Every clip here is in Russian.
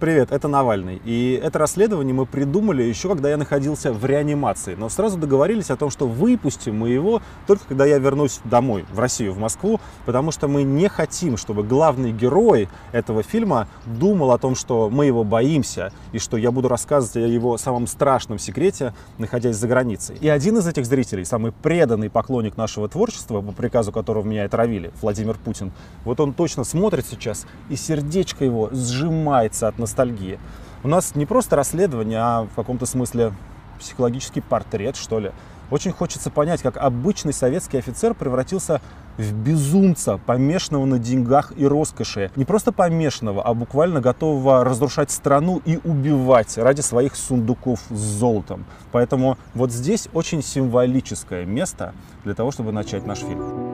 Привет, это Навальный. И это расследование мы придумали еще когда я находился в реанимации. Но сразу договорились о том, что выпустим мы его только когда я вернусь домой, в Россию, в Москву. Потому что мы не хотим, чтобы главный герой этого фильма думал о том, что мы его боимся. И что я буду рассказывать о его самом страшном секрете, находясь за границей. И один из этих зрителей, самый преданный поклонник нашего творчества, по приказу которого меня и травили, Владимир Путин, вот он точно смотрит сейчас, и сердечко его сжимается от ностальгии. У нас не просто расследование, а в каком-то смысле психологический портрет, что ли. Очень хочется понять, как обычный советский офицер превратился в безумца, помешанного на деньгах и роскоши. Не просто помешанного, а буквально готового разрушать страну и убивать ради своих сундуков с золотом. Поэтому вот здесь очень символическое место для того, чтобы начать наш фильм.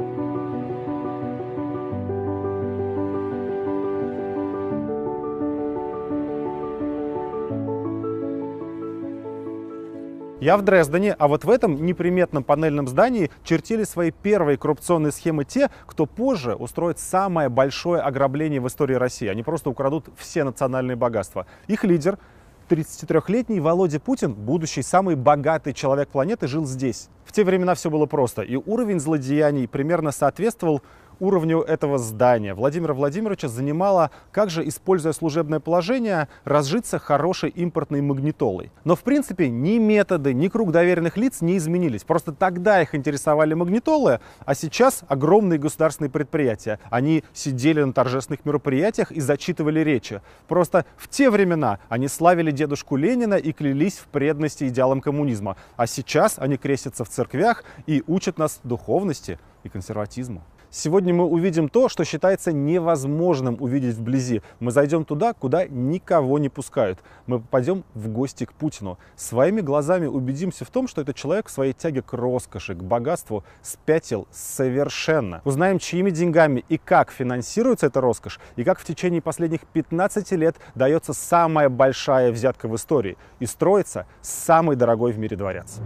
Я в Дрездене, а вот в этом неприметном панельном здании чертили свои первые коррупционные схемы те, кто позже устроит самое большое ограбление в истории России. Они просто украдут все национальные богатства. Их лидер, 33-летний Володя Путин, будущий самый богатый человек планеты, жил здесь. В те времена все было просто, и уровень злодеяний примерно соответствовал уровню этого здания. Владимира Владимировича занимало, как же, используя служебное положение, разжиться хорошей импортной магнитолой. Но, в принципе, ни методы, ни круг доверенных лиц не изменились. Просто тогда их интересовали магнитолы, а сейчас огромные государственные предприятия. Они сидели на торжественных мероприятиях и зачитывали речи. Просто в те времена они славили дедушку Ленина и клялись в преданности идеалам коммунизма. А сейчас они крестятся в церквях и учат нас духовности и консерватизму. Сегодня мы увидим то, что считается невозможным увидеть вблизи. Мы зайдем туда, куда никого не пускают. Мы попадем в гости к Путину. Своими глазами убедимся в том, что этот человек в своей тяге к роскоши, к богатству спятил совершенно. Узнаем, чьими деньгами и как финансируется эта роскошь, и как в течение последних 15 лет дается самая большая взятка в истории и строится самый дорогой в мире дворец.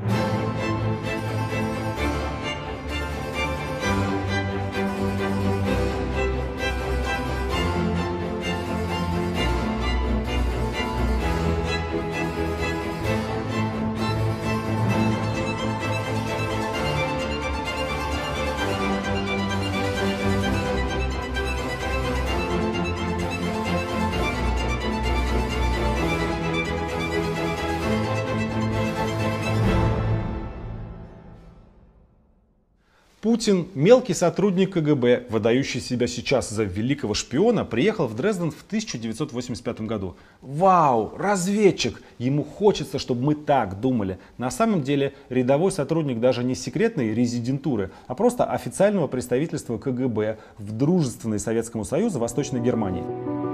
Путин, мелкий сотрудник КГБ, выдающий себя сейчас за великого шпиона, приехал в Дрезден в 1985 году. Вау, разведчик! Ему хочется, чтобы мы так думали. На самом деле рядовой сотрудник даже не секретной резидентуры, а просто официального представительства КГБ в дружественной Советскому Союзу Восточной Германии.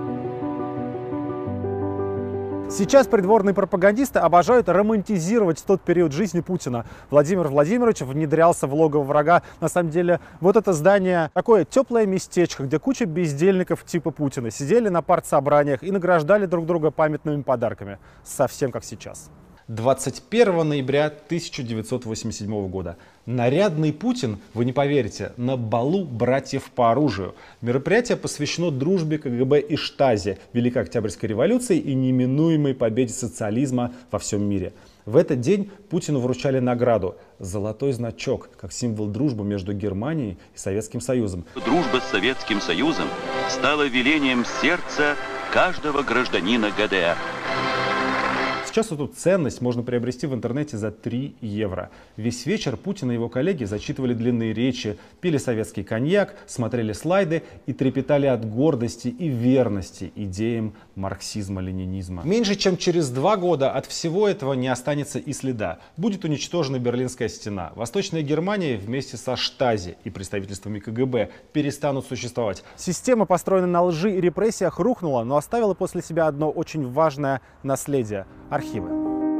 Сейчас придворные пропагандисты обожают романтизировать тот период жизни Путина. Владимир Владимирович внедрялся в логово врага. На самом деле, вот это здание такое теплое местечко, где куча бездельников типа Путина сидели на партсобраниях и награждали друг друга памятными подарками. Совсем как сейчас. 21 ноября 1987 года. Нарядный Путин, вы не поверите, на балу братьев по оружию. Мероприятие посвящено дружбе КГБ и Штази, Великой Октябрьской революции и неминуемой победе социализма во всем мире. В этот день Путину вручали награду – золотой значок, как символ дружбы между Германией и Советским Союзом. Дружба с Советским Союзом стала велением сердца каждого гражданина ГДР. Сейчас эту ценность можно приобрести в интернете за 3 евро. Весь вечер Путин и его коллеги зачитывали длинные речи, пили советский коньяк, смотрели слайды и трепетали от гордости и верности идеям марксизма-ленинизма. Меньше чем через 2 года от всего этого не останется и следа. Будет уничтожена Берлинская стена. Восточная Германия вместе со Штази и представительствами КГБ перестанут существовать. Система, построенная на лжи и репрессиях, рухнула, но оставила после себя одно очень важное наследие – архивы.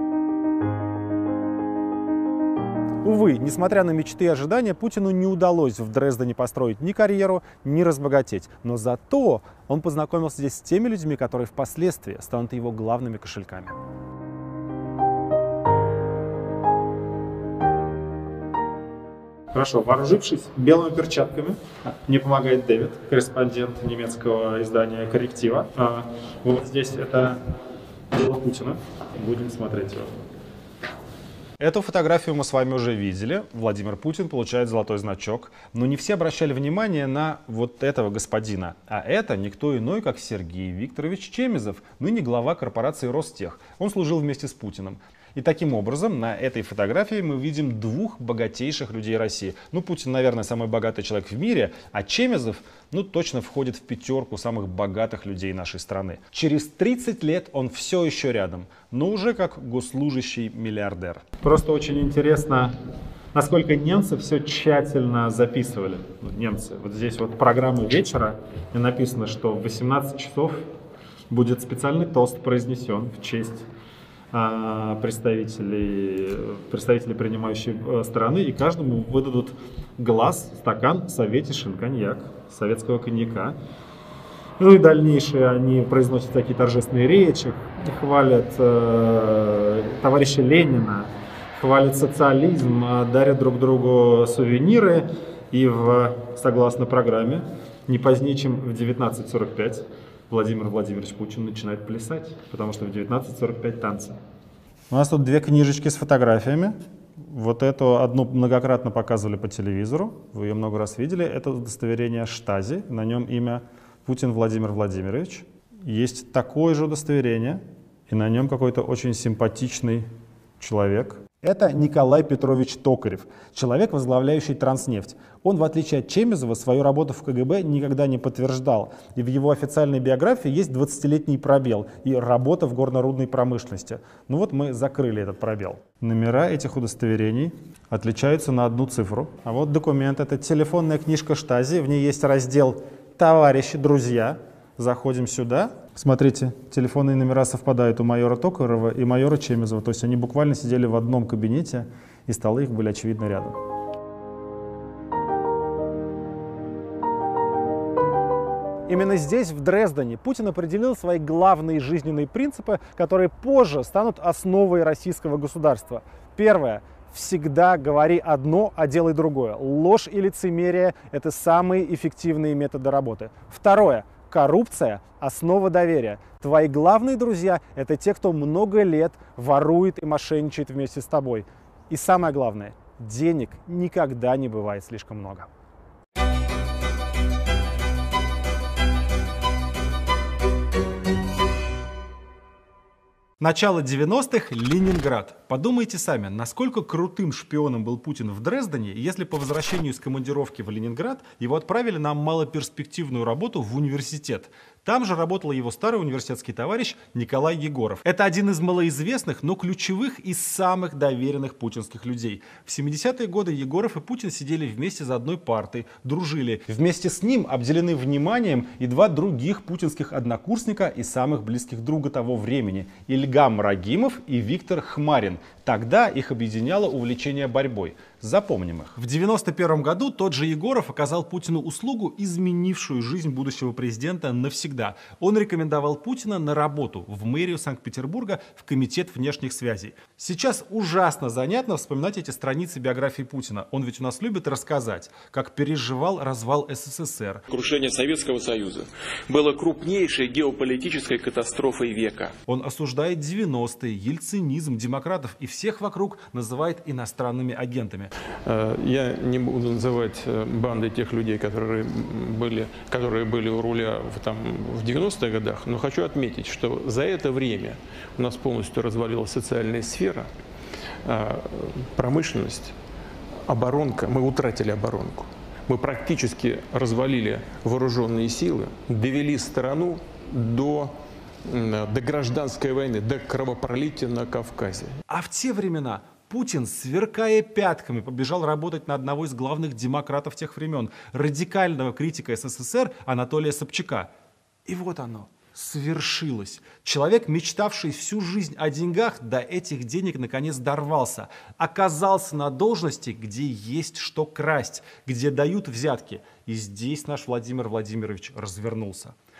Увы, несмотря на мечты и ожидания, Путину не удалось в Дрездене построить ни карьеру, ни разбогатеть. Но зато он познакомился здесь с теми людьми, которые впоследствии станут его главными кошельками. Хорошо, вооружившись белыми перчатками, мне помогает Дэвид, корреспондент немецкого издания «Корректива». Вот здесь это дело Путина. Будем смотреть его. Эту фотографию мы с вами уже видели. Владимир Путин получает золотой значок. Но не все обращали внимание на вот этого господина. А это никто иной, как Сергей Викторович Чемезов, ныне глава корпорации Ростех. Он служил вместе с Путиным. И таким образом на этой фотографии мы видим двух богатейших людей России. Ну, Путин, наверное, самый богатый человек в мире, а Чемезов, ну, точно входит в пятерку самых богатых людей нашей страны. Через 30 лет он все еще рядом, но уже как госслужащий миллиардер. Просто очень интересно, насколько немцы все тщательно записывали. Немцы. Вот здесь вот программа вечера, и написано, что в 18 часов будет специальный тост произнесен в честь представителей принимающей стороны, и каждому выдадут глаз, стакан Советишин коньяк, советского коньяка. Ну и дальнейшие они произносят такие торжественные речи, хвалят товарища Ленина, хвалят социализм, дарят друг другу сувениры, и согласно программе не позднее, чем в 19:45 Владимир Владимирович Путин начинает плясать, потому что в 19:45 танцы. У нас тут две книжечки с фотографиями. Вот эту одну многократно показывали по телевизору, вы ее много раз видели. Это удостоверение Штази, на нем имя Путин Владимир Владимирович. Есть такое же удостоверение, и на нем какой-то очень симпатичный человек. Это Николай Петрович Токарев, человек, возглавляющий Транснефть. Он, в отличие от Чемезова, свою работу в КГБ никогда не подтверждал. И в его официальной биографии есть 20-летний пробел и работа в горно-рудной промышленности. Ну вот мы закрыли этот пробел. Номера этих удостоверений отличаются на одну цифру. А вот документ, это телефонная книжка Штази, в ней есть раздел «Товарищи, друзья». Заходим сюда. Смотрите, телефонные номера совпадают у майора Токарева и майора Чемезова. То есть они буквально сидели в одном кабинете, и столы их были, очевидно, рядом. Именно здесь, в Дрездене, Путин определил свои главные жизненные принципы, которые позже станут основой российского государства. Первое. Всегда говори одно, а делай другое. Ложь и лицемерие – это самые эффективные методы работы. Второе. Коррупция – основа доверия. Твои главные друзья – это те, кто много лет ворует и мошенничает вместе с тобой. И самое главное – денег никогда не бывает слишком много. Начало 90-х, Ленинград. Подумайте сами, насколько крутым шпионом был Путин в Дрездене, если по возвращению с командировки в Ленинград его отправили на малоперспективную работу в университет. Там же работал его старый университетский товарищ Николай Егоров. Это один из малоизвестных, но ключевых и самых доверенных путинских людей. В 70-е годы Егоров и Путин сидели вместе за одной партой, дружили. Вместе с ним обделены вниманием и два других путинских однокурсника и самых близких друга того времени – Ильгам Рагимов и Виктор Хмарин. Тогда их объединяло увлечение борьбой. Запомним их. В 1991 году тот же Егоров оказал Путину услугу, изменившую жизнь будущего президента навсегда. Он рекомендовал Путина на работу в мэрию Санкт-Петербурга в Комитет внешних связей. Сейчас ужасно занятно вспоминать эти страницы биографии Путина. Он ведь у нас любит рассказать, как переживал развал СССР. Крушение Советского Союза было крупнейшей геополитической катастрофой века. Он осуждает 90-е, ельцинизм, демократов и всех вокруг называет иностранными агентами. Я не буду называть бандой тех людей, которые были у руля в 90-х годах, но хочу отметить, что за это время у нас полностью развалилась социальная сфера, промышленность, оборонка. Мы утратили оборонку. Мы практически развалили вооруженные силы, довели страну до гражданской войны, до кровопролития на Кавказе. А в те времена Путин, сверкая пятками, побежал работать на одного из главных демократов тех времен, радикального критика СССР Анатолия Собчака. И вот оно, свершилось. Человек, мечтавший всю жизнь о деньгах, до этих денег наконец дорвался. Оказался на должности, где есть что красть, где дают взятки. И здесь наш Владимир Владимирович развернулся.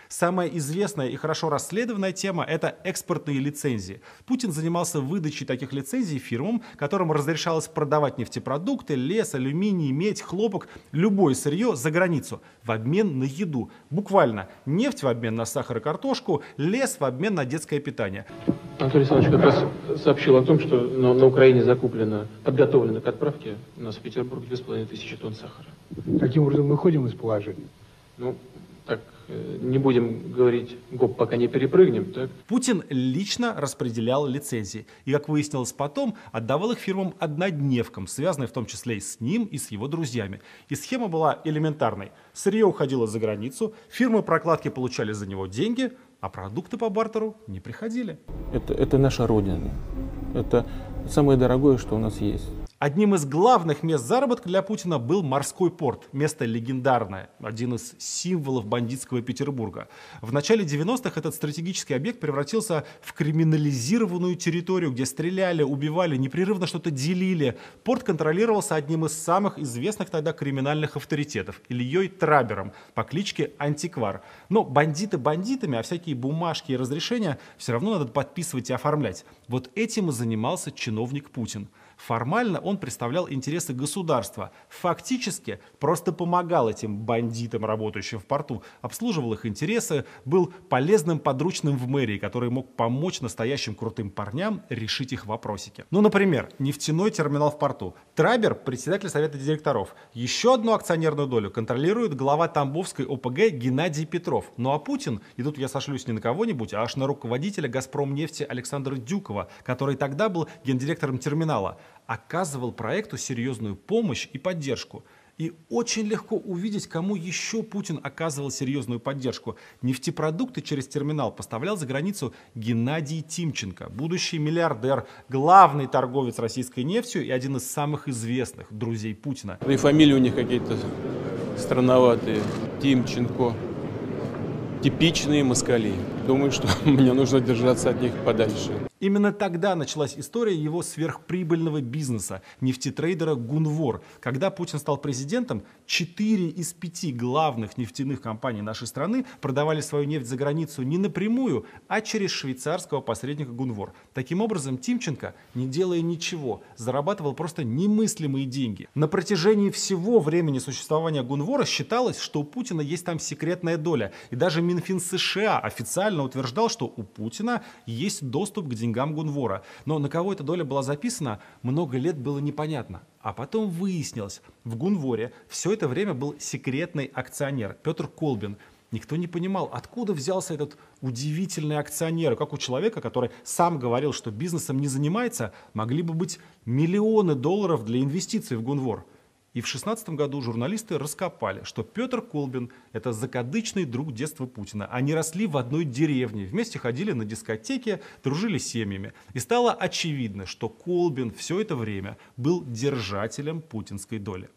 Самая известная и хорошо расследованная тема – это экспортные лицензии. Путин занимался выдачей таких лицензий фирмам, которым разрешалось продавать нефтепродукты, лес, алюминий, медь, хлопок, любое сырье за границу в обмен на еду. Буквально нефть в обмен на сахар и картошку, лес в обмен на детское питание. Анатолий Александрович как раз сообщил о том, что на Украине подготовлено к отправке у нас в Петербург 2500 тонн сахара. Таким образом, мы выходим из положения. Ну, так, не будем говорить, гоп, пока не перепрыгнем, так? Путин лично распределял лицензии и, как выяснилось потом, отдавал их фирмам-однодневкам, связанным в том числе и с ним, и с его друзьями. И схема была элементарной. Сырье уходило за границу, фирмы прокладки получали за него деньги, а продукты по бартеру не приходили. Это наша родина. Это самое дорогое, что у нас есть. Одним из главных мест заработка для Путина был морской порт. Место легендарное, один из символов бандитского Петербурга. В начале 90-х этот стратегический объект превратился в криминализированную территорию, где стреляли, убивали, непрерывно что-то делили. Порт контролировался одним из самых известных тогда криминальных авторитетов – Ильей Трабером по кличке Антиквар. Но бандиты бандитами, а всякие бумажки и разрешения все равно надо подписывать и оформлять. Вот этим и занимался чиновник Путин. Формально он представлял интересы государства, фактически просто помогал этим бандитам, работающим в порту, обслуживал их интересы, был полезным подручным в мэрии, который мог помочь настоящим крутым парням решить их вопросики. Ну, например, нефтяной терминал в порту. Трабер – председатель совета директоров. Еще одну акционерную долю контролирует глава Тамбовской ОПГ Геннадий Петров. Ну а Путин, и тут я сошлюсь не на кого-нибудь, а аж на руководителя «Газпромнефти» Александра Дюкова, который тогда был гендиректором терминала, оказывал проекту серьезную помощь и поддержку. И очень легко увидеть, кому еще Путин оказывал серьезную поддержку. Нефтепродукты через терминал поставлял за границу Геннадий Тимченко, будущий миллиардер, главный торговец российской нефтью и один из самых известных друзей Путина. Да и фамилии у них какие-то странноватые. Тимченко. Типичные москали. Думаю, что мне нужно держаться от них подальше. Именно тогда началась история его сверхприбыльного бизнеса, нефтетрейдера Гунвор. Когда Путин стал президентом, 4 из 5 главных нефтяных компаний нашей страны продавали свою нефть за границу не напрямую, а через швейцарского посредника Гунвор. Таким образом, Тимченко, не делая ничего, зарабатывал просто немыслимые деньги. На протяжении всего времени существования Гунвора считалось, что у Путина есть там секретная доля. И даже Минфин США официально утверждал, что у Путина есть доступ к деньгам Гунвора. Но на кого эта доля была записана, много лет было непонятно. А потом выяснилось, в Гунворе все это время был секретный акционер Петр Колбин. Никто не понимал, откуда взялся этот удивительный акционер. Как у человека, который сам говорил, что бизнесом не занимается, могли бы быть миллионы долларов для инвестиций в Гунвор. И в 2016 году журналисты раскопали, что Петр Колбин – это закадычный друг детства Путина. Они росли в одной деревне, вместе ходили на дискотеки, дружили с семьями. И стало очевидно, что Колбин все это время был держателем путинской доли.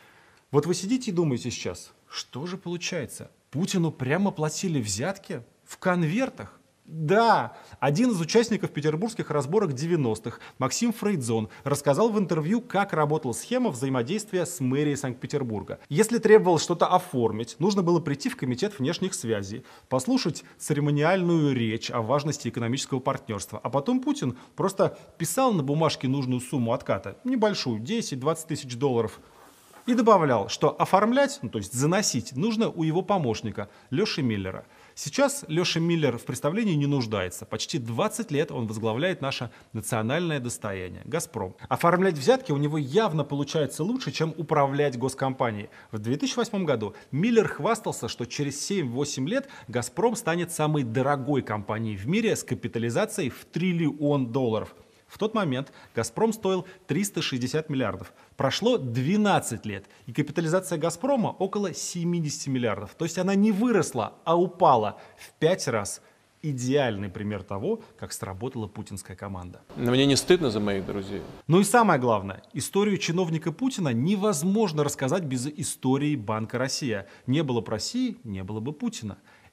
Вот вы сидите и думаете сейчас, что же получается? Путину прямо платили взятки в конвертах? Да, один из участников петербургских разборок 90-х, Максим Фрейдзон, рассказал в интервью, как работала схема взаимодействия с мэрией Санкт-Петербурга. Если требовалось что-то оформить, нужно было прийти в комитет внешних связей, послушать церемониальную речь о важности экономического партнерства, а потом Путин просто писал на бумажке нужную сумму отката, небольшую, 10-20 тысяч долларов, и добавлял, что оформлять, то есть заносить, нужно у его помощника Леши Миллера. Сейчас Леша Миллер в представлении не нуждается. Почти 20 лет он возглавляет наше национальное достояние – «Газпром». Оформлять взятки у него явно получается лучше, чем управлять госкомпанией. В 2008 году Миллер хвастался, что через 7-8 лет «Газпром» станет самой дорогой компанией в мире с капитализацией в $1 триллион. В тот момент «Газпром» стоил 360 миллиардов. Прошло 12 лет, и капитализация «Газпрома» около 70 миллиардов. То есть она не выросла, а упала в 5 раз. Идеальный пример того, как сработала путинская команда. Но мне не стыдно за моих друзей. Ну и самое главное, историю чиновника Путина невозможно рассказать без истории Банка Россия. Не было бы России, не было бы Путина.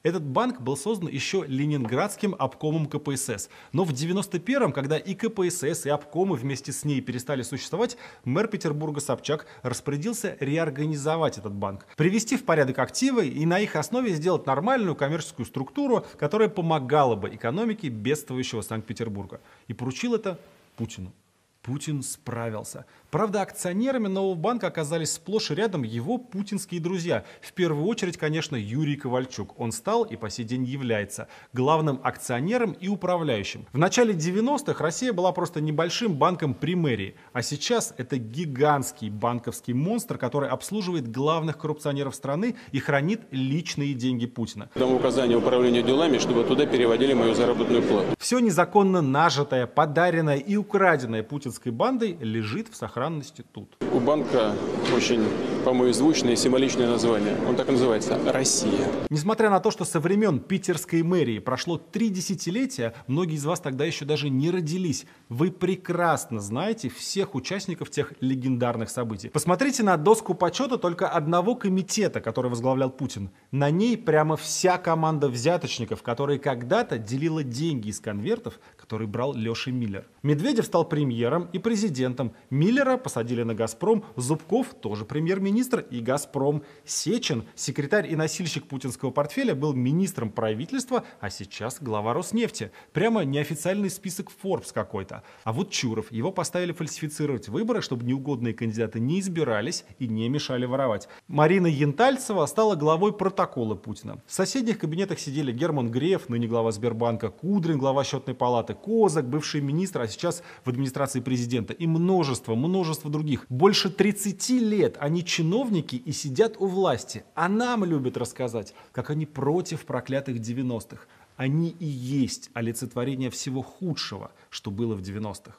Этот банк был создан еще Ленинградским обкомом КПСС. Но в 91-м, когда и КПСС, и обкомы вместе с ней перестали существовать, мэр Петербурга Собчак распорядился реорганизовать этот банк, привести в порядок активы и на их основе сделать нормальную коммерческую структуру, которая помогала бы экономике бедствующего Санкт-Петербурга. И поручил это Путину. Путин справился. Правда, акционерами нового банка оказались сплошь и рядом его путинские друзья. В первую очередь, конечно, Юрий Ковальчук. Он стал и по сей день является главным акционером и управляющим. В начале 90-х Россия была просто небольшим банком при мэрии. А сейчас это гигантский банковский монстр, который обслуживает главных коррупционеров страны и хранит личные деньги Путина. Дам указание управлению делами, чтобы туда переводили мою заработную плату. Все незаконно нажитое, подаренное и украденное путинской бандой лежит в сохранности тут. У банка очень, по-моему, звучное и символичное название. Он так и называется – «Россия». Несмотря на то, что со времен питерской мэрии прошло 3 десятилетия, многие из вас тогда еще даже не родились. Вы прекрасно знаете всех участников тех легендарных событий. Посмотрите на доску почета только одного комитета, который возглавлял Путин. На ней прямо вся команда взяточников, которая когда-то делила деньги из конвертов, которые брал Леша Миллер. Медведев стал премьером и президентом. Миллера посадили на «Газпром», Зубков тоже премьер-министр и «Газпром». Сечин, секретарь и носильщик путинского портфеля, был министром правительства, а сейчас глава Роснефти. Прямо неофициальный список Forbes какой-то. А вот Чуров, его поставили фальсифицировать выборы, чтобы неугодные кандидаты не избирались и не мешали воровать. Марина Янтальцева стала главой протокола Путина. В соседних кабинетах сидели Герман Греф, ныне глава Сбербанка, Кудрин, глава счетной палаты, Козак, бывший министр, а сейчас в администрации президента, и множество других. Больше 30 лет они чиновники и сидят у власти. А нам любят рассказать, как они против проклятых 90-х. Они и есть олицетворение всего худшего, что было в 90-х.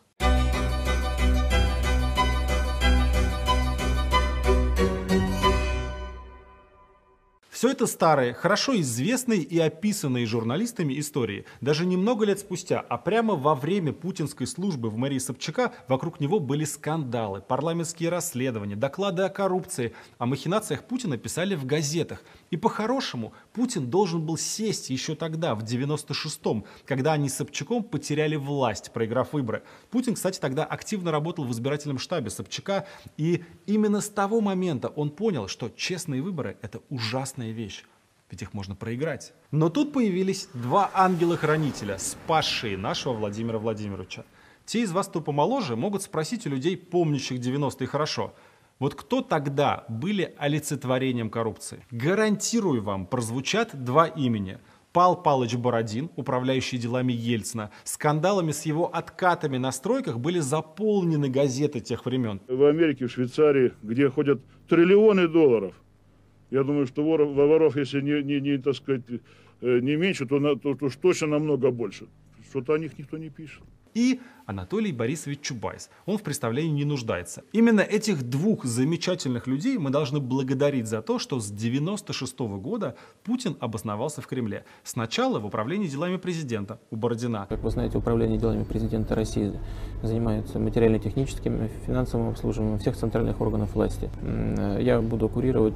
Все это старые, хорошо известные и описанные журналистами истории. Даже немного лет спустя, а прямо во время путинской службы в мэрии Собчака, вокруг него были скандалы, парламентские расследования, доклады о коррупции. О махинациях Путина писали в газетах. И по-хорошему Путин должен был сесть еще тогда, в 96-м, когда они с Собчаком потеряли власть, проиграв выборы. Путин, кстати, тогда активно работал в избирательном штабе Собчака. И именно с того момента он понял, что честные выборы — это ужасная вещь, ведь их можно проиграть. Но тут появились два ангела-хранителя, спасшие нашего Владимира Владимировича. Те из вас, кто помоложе, могут спросить у людей, помнящих 90-е хорошо: вот кто тогда были олицетворением коррупции? Гарантирую вам, прозвучат два имени. Пал Палыч Бородин, управляющий делами Ельцина. Скандалами с его откатами на стройках были заполнены газеты тех времен. В Америке, в Швейцарии, где ходят триллионы долларов, я думаю, что воров, если так сказать, не меньше, то уж точно намного больше. Что-то о них никто не пишет. И Анатолий Борисович Чубайс. Он в представлении не нуждается. Именно этих двух замечательных людей мы должны благодарить за то, что с 96-го года Путин обосновался в Кремле. Сначала в управлении делами президента у Бородина. Как вы знаете, управление делами президента России занимается материально-техническим, финансовым обслуживанием всех центральных органов власти. Я буду курировать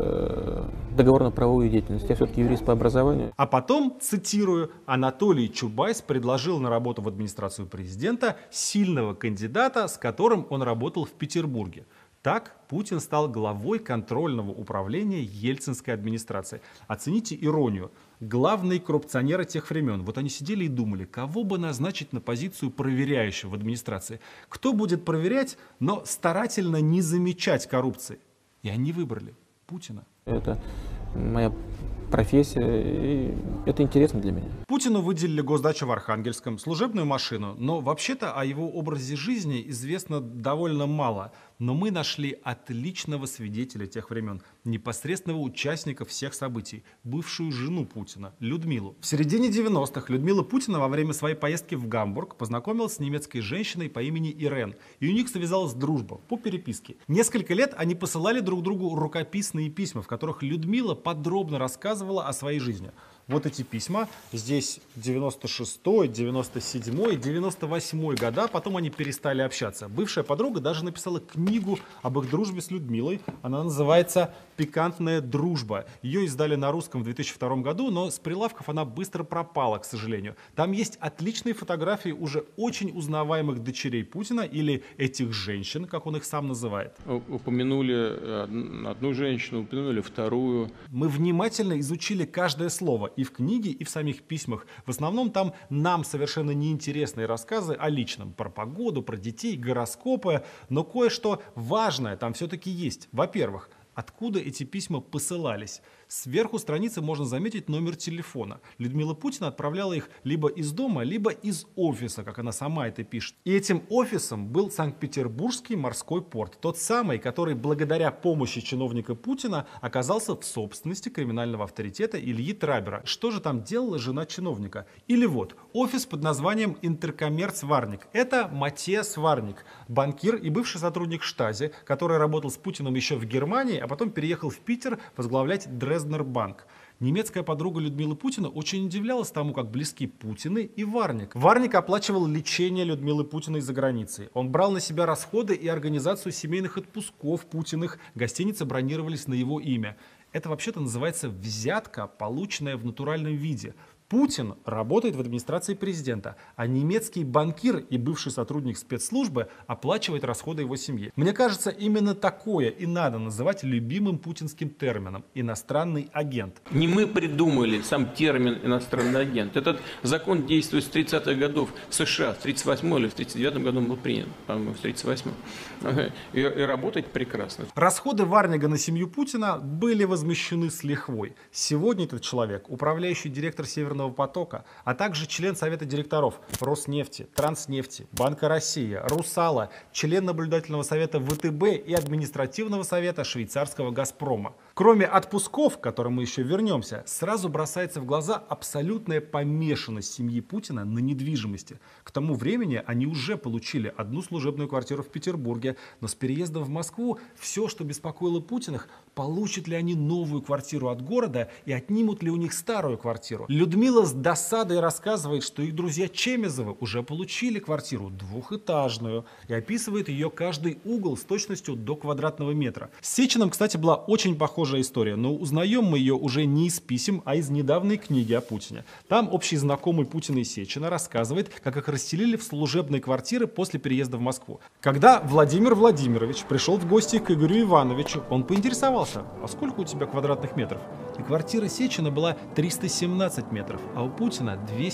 договорно-правовую деятельность. Я все-таки юрист по образованию. А потом, цитирую, Анатолий Чубайс предложил на работу в администрацию президента сильного кандидата, с которым он работал в Петербурге. Так Путин стал главой контрольного управления ельцинской администрации. Оцените иронию. Главные коррупционеры тех времен. Вот они сидели и думали, кого бы назначить на позицию проверяющего в администрации. Кто будет проверять, но старательно не замечать коррупции. И они выбрали Путина. Это моя профессия, и это интересно для меня. Путину выделили госдачу в Архангельском, служебную машину, но вообще-то о его образе жизни известно довольно мало. Но мы нашли отличного свидетеля тех времен, непосредственного участника всех событий, бывшую жену Путина, Людмилу. В середине 90-х Людмила Путина во время своей поездки в Гамбург познакомилась с немецкой женщиной по имени Ирен, и у них завязалась дружба по переписке. Несколько лет они посылали друг другу рукописные письма, в которых Людмила подробно рассказывала о своей жизни. вот эти письма. Здесь 96-й, 97-й, 98-й года. Потом они перестали общаться. Бывшая подруга даже написала книгу об их дружбе с Людмилой. Она называется «Пикантная дружба». Ее издали на русском в 2002 году, но с прилавков она быстро пропала, к сожалению. Там есть отличные фотографии уже очень узнаваемых дочерей Путина или этих женщин, как он их сам называет. Упомянули одну женщину, упомянули вторую. Мы внимательно изучили каждое слово и в книге, и в самих письмах. В основном там нам совершенно неинтересные рассказы о личном, про погоду, про детей, гороскопы, но кое-что важное там все-таки есть. Во-первых, откуда эти письма посылались? Сверху страницы можно заметить номер телефона. Людмила Путина отправляла их либо из дома, либо из офиса, как она сама это пишет. И этим офисом был Санкт-Петербургский морской порт. Тот самый, который благодаря помощи чиновника Путина оказался в собственности криминального авторитета Ильи Трабера. Что же там делала жена чиновника? Или вот, офис под названием Интеркоммерц Варник. Это Матиас Варник, банкир и бывший сотрудник Штази, который работал с Путиным еще в Германии, а потом переехал в Питер возглавлять Дрезднер-банк. Немецкая подруга Людмилы Путина очень удивлялась тому, как близки Путины и Варник. Варник оплачивал лечение Людмилы Путиной за границей. Он брал на себя расходы и организацию семейных отпусков Путиных. Гостиницы бронировались на его имя. Это вообще-то называется взятка, полученная в натуральном виде. Путин работает в администрации президента, а немецкий банкир и бывший сотрудник спецслужбы оплачивает расходы его семьи. Мне кажется, именно такое и надо называть любимым путинским термином – иностранный агент. Не мы придумали сам термин «иностранный агент». Этот закон действует с 30-х годов США. В 1938 или в 1939 году он был принят, по-моему, в 1938. И работает прекрасно. Расходы Варнига на семью Путина были возмещены с лихвой. Сегодня этот человек – управляющий директор Северного потока, а также член Совета директоров Роснефти, Транснефти, Банка России, Русала, член наблюдательного совета ВТБ и административного совета швейцарского Газпрома. Кроме отпусков, к которым мы еще вернемся, сразу бросается в глаза абсолютная помешанность семьи Путина на недвижимости. К тому времени они уже получили одну служебную квартиру в Петербурге, но с переездом в Москву все, что беспокоило Путиных, получат ли они новую квартиру от города и отнимут ли у них старую квартиру. Людмила с досадой рассказывает, что их друзья Чемезовы уже получили квартиру двухэтажную и описывает ее каждый угол с точностью до квадратного метра. С Сечиным, кстати, была очень похожая история, но узнаем мы ее уже не из писем, а из недавней книги о Путине. Там общий знакомый Путина и Сечина рассказывает, как их расселили в служебные квартиры после переезда в Москву. Когда Владимир Владимирович пришел в гости к Игорю Ивановичу, он поинтересовался: а сколько у тебя квадратных метров? И квартира Сечина была 317 метров, а у Путина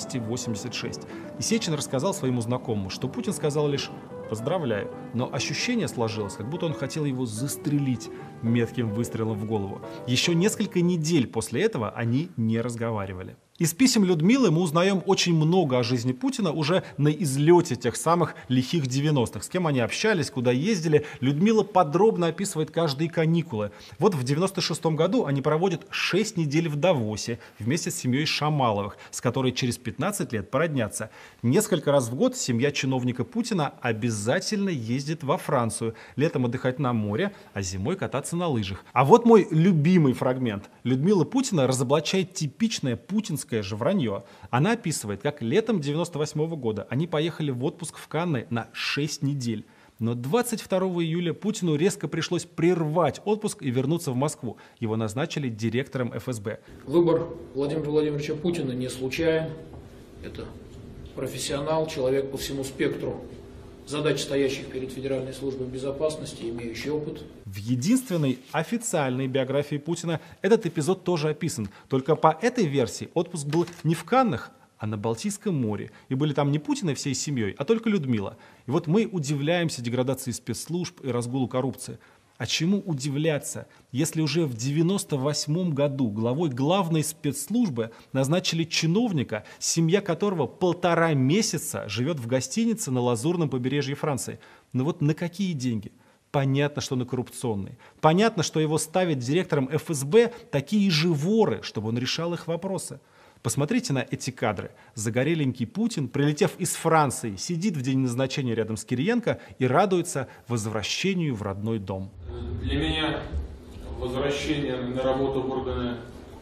286. И Сечин рассказал своему знакомому, что Путин сказал лишь «поздравляю», но ощущение сложилось, как будто он хотел его застрелить метким выстрелом в голову. Еще несколько недель после этого они не разговаривали. Из писем Людмилы мы узнаем очень много о жизни Путина уже на излете тех самых лихих 90-х. С кем они общались, куда ездили. Людмила подробно описывает каждые каникулы. Вот в 96-м году они проводят 6 недель в Давосе вместе с семьей Шамаловых, с которой через 15 лет породнятся. Несколько раз в год семья чиновника Путина обязательно ездит во Францию. Летом отдыхать на море, а зимой кататься на лыжах. А вот мой любимый фрагмент. Людмила Путина разоблачает типичное путинское же вранье. Она описывает, как летом 98 года они поехали в отпуск в Канны на 6 недель. Но 22 июля Путину резко пришлось прервать отпуск и вернуться в Москву. Его назначили директором ФСБ. Выбор Владимира Владимировича Путина не случайен. Это профессионал, человек по всему спектру задач, стоящих перед Федеральной службой безопасности, имеющий опыт. В единственной официальной биографии Путина этот эпизод тоже описан. Только по этой версии отпуск был не в Каннах, а на Балтийском море. И были там не Путин и всей семьей, а только Людмила. И вот мы удивляемся деградации спецслужб и разгулу коррупции. А чему удивляться, если уже в 98 году главой главной спецслужбы назначили чиновника, семья которого 1,5 месяца живет в гостинице на Лазурном побережье Франции? Но вот на какие деньги? Понятно, что на коррупционные. Понятно, что его ставят директором ФСБ такие же воры, чтобы он решал их вопросы. Посмотрите на эти кадры. Загореленький Путин, прилетев из Франции, сидит в день назначения рядом с Кириенко и радуется возвращению в родной дом. Для меня возвращение на работу в органы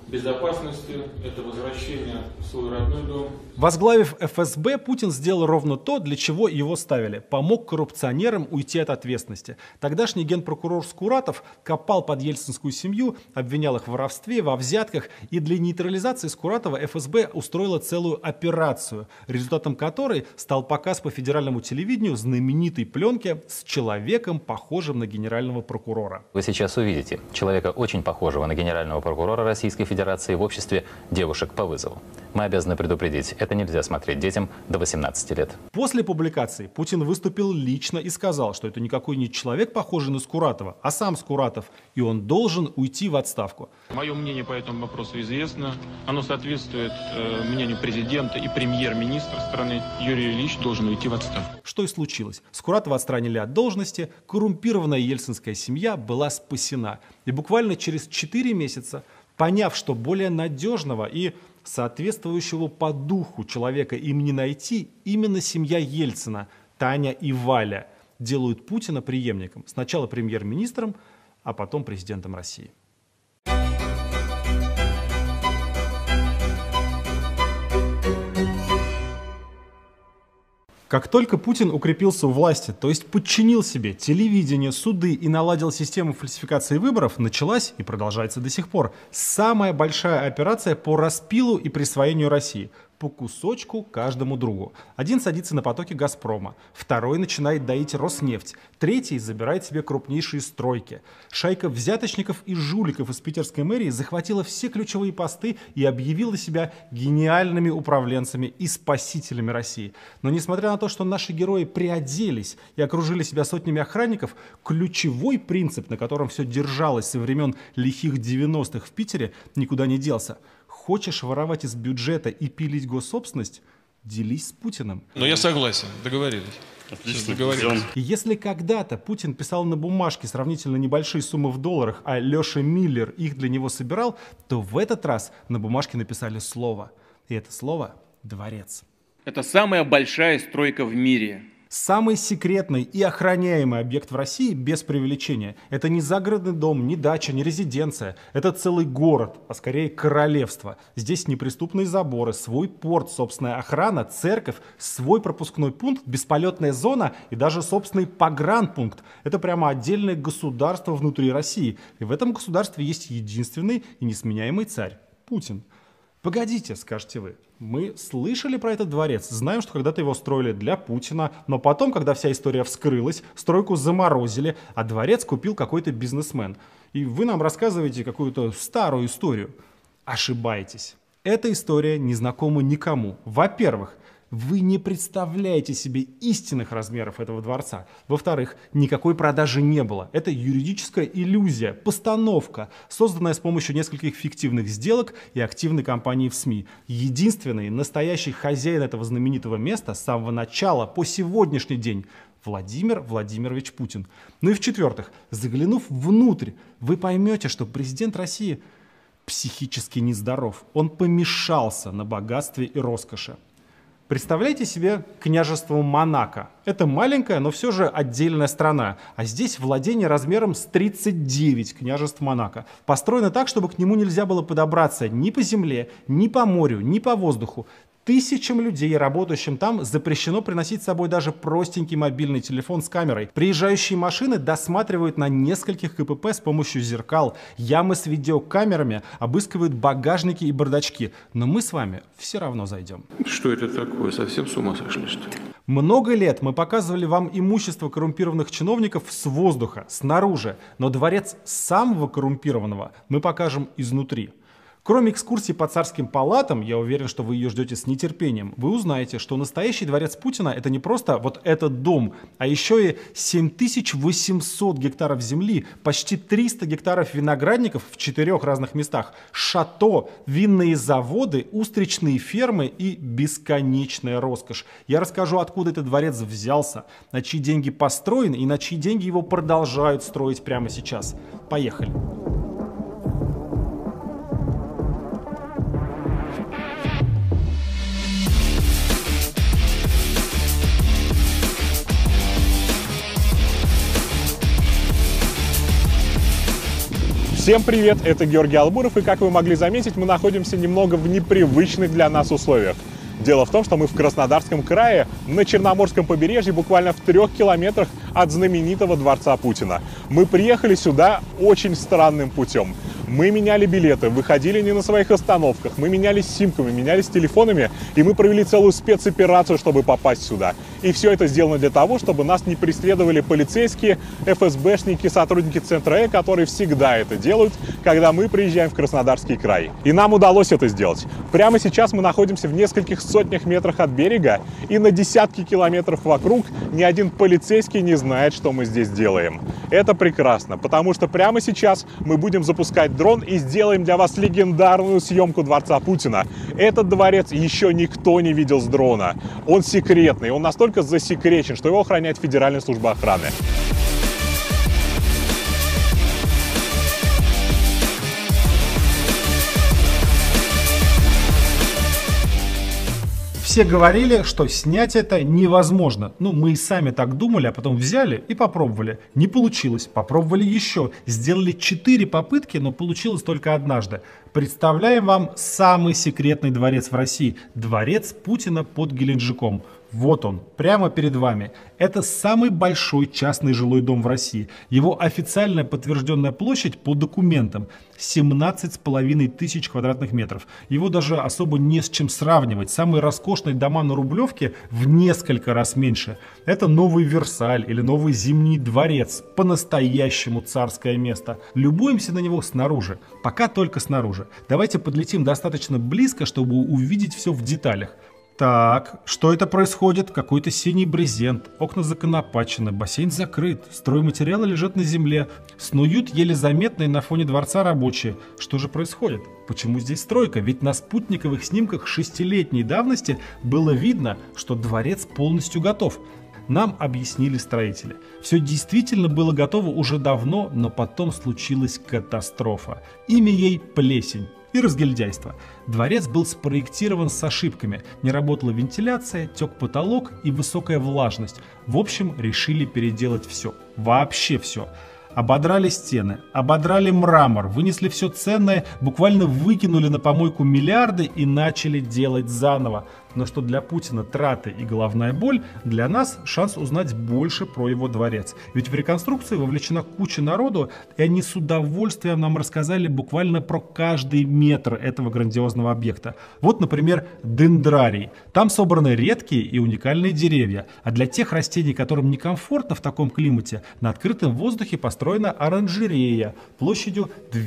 безопасности, это возвращение в свой родной дом. Возглавив ФСБ, Путин сделал ровно то, для чего его ставили. Помог коррупционерам уйти от ответственности. Тогдашний генпрокурор Скуратов копал под ельцинскую семью, обвинял их в воровстве, во взятках. И для нейтрализации Скуратова ФСБ устроила целую операцию, результатом которой стал показ по федеральному телевидению знаменитой пленки с человеком, похожим на генерального прокурора. Вы сейчас увидите человека, очень похожего на генерального прокурора Российской Федерации в обществе девушек по вызову. Мы обязаны предупредить, это нельзя смотреть детям до 18 лет. После публикации Путин выступил лично и сказал, что это никакой не человек, похожий на Скуратова, а сам Скуратов, и он должен уйти в отставку. Мое мнение по этому вопросу известно. Оно соответствует мнению президента и премьер-министра страны. Юрий Ильич должен уйти в отставку. Что и случилось. Скуратова отстранили от должности, коррумпированная ельцинская семья была спасена. И буквально через 4 месяца, поняв, что более надежного и соответствующего по духу человека им не найти, именно семья Ельцина, Таня и Валя, делают Путина преемником. Сначала премьер-министром, а потом президентом России. Как только Путин укрепился у власти, то есть подчинил себе телевидение, суды и наладил систему фальсификации выборов, началась и продолжается до сих пор самая большая операция по распилу и присвоению России. По кусочку каждому другу. Один садится на потоки «Газпрома», второй начинает доить «Роснефть», третий забирает себе крупнейшие стройки. Шайка взяточников и жуликов из питерской мэрии захватила все ключевые посты и объявила себя гениальными управленцами и спасителями России. Но несмотря на то, что наши герои приоделись и окружили себя сотнями охранников, ключевой принцип, на котором все держалось со времен лихих 90-х в Питере, никуда не делся. Хочешь воровать из бюджета и пилить госсобственность? Делись с Путиным. Но я согласен, договорились. Отлично. И если когда-то Путин писал на бумажке сравнительно небольшие суммы в долларах, а Леша Миллер их для него собирал, то в этот раз на бумажке написали слово. И это слово — дворец. Это самая большая стройка в мире. Самый секретный и охраняемый объект в России без преувеличения. Это не загородный дом, не дача, не резиденция. Это целый город, а скорее королевство. Здесь неприступные заборы, свой порт, собственная охрана, церковь, свой пропускной пункт, бесполетная зона и даже собственный погранпункт. Это прямо отдельное государство внутри России. И в этом государстве есть единственный и несменяемый царь — Путин. Погодите, скажете вы, мы слышали про этот дворец, знаем, что когда-то его строили для Путина, но потом, когда вся история вскрылась, стройку заморозили, а дворец купил какой-то бизнесмен. И вы нам рассказываете какую-то старую историю. Ошибаетесь. Эта история не знакома никому. Во-первых, вы не представляете себе истинных размеров этого дворца. Во-вторых, никакой продажи не было. Это юридическая иллюзия, постановка, созданная с помощью нескольких фиктивных сделок и активной кампании в СМИ. Единственный настоящий хозяин этого знаменитого места с самого начала по сегодняшний день — Владимир Владимирович Путин. Ну и в-четвертых, заглянув внутрь, вы поймете, что президент России психически нездоров. Он помешался на богатстве и роскоши. Представляете себе княжество Монако. Это маленькая, но все же отдельная страна. А здесь владение размером с 39 княжеств Монако. Построено так, чтобы к нему нельзя было подобраться ни по земле, ни по морю, ни по воздуху. Тысячам людей, работающим там, запрещено приносить с собой даже простенький мобильный телефон с камерой. Приезжающие машины досматривают на нескольких КПП с помощью зеркал. Ямы с видеокамерами обыскивают багажники и бардачки. Но мы с вами все равно зайдем. Что это такое? Совсем с ума сошли, что ли? Много лет мы показывали вам имущество коррумпированных чиновников с воздуха, снаружи. Но дворец самого коррумпированного мы покажем изнутри. Кроме экскурсии по царским палатам, я уверен, что вы ее ждете с нетерпением, вы узнаете, что настоящий дворец Путина — это не просто вот этот дом, а еще и 7800 гектаров земли, почти 300 гектаров виноградников в 4 разных местах, шато, винные заводы, устричные фермы и бесконечная роскошь. Я расскажу, откуда этот дворец взялся, на чьи деньги построен и на чьи деньги его продолжают строить прямо сейчас. Поехали! Всем привет, это Георгий Албуров, и как вы могли заметить, мы находимся немного в непривычных для нас условиях. Дело в том, что мы в Краснодарском крае, на Черноморском побережье, буквально в 3 километрах от знаменитого Дворца Путина. Мы приехали сюда очень странным путем. Мы меняли билеты, выходили не на своих остановках, мы менялись симками, менялись телефонами, и мы провели целую спецоперацию, чтобы попасть сюда. И все это сделано для того, чтобы нас не преследовали полицейские, ФСБшники, сотрудники Центра которые всегда это делают, когда мы приезжаем в Краснодарский край. И нам удалось это сделать. Прямо сейчас мы находимся в нескольких сотнях метрах от берега, и на десятки километров вокруг ни один полицейский не знает, что мы здесь делаем. Это прекрасно, потому что прямо сейчас мы будем запускать дрон и сделаем для вас легендарную съемку Дворца Путина. Этот дворец еще никто не видел с дрона. Он секретный, он настолько засекречен, что его охраняет Федеральная служба охраны. Все говорили, что снять это невозможно. Ну, мы и сами так думали, а потом взяли и попробовали. Не получилось. Попробовали еще. Сделали 4 попытки, но получилось только однажды. Представляем вам самый секретный дворец в России. Дворец Путина под Геленджиком. Вот он, прямо перед вами. Это самый большой частный жилой дом в России. Его официальная подтвержденная площадь по документам 17,5 тысяч квадратных метров. Его даже особо не с чем сравнивать. Самые роскошные дома на Рублевке в несколько раз меньше. Это новый Версаль или новый Зимний дворец. По-настоящему царское место. Любуемся на него снаружи. Пока только снаружи. Давайте подлетим достаточно близко, чтобы увидеть все в деталях. Так, что это происходит? Какой-то синий брезент, окна законопачены, бассейн закрыт, стройматериалы лежат на земле, снуют еле заметные на фоне дворца рабочие. Что же происходит? Почему здесь стройка? Ведь на спутниковых снимках 6-летней давности было видно, что дворец полностью готов. Нам объяснили строители. Все действительно было готово уже давно, но потом случилась катастрофа. Имя ей плесень и разгильдяйство. Дворец был спроектирован с ошибками. Не работала вентиляция, тек потолок и высокая влажность. В общем, решили переделать все. Вообще все. Ободрали стены, ободрали мрамор, вынесли все ценное, буквально выкинули на помойку миллиарды и начали делать заново. Но что для Путина траты и головная боль, для нас шанс узнать больше про его дворец. Ведь в реконструкцию вовлечена куча народу, и они с удовольствием нам рассказали буквально про каждый метр этого грандиозного объекта. Вот, например, дендрарий. Там собраны редкие и уникальные деревья. А для тех растений, которым некомфортно в таком климате, на открытом воздухе построена оранжерея площадью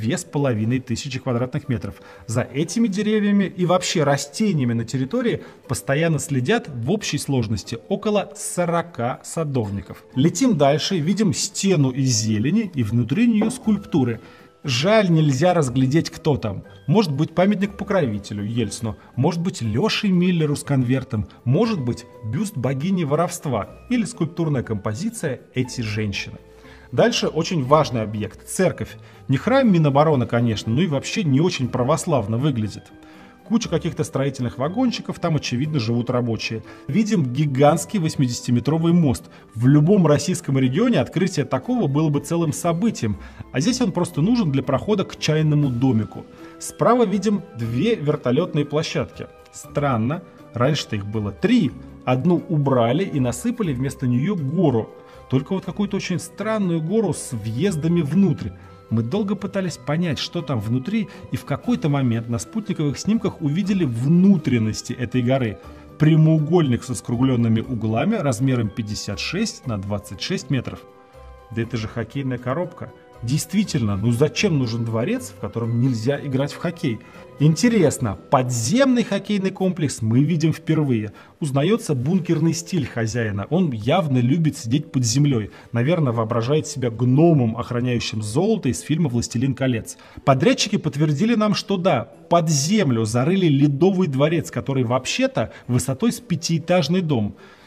2500 квадратных метров. За этими деревьями и вообще растениями на территории постоянно следят в общей сложности около 40 садовников. Летим дальше, видим стену из зелени и внутри нее скульптуры. Жаль, нельзя разглядеть, кто там. Может быть, памятник покровителю Ельцину, может быть, Леше Миллеру с конвертом, может быть, бюст богини воровства или скульптурная композиция «Эти женщины». Дальше очень важный объект – церковь. Не храм Минобороны, конечно, но и вообще не очень православно выглядит. Куча каких-то строительных вагончиков, там, очевидно, живут рабочие. Видим гигантский 80-метровый мост. В любом российском регионе открытие такого было бы целым событием, а здесь он просто нужен для прохода к чайному домику. Справа видим 2 вертолетные площадки. Странно, раньше-то их было 3. Одну убрали и насыпали вместо нее гору. Только вот какую-то очень странную гору с въездами внутрь. Мы долго пытались понять, что там внутри, и в какой-то момент на спутниковых снимках увидели внутренности этой горы. Прямоугольник со скругленными углами размером 56 на 26 метров. Да это же хоккейная коробка. Действительно, ну зачем нужен дворец, в котором нельзя играть в хоккей? Интересно, подземный хоккейный комплекс мы видим впервые. Узнается бункерный стиль хозяина. Он явно любит сидеть под землей. Наверное, воображает себя гномом, охраняющим золото из фильма «Властелин колец». Подрядчики подтвердили нам, что да, под землю зарыли ледовый дворец, который вообще-то высотой с 5-этажный дом.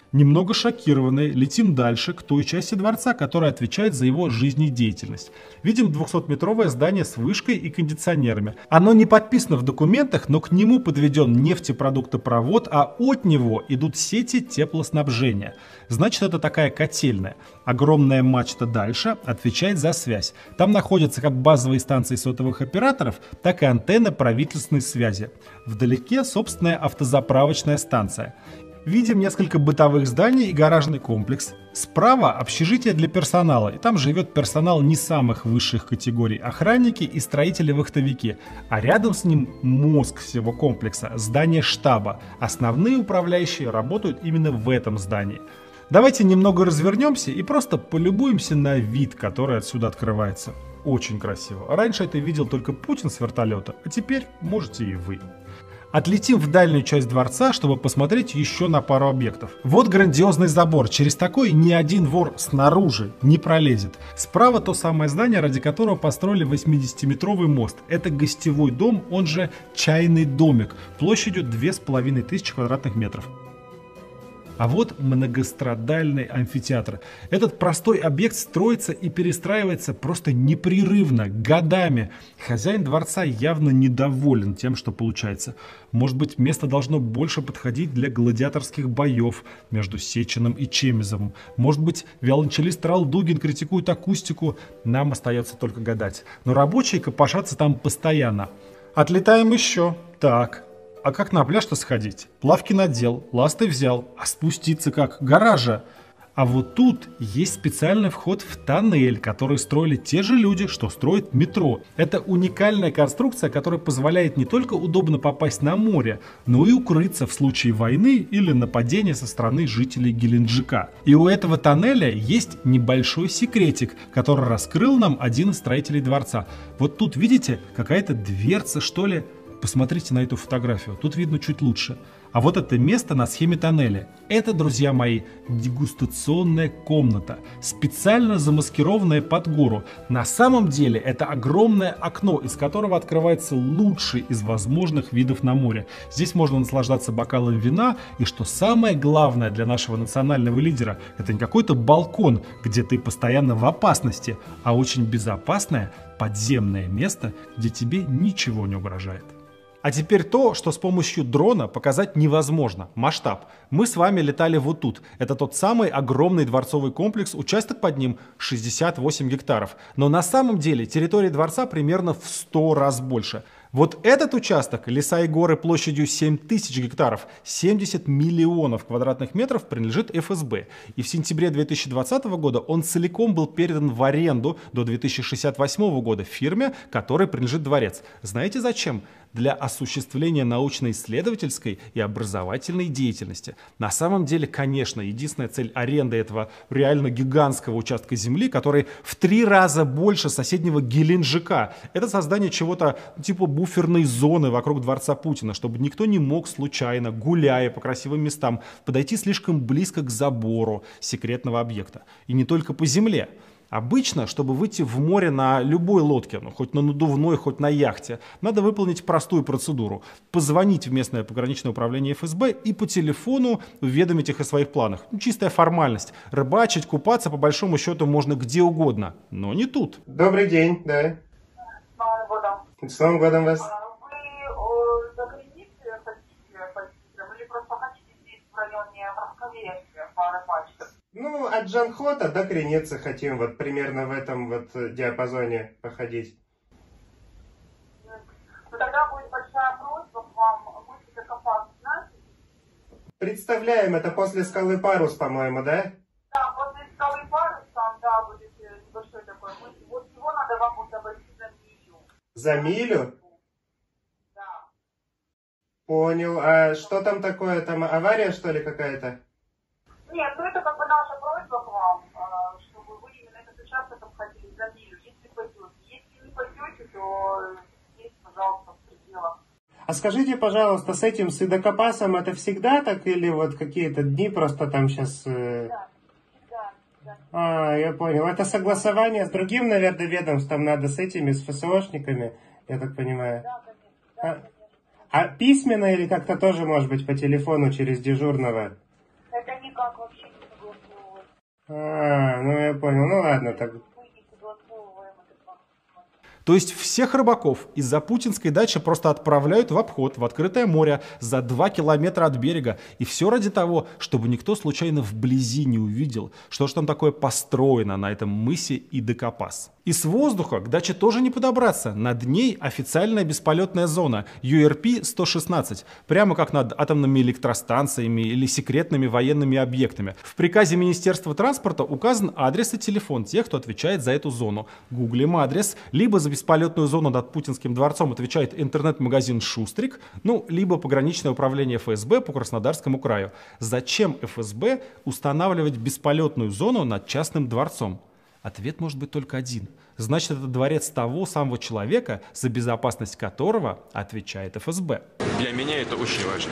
Немного шокированные, летим дальше к той части дворца, которая отвечает за его жизнедеятельность. Видим 200-метровое здание с вышкой и кондиционерами. Оно не подписано в документах, но к нему подведен нефтепродуктопровод, а от него идут сети теплоснабжения. Значит, это такая котельная. Огромная мачта дальше отвечает за связь. Там находятся как базовые станции сотовых операторов, так и антенны правительственной связи. Вдалеке собственная автозаправочная станция. Видим несколько бытовых зданий и гаражный комплекс. Справа общежитие для персонала, и там живет персонал не самых высших категорий, охранники и строители-вахтовики. А рядом с ним мозг всего комплекса, здание штаба. Основные управляющие работают именно в этом здании. Давайте немного развернемся и просто полюбуемся на вид, который отсюда открывается. Очень красиво. Раньше это видел только Путин с вертолета, а теперь можете и вы. Отлетим в дальнюю часть дворца, чтобы посмотреть еще на пару объектов. Вот грандиозный забор. Через такой ни один вор снаружи не пролезет. Справа то самое здание, ради которого построили 80-метровый мост. Это гостевой дом, он же чайный домик, площадью 2500 квадратных метров. А вот многострадальный амфитеатр. Этот простой объект строится и перестраивается просто непрерывно, годами. Хозяин дворца явно недоволен тем, что получается. Может быть, место должно больше подходить для гладиаторских боев между Сечиным и Чемизовым. Может быть, виолончелист Ралдугин критикует акустику. Нам остается только гадать. Но рабочие копошатся там постоянно. Отлетаем еще. Так. А как на пляж-то сходить? Плавки надел, ласты взял, а спуститься как? Гаража. А вот тут есть специальный вход в тоннель, который строили те же люди, что строят метро. Это уникальная конструкция, которая позволяет не только удобно попасть на море, но и укрыться в случае войны или нападения со стороны жителей Геленджика. И у этого тоннеля есть небольшой секретик, который раскрыл нам один из строителей дворца. Вот тут, видите, какая-то дверца, что ли? Посмотрите на эту фотографию, тут видно чуть лучше. А вот это место на схеме тоннеля. Это, друзья мои, дегустационная комната, специально замаскированная под гору. На самом деле это огромное окно, из которого открывается лучший из возможных видов на море. Здесь можно наслаждаться бокалом вина, и что самое главное для нашего национального лидера, это не какой-то балкон, где ты постоянно в опасности, а очень безопасное подземное место, где тебе ничего не угрожает. А теперь то, что с помощью дрона показать невозможно. Масштаб. Мы с вами летали вот тут. Это тот самый огромный дворцовый комплекс, участок под ним 68 гектаров. Но на самом деле территория дворца примерно в 100 раз больше. Вот этот участок, леса и горы площадью 7000 гектаров, 70 миллионов квадратных метров, принадлежит ФСБ. И в сентябре 2020 года он целиком был передан в аренду до 2068 года фирме, которой принадлежит дворец. Знаете зачем? Для осуществления научно-исследовательской и образовательной деятельности. На самом деле, конечно, единственная цель аренды этого реально гигантского участка земли, который в 3 раза больше соседнего Геленджика, это создание чего-то типа буферной зоны вокруг дворца Путина, чтобы никто не мог случайно, гуляя по красивым местам, подойти слишком близко к забору секретного объекта. И не только по земле. Обычно, чтобы выйти в море на любой лодке, ну, хоть на надувной, хоть на яхте, надо выполнить простую процедуру. Позвонить в местное пограничное управление ФСБ и по телефону уведомить их о своих планах. Ну, чистая формальность. Рыбачить, купаться, по большому счету, можно где угодно. Но не тут. Добрый день, да. С Новым годом. С Новым годом вас. Вы за кредит хотите или просто хотите здесь в районе Москвы пары пачек? Ну, от Джанхота до Креницы хотим вот примерно в этом вот диапазоне походить. Ну, тогда будет большая просьба к вам, мысли Копас, знаете? Представляем, это после скалы Парус, по-моему, да? Да, после скалы Парус там, да, будет небольшой такой мысль. Вот его надо вам будет обойти за милю. За милю? Да. Понял. А что там такое? Там авария, что ли, какая-то? Нет, ну это как бы наша просьба к вам, чтобы вы именно этот участок обходили за милю, если пойдете. Если не пойдете, то здесь, пожалуйста, в пределах. А скажите, пожалуйста, с этим Сыдокопасом это всегда так или вот какие-то дни просто там сейчас... Да. А, я понял. Это согласование с другим, наверное, ведомством надо, с этими, с ФСОшниками, я так понимаю. Да, конечно. А письменно или как-то тоже, может быть, по телефону через дежурного? Это это никак вообще не согласовывать. Ну я понял. Ну ладно, так. То есть всех рыбаков из-за путинской дачи просто отправляют в обход, в открытое море, за 2 километра от берега. И все ради того, чтобы никто случайно вблизи не увидел, что же там такое построено на этом мысе Идекопас. И с воздуха к даче тоже не подобраться. Над ней официальная бесполетная зона URP-116, прямо как над атомными электростанциями или секретными военными объектами. В приказе Министерства транспорта указан адрес и телефон тех, кто отвечает за эту зону. Гуглим адрес, либо за бесполетную зону над Путинским дворцом отвечает интернет-магазин «Шустрик», ну, либо пограничное управление ФСБ по Краснодарскому краю. Зачем ФСБ устанавливать бесполетную зону над частным дворцом? Ответ может быть только один. Значит, это дворец того самого человека, за безопасность которого отвечает ФСБ. Для меня это очень важно.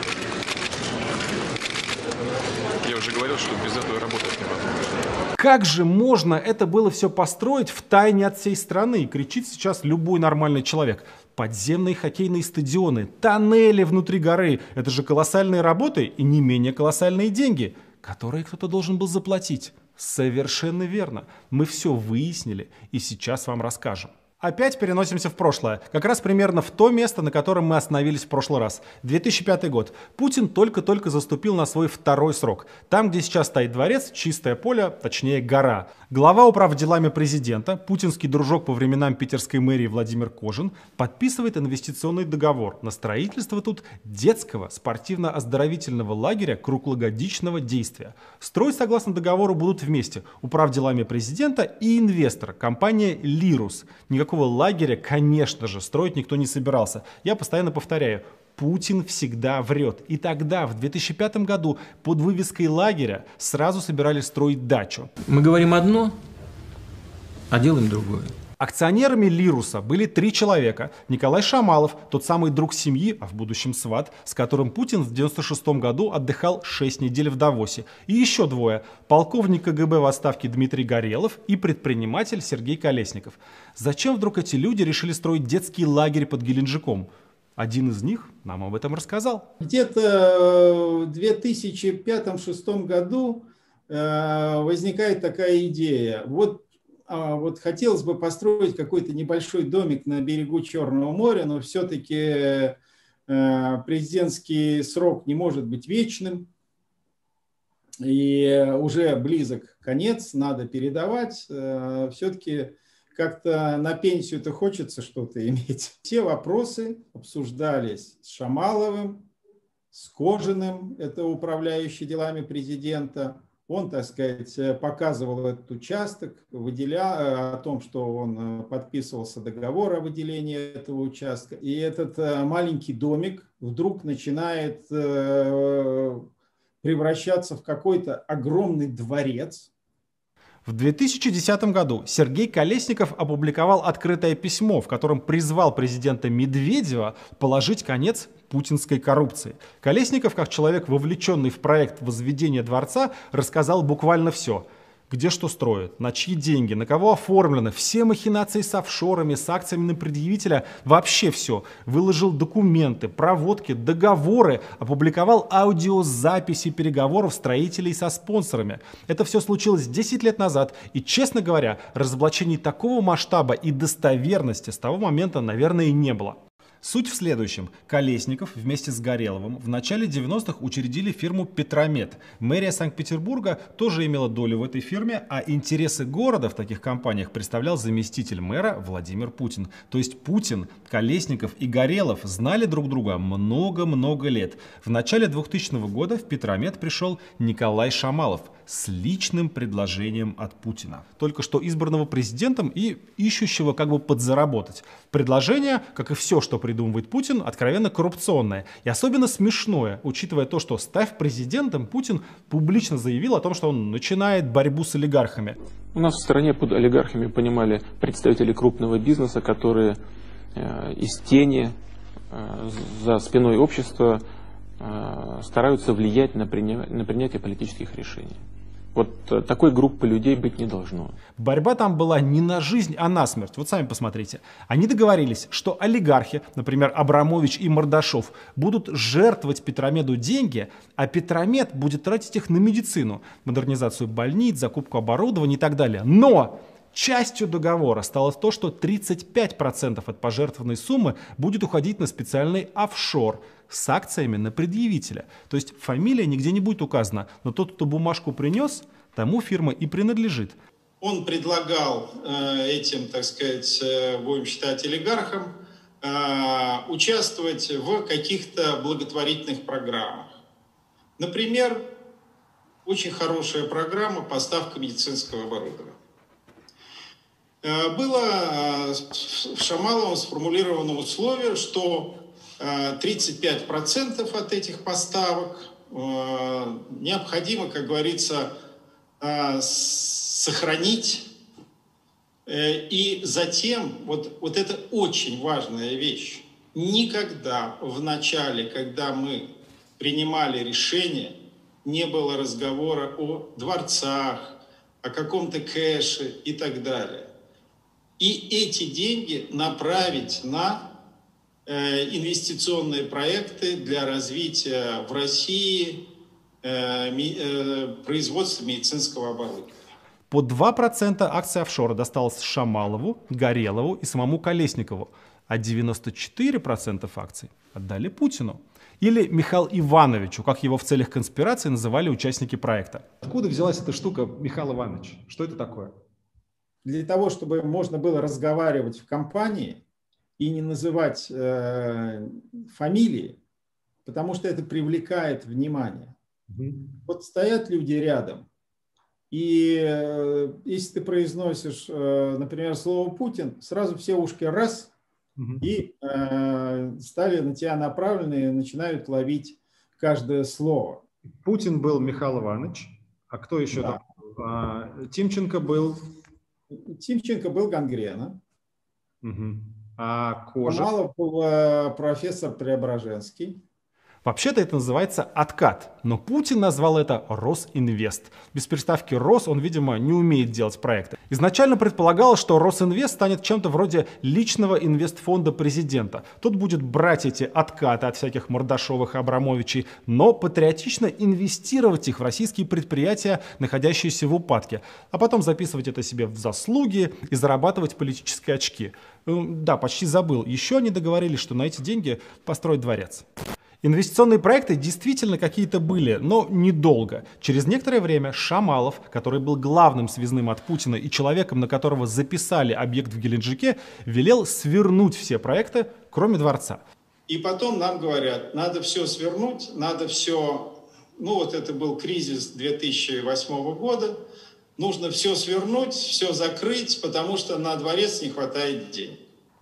Я уже говорил, что без этого работать невозможно. Как же можно это было все построить в тайне от всей страны, кричит сейчас любой нормальный человек. Подземные хоккейные стадионы, тоннели внутри горы. Это же колоссальные работы и не менее колоссальные деньги, которые кто-то должен был заплатить. Совершенно верно. Мы все выяснили и сейчас вам расскажем. Опять переносимся в прошлое, как раз примерно в то место, на котором мы остановились в прошлый раз. 2005 год. Путин только-только заступил на свой второй срок. Там, где сейчас стоит дворец, чистое поле, точнее гора. Глава управделами президента, путинский дружок по временам питерской мэрии Владимир Кожин, подписывает инвестиционный договор на строительство тут детского спортивно-оздоровительного лагеря круглогодичного действия. Строить, согласно договору, будут вместе управделами президента и инвестор, компания «Лирус». Никакого лагеря, конечно же, строить никто не собирался. Я постоянно повторяю, Путин всегда врет. И тогда, в 2005 году, под вывеской лагеря сразу собирались строить дачу. Мы говорим одно, а делаем другое. Акционерами «Лируса» были 3 человека. Николай Шамалов, тот самый друг семьи, а в будущем сват, с которым Путин в 1996 году отдыхал 6 недель в Давосе. И еще 2. Полковник КГБ в отставке Дмитрий Горелов и предприниматель Сергей Колесников. Зачем вдруг эти люди решили строить детский лагерь под Геленджиком? Один из них нам об этом рассказал. Где-то в 2005-2006 году возникает такая идея. Вот хотелось бы построить какой-то небольшой домик на берегу Черного моря, но все-таки президентский срок не может быть вечным. И уже близок конец, надо передавать. Все-таки как-то на пенсию-то хочется что-то иметь. Все вопросы обсуждались с Шамаловым, с Кожиным, это управляющий делами президента. Он, так сказать, показывал этот участок, выделял о том, что он подписывался договор о выделении этого участка. И этот маленький домик вдруг начинает превращаться в какой-то огромный дворец. В 2010 году Сергей Колесников опубликовал открытое письмо, в котором призвал президента Медведева положить конец путинской коррупции. Колесников, как человек, вовлеченный в проект возведения дворца, рассказал буквально все. Где что строят, на чьи деньги, на кого оформлено, все махинации с офшорами, с акциями на предъявителя, вообще все. Выложил документы, проводки, договоры, опубликовал аудиозаписи переговоров строителей со спонсорами. Это все случилось 10 лет назад, и, честно говоря, разоблачений такого масштаба и достоверности с того момента, наверное, и не было. Суть в следующем. Колесников вместе с Гореловым в начале 90-х учредили фирму «Петромет». Мэрия Санкт-Петербурга тоже имела долю в этой фирме, а интересы города в таких компаниях представлял заместитель мэра Владимир Путин. То есть Путин, Колесников и Горелов знали друг друга много-много лет. В начале 2000 года в «Петромет» пришел Николай Шамалов с личным предложением от Путина. Только что избранного президентом и ищущего как бы подзаработать. Предложение, как и все, что придумывает Путин, откровенно коррупционное. И особенно смешное, учитывая то, что, став президентом, Путин публично заявил о том, что он начинает борьбу с олигархами. У нас в стране под олигархами понимали представители крупного бизнеса, которые из тени, за спиной общества стараются влиять на принятие политических решений. Вот такой группы людей быть не должно. Борьба там была не на жизнь, а на смерть. Вот сами посмотрите. Они договорились, что олигархи, например, Абрамович и Мордашов, будут жертвовать Петромеду деньги, а Петромед будет тратить их на медицину, модернизацию больниц, закупку оборудования и так далее. Но частью договора стало то, что 35% от пожертвованной суммы будет уходить на специальный офшор с акциями на предъявителя. То есть фамилия нигде не будет указана, но тот, кто бумажку принес, тому фирма и принадлежит. Он предлагал этим, так сказать, будем считать олигархам, участвовать в каких-то благотворительных программах. Например, очень хорошая программа поставка медицинского оборудования. Было Шамаловым сформулировано условие, что 35% от этих поставок необходимо, как говорится, сохранить. И затем, вот это очень важная вещь, никогда в начале, когда мы принимали решение, не было разговора о дворцах, о каком-то кэше и так далее. И эти деньги направить на инвестиционные проекты для развития в России производства медицинского оборудования. По 2% акций офшора досталось Шамалову, Горелову и самому Колесникову, а 94% акций отдали Путину. Или Михаилу Ивановичу, как его в целях конспирации называли участники проекта. Откуда взялась эта штука, Михаил Иванович? Что это такое? Для того, чтобы можно было разговаривать в компании и не называть фамилии, потому что это привлекает внимание. Вот стоят люди рядом, и если ты произносишь, например, слово «Путин», сразу все ушки раз, и стали на тебя направлены и начинают ловить каждое слово. Путин был Михаил Иванович, а кто еще Да. там? Тимченко был Гангрена. А Кожа? Шамалов был профессор Преображенский. Вообще-то это называется откат, но Путин назвал это Росинвест. Без приставки «Рос» он, видимо, не умеет делать проекты. Изначально предполагалось, что Росинвест станет чем-то вроде личного инвестфонда президента. Тот будет брать эти откаты от всяких Мордашовых и Абрамовичей, но патриотично инвестировать их в российские предприятия, находящиеся в упадке, а потом записывать это себе в заслуги и зарабатывать политические очки. Да, почти забыл. Еще они договорились, что на эти деньги построят дворец. Инвестиционные проекты действительно какие-то были, но недолго. Через некоторое время Шамалов, который был главным связным от Путина и человеком, на которого записали объект в Геленджике, велел свернуть все проекты, кроме дворца. И потом нам говорят, надо все свернуть, надо все... вот это был кризис 2008 года. Нужно все свернуть, все закрыть, потому что на дворец не хватает денег.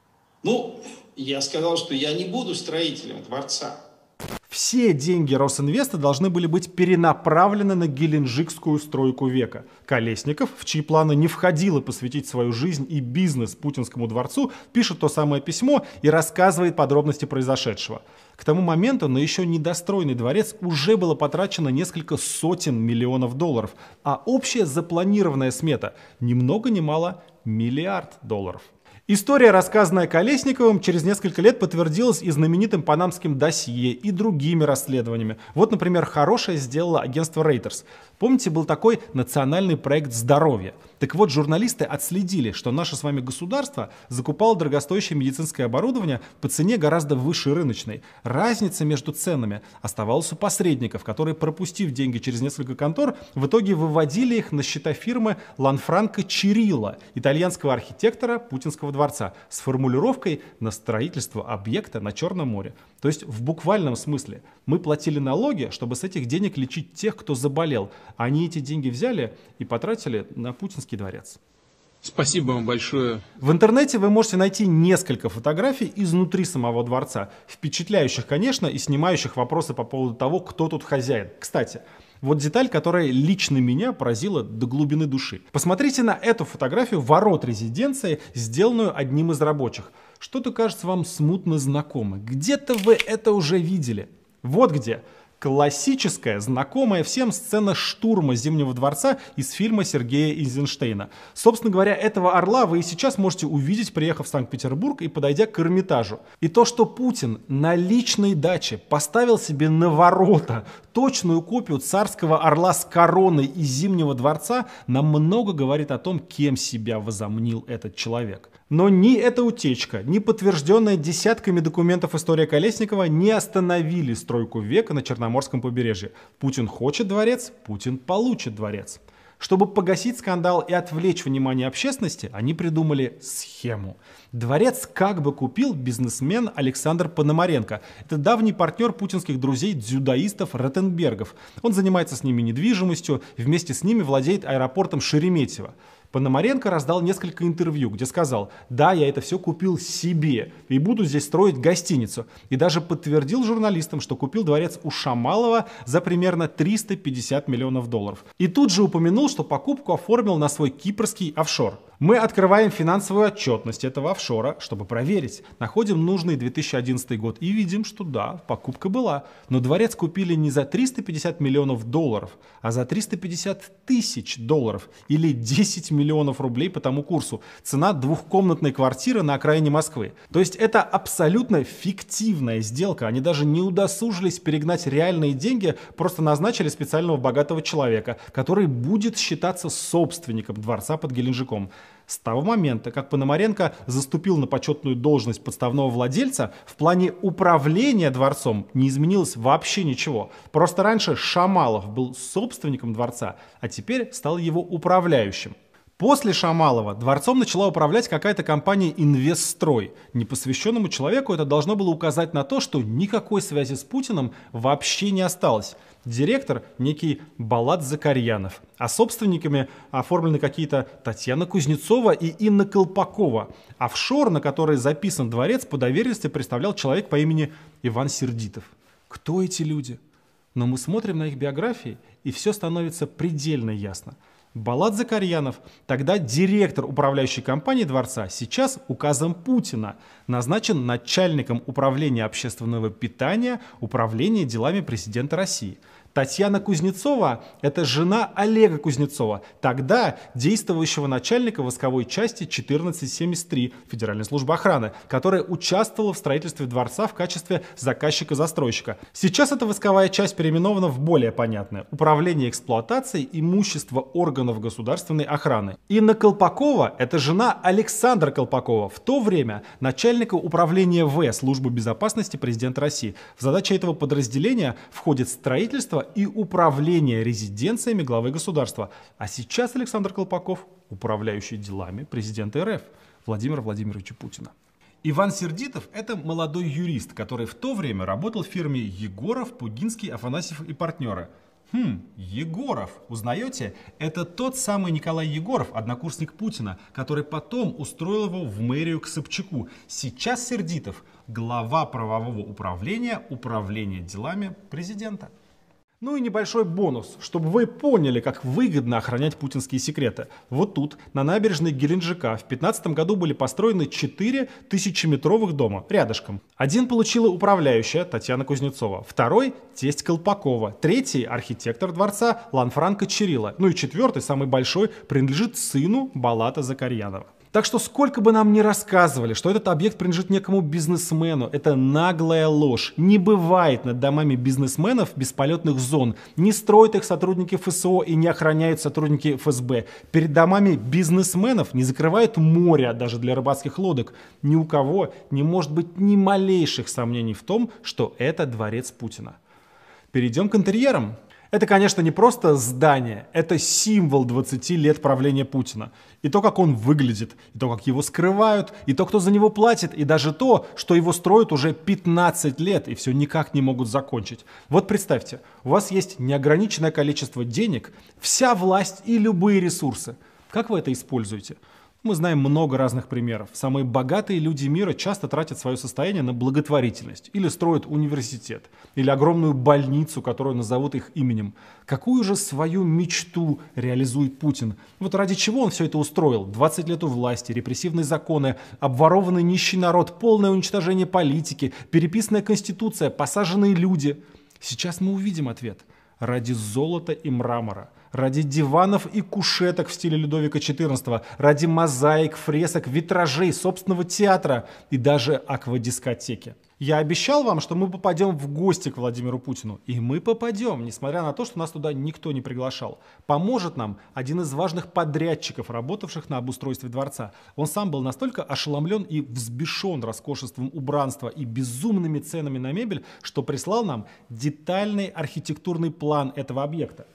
Я сказал, что я не буду строителем дворца. Все деньги Росинвеста должны были быть перенаправлены на геленджикскую стройку века. Колесников, в чьи планы не входило посвятить свою жизнь и бизнес Путинскому дворцу, пишет то самое письмо и рассказывает подробности произошедшего. К тому моменту на еще недостроенный дворец уже было потрачено несколько сотен миллионов долларов, а общая запланированная смета ни много ни мало $1 миллиард. История, рассказанная Колесниковым, через несколько лет подтвердилась и знаменитым панамским досье, и другими расследованиями. Вот, например, хорошее сделало агентство Reuters. Помните, был такой национальный проект здоровья? Так вот, журналисты отследили, что наше с вами государство закупало дорогостоящее медицинское оборудование по цене гораздо выше рыночной. Разница между ценами оставалась у посредников, которые, пропустив деньги через несколько контор, в итоге выводили их на счета фирмы Ланфранко Чирилла, итальянского архитектора Путинского дворца, с формулировкой на строительство объекта на Черном море. То есть в буквальном смысле мы платили налоги, чтобы с этих денег лечить тех, кто заболел. А они эти деньги взяли и потратили на Путинский дворец. Спасибо вам большое. В интернете вы можете найти несколько фотографий изнутри самого дворца. Впечатляющих, конечно, и снимающих вопросы по поводу того, кто тут хозяин. Кстати, вот деталь, которая лично меня поразила до глубины души. Посмотрите на эту фотографию ворот резиденции, сделанную одним из рабочих. Что-то кажется вам смутно знакомо. Где-то вы это уже видели. Вот где. Классическая, знакомая всем сцена штурма Зимнего дворца из фильма Сергея Эйзенштейна. Собственно говоря, этого орла вы и сейчас можете увидеть, приехав в Санкт-Петербург и подойдя к Эрмитажу. И то, что Путин на личной даче поставил себе на ворота точную копию царского орла с короной из Зимнего дворца, нам много говорит о том, кем себя возомнил этот человек. Но ни эта утечка, ни подтвержденная десятками документов история Колесникова не остановили стройку века на Черноморском побережье. Путин хочет дворец, Путин получит дворец. Чтобы погасить скандал и отвлечь внимание общественности, они придумали схему. Дворец как бы купил бизнесмен Александр Пономаренко. Это давний партнер путинских друзей-дзюдоистов Ротенбергов. Он занимается с ними недвижимостью, вместе с ними владеет аэропортом Шереметьево. Пономаренко раздал несколько интервью, где сказал: да, я это все купил себе и буду здесь строить гостиницу. И даже подтвердил журналистам, что купил дворец у Шамалова за примерно 350 миллионов долларов. И тут же упомянул, что покупку оформил на свой кипрский офшор. Мы открываем финансовую отчетность этого офшора, чтобы проверить. Находим нужный 2011 год и видим, что да, покупка была. Но дворец купили не за 350 миллионов долларов, а за 350 тысяч долларов или 10 миллионов рублей по тому курсу. Цена двухкомнатной квартиры на окраине Москвы. То есть это абсолютно фиктивная сделка. Они даже не удосужились перегнать реальные деньги, просто назначили специального богатого человека, который будет считаться собственником дворца под Геленджиком. С того момента, как Пономаренко заступил на почетную должность подставного владельца, в плане управления дворцом не изменилось вообще ничего. Просто раньше Шамалов был собственником дворца, а теперь стал его управляющим. После Шамалова дворцом начала управлять какая-то компания «Инвестстрой». Непосвященному человеку это должно было указать на то, что никакой связи с Путиным вообще не осталось. Директор некий Балат Закарьянов, а собственниками оформлены какие-то Татьяна Кузнецова и Инна Колпакова. Офшор, на который записан дворец, по доверенности представлял человек по имени Иван Сердитов. Кто эти люди? Но мы смотрим на их биографии, и все становится предельно ясно. Балат Закарьянов, тогда директор управляющей компании дворца, сейчас указом Путина назначен начальником управления общественного питания, управления делами президента России. Татьяна Кузнецова – это жена Олега Кузнецова, тогда действующего начальника восковой части 1473 Федеральной службы охраны, которая участвовала в строительстве дворца в качестве заказчика-застройщика. Сейчас эта восковая часть переименована в более понятное – Управление эксплуатацией имущества органов государственной охраны. Инна Колпакова – это жена Александра Колпакова, в то время начальника управления В службы безопасности президента России. В задачи этого подразделения входит строительство и управление резиденциями главы государства. А сейчас Александр Колпаков – управляющий делами президента РФ Владимира Владимировича Путина. Иван Сердитов – это молодой юрист, который в то время работал в фирме Егоров, Пугинский, Афанасьев и партнеры. Егоров, узнаете? Это тот самый Николай Егоров, однокурсник Путина, который потом устроил его в мэрию к Собчаку. Сейчас Сердитов – глава правового управления, управления делами президента. Ну и небольшой бонус, чтобы вы поняли, как выгодно охранять путинские секреты. Вот тут, на набережной Геленджика, в 2015 году были построены 4 1000-метровых дома, рядышком. Один получила управляющая Татьяна Кузнецова, второй – тесть Колпакова, третий – архитектор дворца Ланфранко Чирилла, ну и четвертый, самый большой, принадлежит сыну Балата Закарьянова. Так что сколько бы нам ни рассказывали, что этот объект принадлежит некому бизнесмену, это наглая ложь. Не бывает над домами бизнесменов бесполетных зон. Не строят их сотрудники ФСО и не охраняют сотрудники ФСБ. Перед домами бизнесменов не закрывают море даже для рыбацких лодок. Ни у кого не может быть ни малейших сомнений в том, что это дворец Путина. Перейдем к интерьерам. Это, конечно, не просто здание, это символ 20 лет правления Путина. И то, как он выглядит, и то, как его скрывают, и то, кто за него платит, и даже то, что его строят уже 15 лет и все никак не могут закончить. Вот представьте, у вас есть неограниченное количество денег, вся власть и любые ресурсы. Как вы это используете? Мы знаем много разных примеров. Самые богатые люди мира часто тратят свое состояние на благотворительность, или строят университет, или огромную больницу, которую назовут их именем. Какую же свою мечту реализует Путин? Вот ради чего он все это устроил? 20 лет у власти, репрессивные законы, обворованный нищий народ, полное уничтожение политики, переписанная конституция, посаженные люди. Сейчас мы увидим ответ. Ради золота и мрамора, ради диванов и кушеток в стиле Людовика XIV, ради мозаик, фресок, витражей, собственного театра и даже аквадискотеки. Я обещал вам, что мы попадем в гости к Владимиру Путину. И мы попадем, несмотря на то, что нас туда никто не приглашал. Поможет нам один из важных подрядчиков, работавших на обустройстве дворца. Он сам был настолько ошеломлен и взбешен роскошеством убранства и безумными ценами на мебель, что прислал нам детальный архитектурный план этого объекта.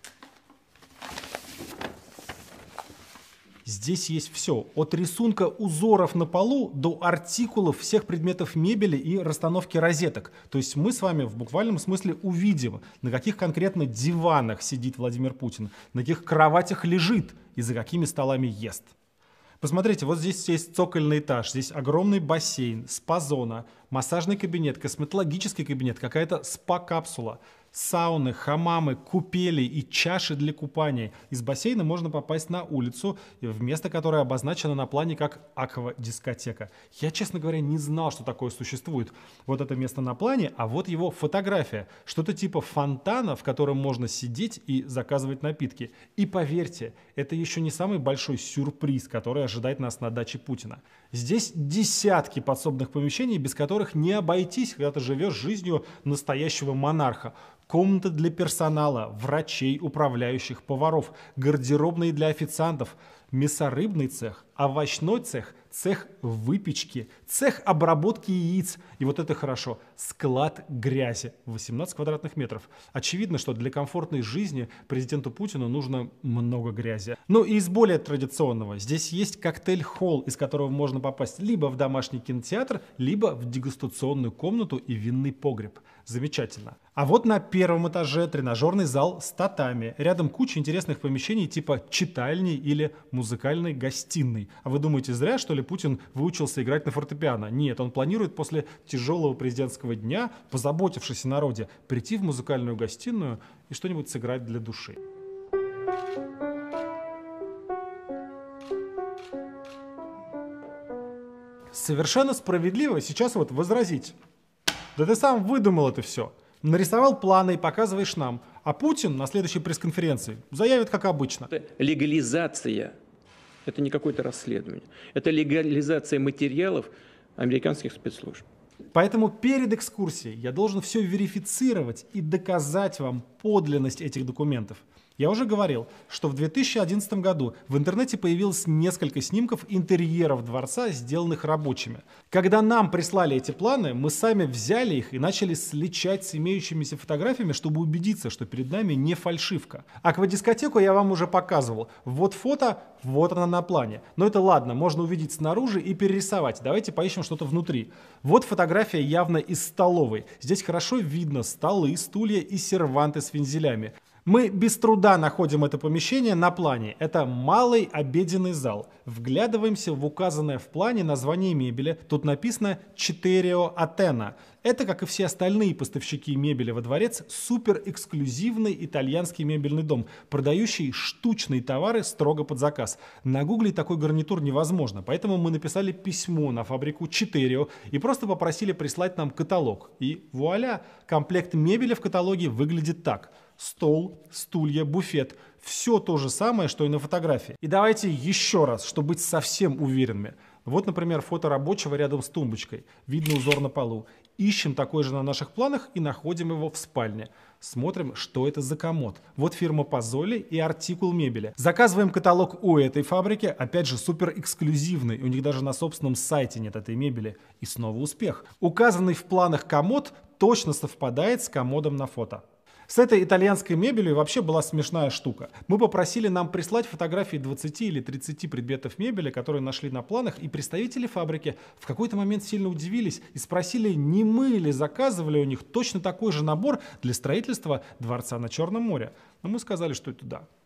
Здесь есть все, от рисунка узоров на полу до артикулов всех предметов мебели и расстановки розеток. То есть мы с вами в буквальном смысле увидим, на каких конкретно диванах сидит Владимир Путин, на каких кроватях лежит и за какими столами ест. Посмотрите, вот здесь есть цокольный этаж, здесь огромный бассейн, спа-зона, массажный кабинет, косметологический кабинет, какая-то спа-капсула. Сауны, хамамы, купели и чаши для купания. Из бассейна можно попасть на улицу, в место, которое обозначено на плане как аквадискотека. Я, честно говоря, не знал, что такое существует. Вот это место на плане, а вот его фотография. Что-то типа фонтана, в котором можно сидеть и заказывать напитки. И поверьте, это еще не самый большой сюрприз, который ожидает нас на даче Путина. Здесь десятки подсобных помещений, без которых не обойтись, когда ты живешь жизнью настоящего монарха. Комнаты для персонала, врачей, управляющих, поваров, гардеробные для официантов, мясорыбный цех, овощной цех, цех выпечки, цех обработки яиц. И вот это хорошо. Склад грязи. 18 квадратных метров. Очевидно, что для комфортной жизни президенту Путину нужно много грязи. Ну и из более традиционного. Здесь есть коктейль-холл, из которого можно попасть либо в домашний кинотеатр, либо в дегустационную комнату и винный погреб. Замечательно. А вот на первом этаже тренажерный зал с татами. Рядом куча интересных помещений типа читальни или музыкальной гостиной. А вы думаете, зря, что ли, Путин выучился играть на фортепиано? Нет, он планирует после тяжелого президентского дня, позаботившись о народе, прийти в музыкальную гостиную и что-нибудь сыграть для души. Совершенно справедливо сейчас вот возразить. Да ты сам выдумал это все. Нарисовал планы и показываешь нам. А Путин на следующей пресс-конференции заявит, как обычно. Легализация. Это не какое-то расследование. Это легализация материалов американских спецслужб. Поэтому перед экскурсией я должен все верифицировать и доказать вам подлинность этих документов. Я уже говорил, что в 2011 году в интернете появилось несколько снимков интерьеров дворца, сделанных рабочими. Когда нам прислали эти планы, мы сами взяли их и начали сличать с имеющимися фотографиями, чтобы убедиться, что перед нами не фальшивка. Аквадискотеку я вам уже показывал. Вот фото, вот она на плане. Но это ладно, можно увидеть снаружи и перерисовать. Давайте поищем что-то внутри. Вот фотография явно из столовой. Здесь хорошо видно столы, стулья и серванты с вензелями. Мы без труда находим это помещение на плане. Это малый обеденный зал. Вглядываемся в указанное в плане название мебели. Тут написано «Четырео Атена». Это, как и все остальные поставщики мебели во дворец, суперэксклюзивный итальянский мебельный дом, продающий штучные товары строго под заказ. Нагуглить такой гарнитур невозможно, поэтому мы написали письмо на фабрику Четырео и просто попросили прислать нам каталог. И вуаля, комплект мебели в каталоге выглядит так. Стол, стулья, буфет. Все то же самое, что и на фотографии. И давайте еще раз, чтобы быть совсем уверенными. Вот, например, фото рабочего рядом с тумбочкой. Видно узор на полу. Ищем такой же на наших планах и находим его в спальне. Смотрим, что это за комод. Вот фирма Позоли и артикул мебели. Заказываем каталог у этой фабрики. Опять же, супер эксклюзивный. У них даже на собственном сайте нет этой мебели. И снова успех. Указанный в планах комод точно совпадает с комодом на фото. С этой итальянской мебелью вообще была смешная штука. Мы попросили нам прислать фотографии 20 или 30 предметов мебели, которые нашли на планах, и представители фабрики в какой-то момент сильно удивились и спросили, не мы ли заказывали у них точно такой же набор для строительства дворца на Черном море. Но мы сказали, что это да.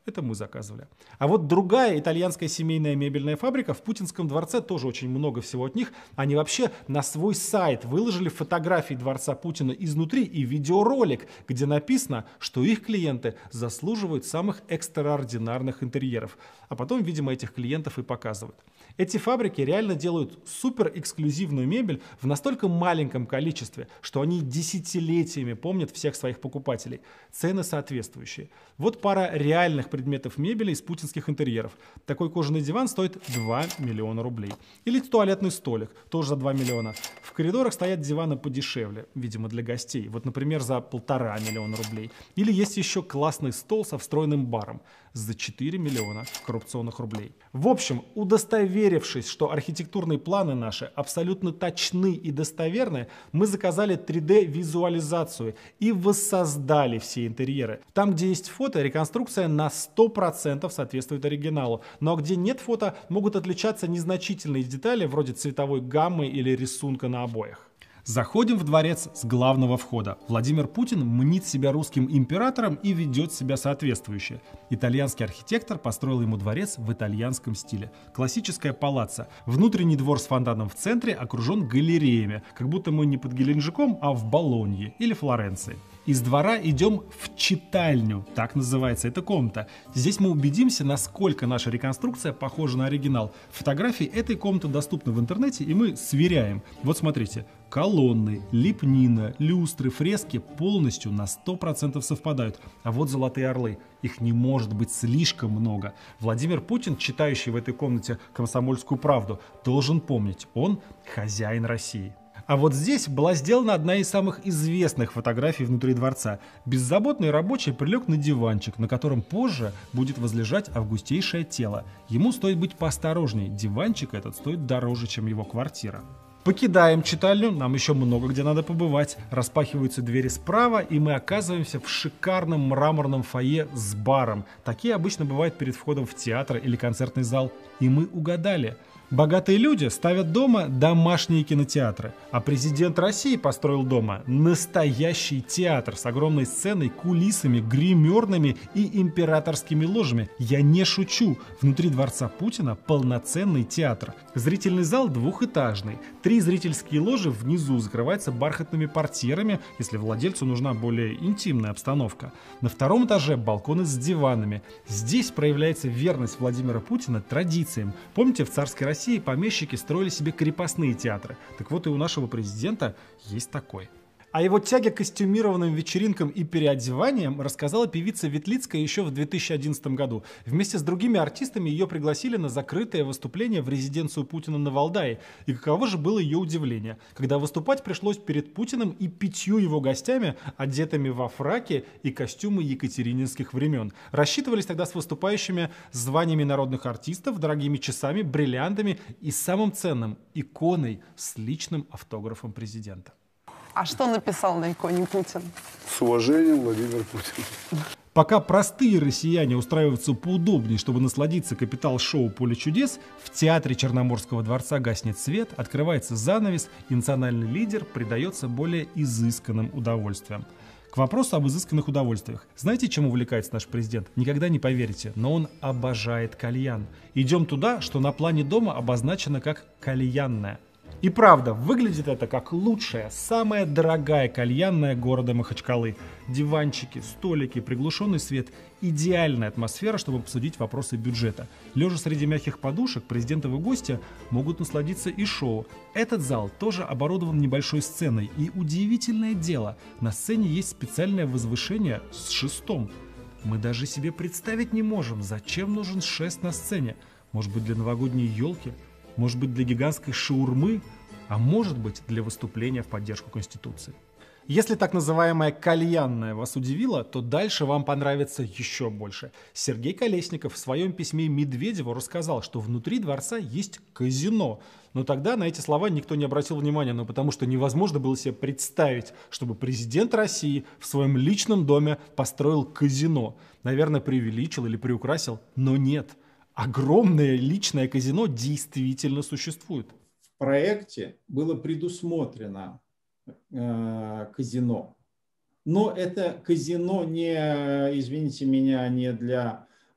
Это мы заказывали. А вот другая итальянская семейная мебельная фабрика в Путинском дворце, тоже очень много всего от них. Они вообще на свой сайт выложили фотографии дворца Путина изнутри и видеоролик, где написано, что их клиенты заслуживают самых экстраординарных интерьеров. А потом, видимо, этих клиентов и показывают. Эти фабрики реально делают супер эксклюзивную мебель в настолько маленьком количестве, что они десятилетиями помнят всех своих покупателей. Цены соответствующие. Вот пара реальных предметов мебели из путинских интерьеров. Такой кожаный диван стоит 2 миллиона рублей. Или туалетный столик, тоже за 2 миллиона. В коридорах стоят диваны подешевле, видимо, для гостей. Вот, например, за 1,5 миллиона рублей. Или есть еще классный стол со встроенным баром за 4 миллиона коррупционных рублей. В общем, удостоверившись, что архитектурные планы наши абсолютно точны и достоверны, мы заказали 3D-визуализацию и воссоздали все интерьеры. Там, где есть фото, реконструкция на 100% соответствует оригиналу. Но где нет фото, могут отличаться незначительные детали, вроде цветовой гаммы или рисунка на обоях. Заходим в дворец с главного входа. Владимир Путин мнит себя русским императором и ведет себя соответствующе. Итальянский архитектор построил ему дворец в итальянском стиле. Классическая палаццо. Внутренний двор с фонтаном в центре окружен галереями, как будто мы не под Геленджиком, а в Болонье или Флоренции. Из двора идем в читальню, так называется эта комната. Здесь мы убедимся, насколько наша реконструкция похожа на оригинал. Фотографии этой комнаты доступны в интернете, и мы сверяем. Вот смотрите, колонны, лепнина, люстры, фрески полностью на 100% совпадают. А вот золотые орлы. Их не может быть слишком много. Владимир Путин, читающий в этой комнате «Комсомольскую правду», должен помнить, он хозяин России. А вот здесь была сделана одна из самых известных фотографий внутри дворца. Беззаботный рабочий прилег на диванчик, на котором позже будет возлежать августейшее тело. Ему стоит быть поосторожней, диванчик этот стоит дороже, чем его квартира. Покидаем читальню, нам еще много где надо побывать. Распахиваются двери справа, и мы оказываемся в шикарном мраморном фойе с баром. Такие обычно бывают перед входом в театр или концертный зал. И мы угадали. Богатые люди ставят дома домашние кинотеатры, а президент России построил дома настоящий театр с огромной сценой, кулисами, гримерными и императорскими ложами. Я не шучу, внутри дворца Путина полноценный театр. Зрительный зал двухэтажный, 3 зрительские ложи внизу закрываются бархатными портьерами, если владельцу нужна более интимная обстановка. На 2-м этаже балконы с диванами. Здесь проявляется верность Владимира Путина традициям. Помните, в царской России помещики строили себе крепостные театры. Так вот и у нашего президента есть такой. О его тяге к костюмированным вечеринкам и переодеваниям рассказала певица Ветлицкая еще в 2011 году. Вместе с другими артистами ее пригласили на закрытое выступление в резиденцию Путина на Валдае. И каково же было ее удивление, когда выступать пришлось перед Путиным и 5 его гостями, одетыми во фраки и костюмы екатерининских времен. Рассчитывались тогда с выступающими званиями народных артистов, дорогими часами, бриллиантами и самым ценным – иконой с личным автографом президента. А что написал на иконе Путин? С уважением, Владимир Путин. Пока простые россияне устраиваются поудобнее, чтобы насладиться капитал-шоу «Поле чудес», в театре Черноморского дворца гаснет свет, открывается занавес, и национальный лидер предается более изысканным удовольствиям. К вопросу об изысканных удовольствиях. Знаете, чем увлекается наш президент? Никогда не поверите, но он обожает кальян. Идем туда, что на плане дома обозначено как «кальянная». И правда, выглядит это как лучшая, самая дорогая кальянная города Махачкалы. Диванчики, столики, приглушенный свет. Идеальная атмосфера, чтобы обсудить вопросы бюджета. Лежа среди мягких подушек, президентовы гости могут насладиться и шоу. Этот зал тоже оборудован небольшой сценой. И удивительное дело, на сцене есть специальное возвышение с шестом. Мы даже себе представить не можем, зачем нужен шест на сцене. Может быть, для новогодней елки? Может быть, для гигантской шаурмы, а может быть, для выступления в поддержку Конституции. Если так называемая кальянная вас удивила, то дальше вам понравится еще больше. Сергей Колесников в своем письме Медведеву рассказал, что внутри дворца есть казино. Но тогда на эти слова никто не обратил внимания, потому что невозможно было себе представить, чтобы президент России в своем личном доме построил казино. Наверное, преувеличил или приукрасил, но нет. Огромное личное казино действительно существует. В проекте было предусмотрено казино. Но это казино не, извините меня, не для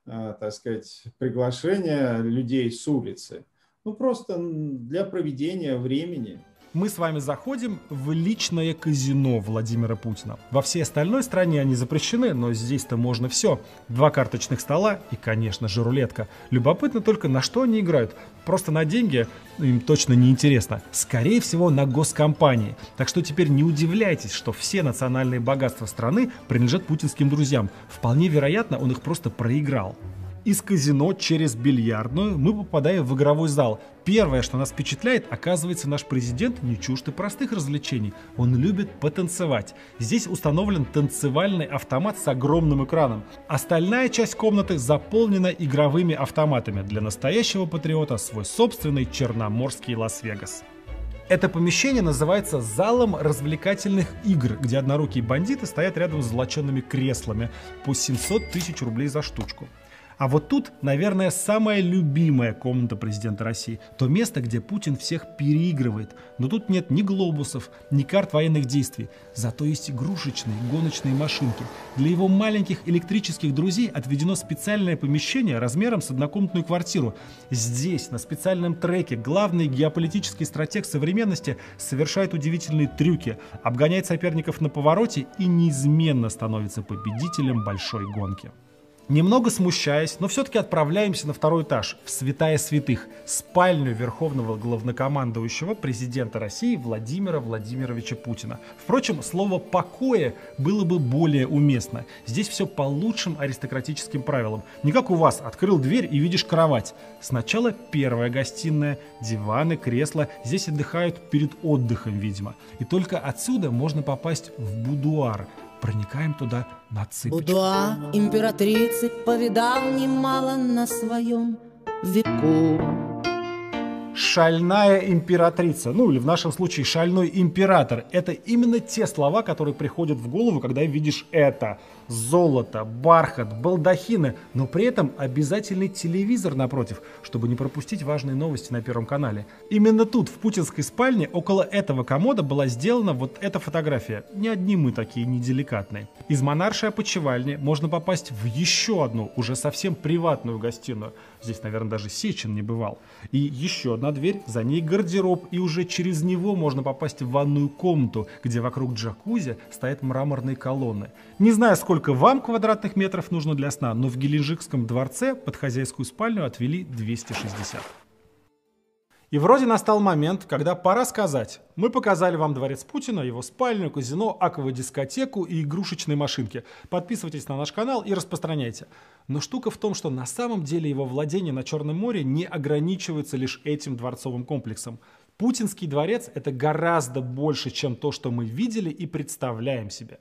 так сказать, приглашения людей с улицы. Ну, просто для проведения времени. Мы с вами заходим в личное казино Владимира Путина. Во всей остальной стране они запрещены, но здесь-то можно все. 2 карточных стола и, конечно же, рулетка. Любопытно только, на что они играют. Просто на деньги им точно не интересно. Скорее всего, на госкомпании. Так что теперь не удивляйтесь, что все национальные богатства страны принадлежат путинским друзьям. Вполне вероятно, он их просто проиграл. Из казино через бильярдную мы попадаем в игровой зал. Первое, что нас впечатляет, оказывается, наш президент не чужд и простых развлечений. Он любит потанцевать. Здесь установлен танцевальный автомат с огромным экраном. Остальная часть комнаты заполнена игровыми автоматами. Для настоящего патриота свой собственный черноморский Лас-Вегас. Это помещение называется залом развлекательных игр, где однорукие бандиты стоят рядом с золоченными креслами по 700 тысяч рублей за штучку. А вот тут, наверное, самая любимая комната президента России. То место, где Путин всех переигрывает. Но тут нет ни глобусов, ни карт военных действий. Зато есть игрушечные гоночные машинки. Для его маленьких электрических друзей отведено специальное помещение размером с однокомнатную квартиру. Здесь, на специальном треке, главный геополитический стратег современности совершает удивительные трюки, обгоняет соперников на повороте и неизменно становится победителем большой гонки. Немного смущаясь, но все-таки отправляемся на 2-й этаж, в святая святых, спальню верховного главнокомандующего президента России Владимира Владимировича Путина. Впрочем, слово «покоя» было бы более уместно. Здесь все по лучшим аристократическим правилам. Не как у вас, открыл дверь и видишь кровать. Сначала первая гостиная, диваны, кресла. Здесь отдыхают перед отдыхом, видимо. И только отсюда можно попасть в будуар. Проникаем туда на цыпочках. Будуар императрицы повидал немало на своем веку. Шальная императрица, ну или в нашем случае шальной император. Это именно те слова, которые приходят в голову, когда видишь это. Золото, бархат, балдахины, но при этом обязательный телевизор напротив, чтобы не пропустить важные новости на Первом канале. Именно тут, в путинской спальне, около этого комода была сделана вот эта фотография. Не одни мы такие неделикатные. Из монаршей опочивальни можно попасть в еще одну, уже совсем приватную гостиную. Здесь, наверное, даже Сечин не бывал. И еще одна дверь, за ней гардероб, и уже через него можно попасть в ванную комнату, где вокруг джакузи стоят мраморные колонны. Не знаю, сколько вам квадратных метров нужно для сна, но в Геленджикском дворце под хозяйскую спальню отвели 260. И вроде настал момент, когда пора сказать: мы показали вам дворец Путина, его спальню, казино, аквадискотеку и игрушечные машинки. Подписывайтесь на наш канал и распространяйте. Но штука в том, что на самом деле его владение на Черном море не ограничивается лишь этим дворцовым комплексом. Путинский дворец — это гораздо больше, чем то, что мы видели и представляем себе.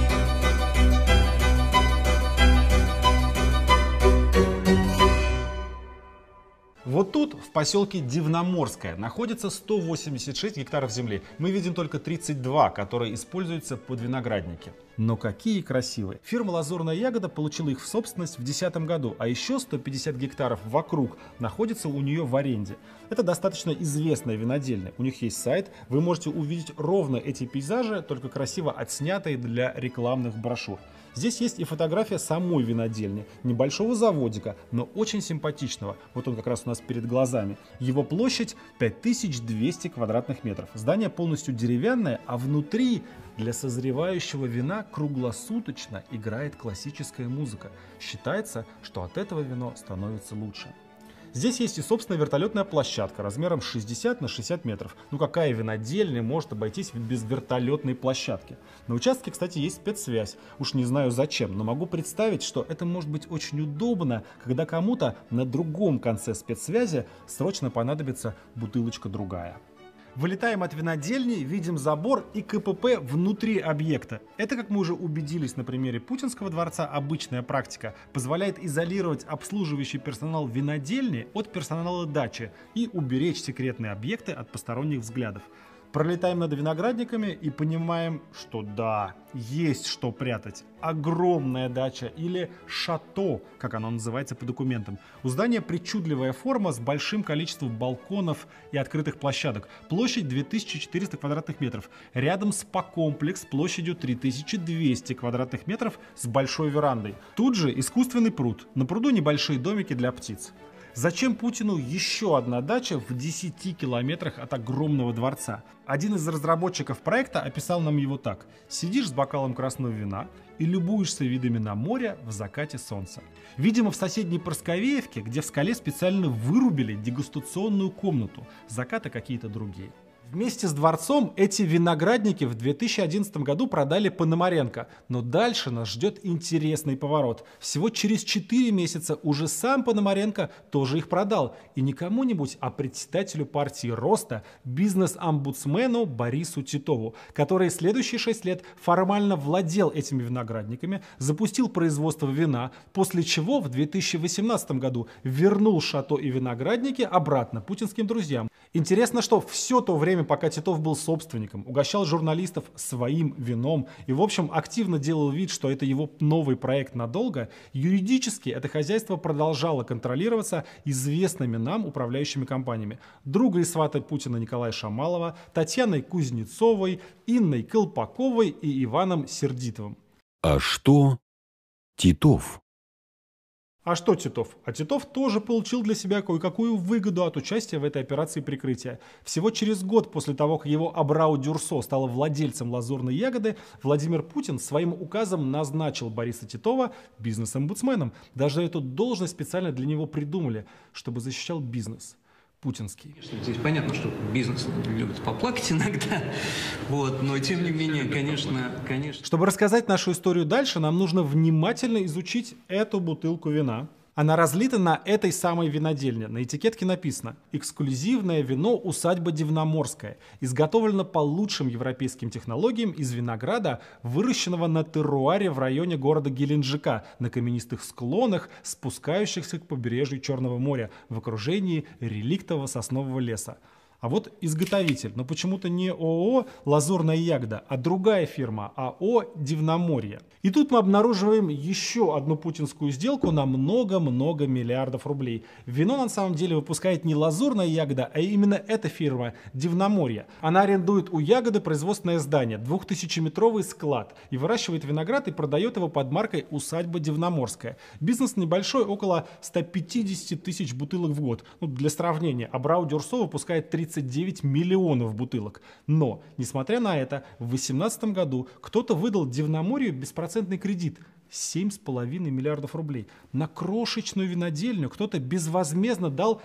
Вот тут, в поселке Дивноморское, находится 186 гектаров земли. Мы видим только 32, которые используются под виноградники. Но какие красивые! Фирма «Лазурная ягода» получила их в собственность в 2010 году, а еще 150 гектаров вокруг находится у нее в аренде. Это достаточно известная винодельня. У них есть сайт, вы можете увидеть ровно эти пейзажи, только красиво отснятые для рекламных брошюр. Здесь есть и фотография самой винодельни, небольшого заводика, но очень симпатичного. Вот он как раз у нас перед глазами. Его площадь 5200 квадратных метров. Здание полностью деревянное, а внутри для созревающего вина круглосуточно играет классическая музыка. Считается, что от этого вино становится лучше. Здесь есть и собственная вертолетная площадка размером 60 на 60 метров. Ну какая винодельня может обойтись без вертолетной площадки? На участке, кстати, есть спецсвязь. Уж не знаю зачем, но могу представить, что это может быть очень удобно, когда кому-то на другом конце спецсвязи срочно понадобится бутылочка другая. Вылетаем от винодельни, видим забор и КПП внутри объекта. Это, как мы уже убедились на примере Путинского дворца, обычная практика. Позволяет изолировать обслуживающий персонал винодельни от персонала дачи и уберечь секретные объекты от посторонних взглядов. Пролетаем над виноградниками и понимаем, что да, есть что прятать. Огромная дача или шато, как оно называется по документам. У здания причудливая форма с большим количеством балконов и открытых площадок. Площадь 2400 квадратных метров. Рядом спа-комплекс площадью 3200 квадратных метров с большой верандой. Тут же искусственный пруд. На пруду небольшие домики для птиц. Зачем Путину еще одна дача в 10 километрах от огромного дворца? Один из разработчиков проекта описал нам его так. Сидишь с бокалом красного вина и любуешься видами на море в закате солнца. Видимо, в соседней Просковеевке, где в скале специально вырубили дегустационную комнату. Закаты какие-то другие. Вместе с дворцом эти виноградники в 2011 году продали Пономаренко. Но дальше нас ждет интересный поворот. Всего через 4 месяца уже сам Пономаренко тоже их продал. И не кому-нибудь, а председателю партии Роста, бизнес-омбудсмену Борису Титову, который следующие 6 лет формально владел этими виноградниками, запустил производство вина, после чего в 2018 году вернул шато и виноградники обратно путинским друзьям. Интересно, что все то время, пока Титов был собственником, угощал журналистов своим вином и, в общем, активно делал вид, что это его новый проект надолго, юридически это хозяйство продолжало контролироваться известными нам управляющими компаниями. Друга и свата Путина Николая Шамалова, Татьяной Кузнецовой, Инной Колпаковой и Иваном Сердитовым. А что Титов? А что Титов? А Титов тоже получил для себя кое-какую выгоду от участия в этой операции прикрытия. Всего через год после того, как его Абрау Дюрсо стала владельцем «Лазурной ягоды», Владимир Путин своим указом назначил Бориса Титова бизнес-омбудсменом. Даже эту должность специально для него придумали, чтобы защищал бизнес. Путинский. Здесь понятно, что бизнес любит поплакать иногда, но тем не менее, конечно. Чтобы рассказать нашу историю дальше, нам нужно внимательно изучить эту бутылку вина. Она разлита на этой самой винодельне. На этикетке написано: «Эксклюзивное вино усадьба Дивноморская. Изготовлено по лучшим европейским технологиям из винограда, выращенного на терруаре в районе города Геленджика, на каменистых склонах, спускающихся к побережью Черного моря, в окружении реликтового соснового леса». А вот изготовитель, но почему-то не ООО «Лазурная ягода», а другая фирма АО «Дивноморье». И тут мы обнаруживаем еще одну путинскую сделку на много-много миллиардов рублей. Вино на самом деле выпускает не «Лазурная ягода», а именно эта фирма «Дивноморье». Она арендует у ягоды производственное здание, 2000-метровый склад, и выращивает виноград и продает его под маркой «Усадьба Дивноморская». Бизнес небольшой, около 150 тысяч бутылок в год. Для сравнения, Абрау Дюрсо выпускает 39 миллионов бутылок. Но, несмотря на это, в 2018 году кто-то выдал Дивноморью беспроцентный кредит 7,5 миллиардов рублей. На крошечную винодельню кто-то безвозмездно дал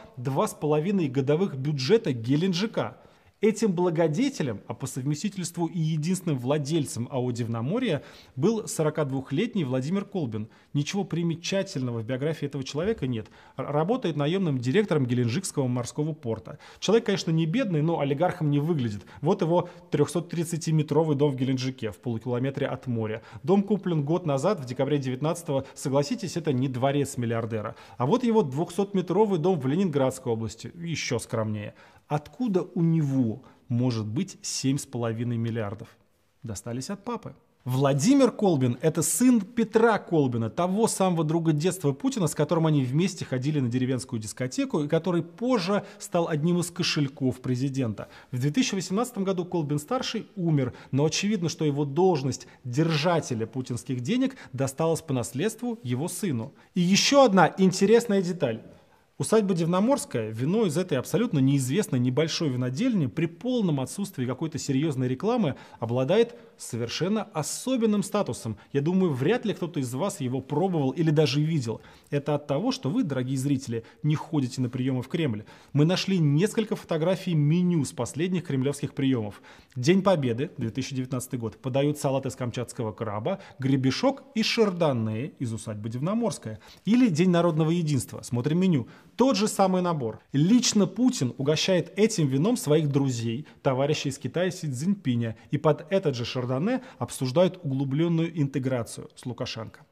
2,5 годовых бюджета Геленджика. Этим благодетелем, а по совместительству и единственным владельцем АО «Дивноморье» был 42-летний Владимир Колбин. Ничего примечательного в биографии этого человека нет. Работает наемным директором Геленджикского морского порта. Человек, конечно, не бедный, но олигархом не выглядит. Вот его 330-метровый дом в Геленджике, в полукилометре от моря. Дом куплен год назад, в декабре 19-го. Согласитесь, это не дворец миллиардера. А вот его 200-метровый дом в Ленинградской области, еще скромнее. Откуда у него может быть 7,5 миллиардов? Достались от папы. Владимир Колбин – это сын Петра Колбина, того самого друга детства Путина, с которым они вместе ходили на деревенскую дискотеку, и который позже стал одним из кошельков президента. В 2018 году Колбин-старший умер, но очевидно, что его должность держателя путинских денег досталась по наследству его сыну. И еще одна интересная деталь. Усадьба Дивноморская, вино из этой абсолютно неизвестной небольшой винодельни при полном отсутствии какой-то серьезной рекламы обладает совершенно особенным статусом. Я думаю, вряд ли кто-то из вас его пробовал или даже видел. Это от того, что вы, дорогие зрители, не ходите на приемы в Кремль. Мы нашли несколько фотографий меню с последних кремлевских приемов. День Победы, 2019 год, подают салат из камчатского краба, гребешок и шардоне из усадьбы Дивноморская. Или День народного единства, смотрим меню. Тот же самый набор. Лично Путин угощает этим вином своих друзей, товарищей из Китая Си Цзиньпиня, и под этот же шардоне обсуждают углубленную интеграцию с Лукашенко.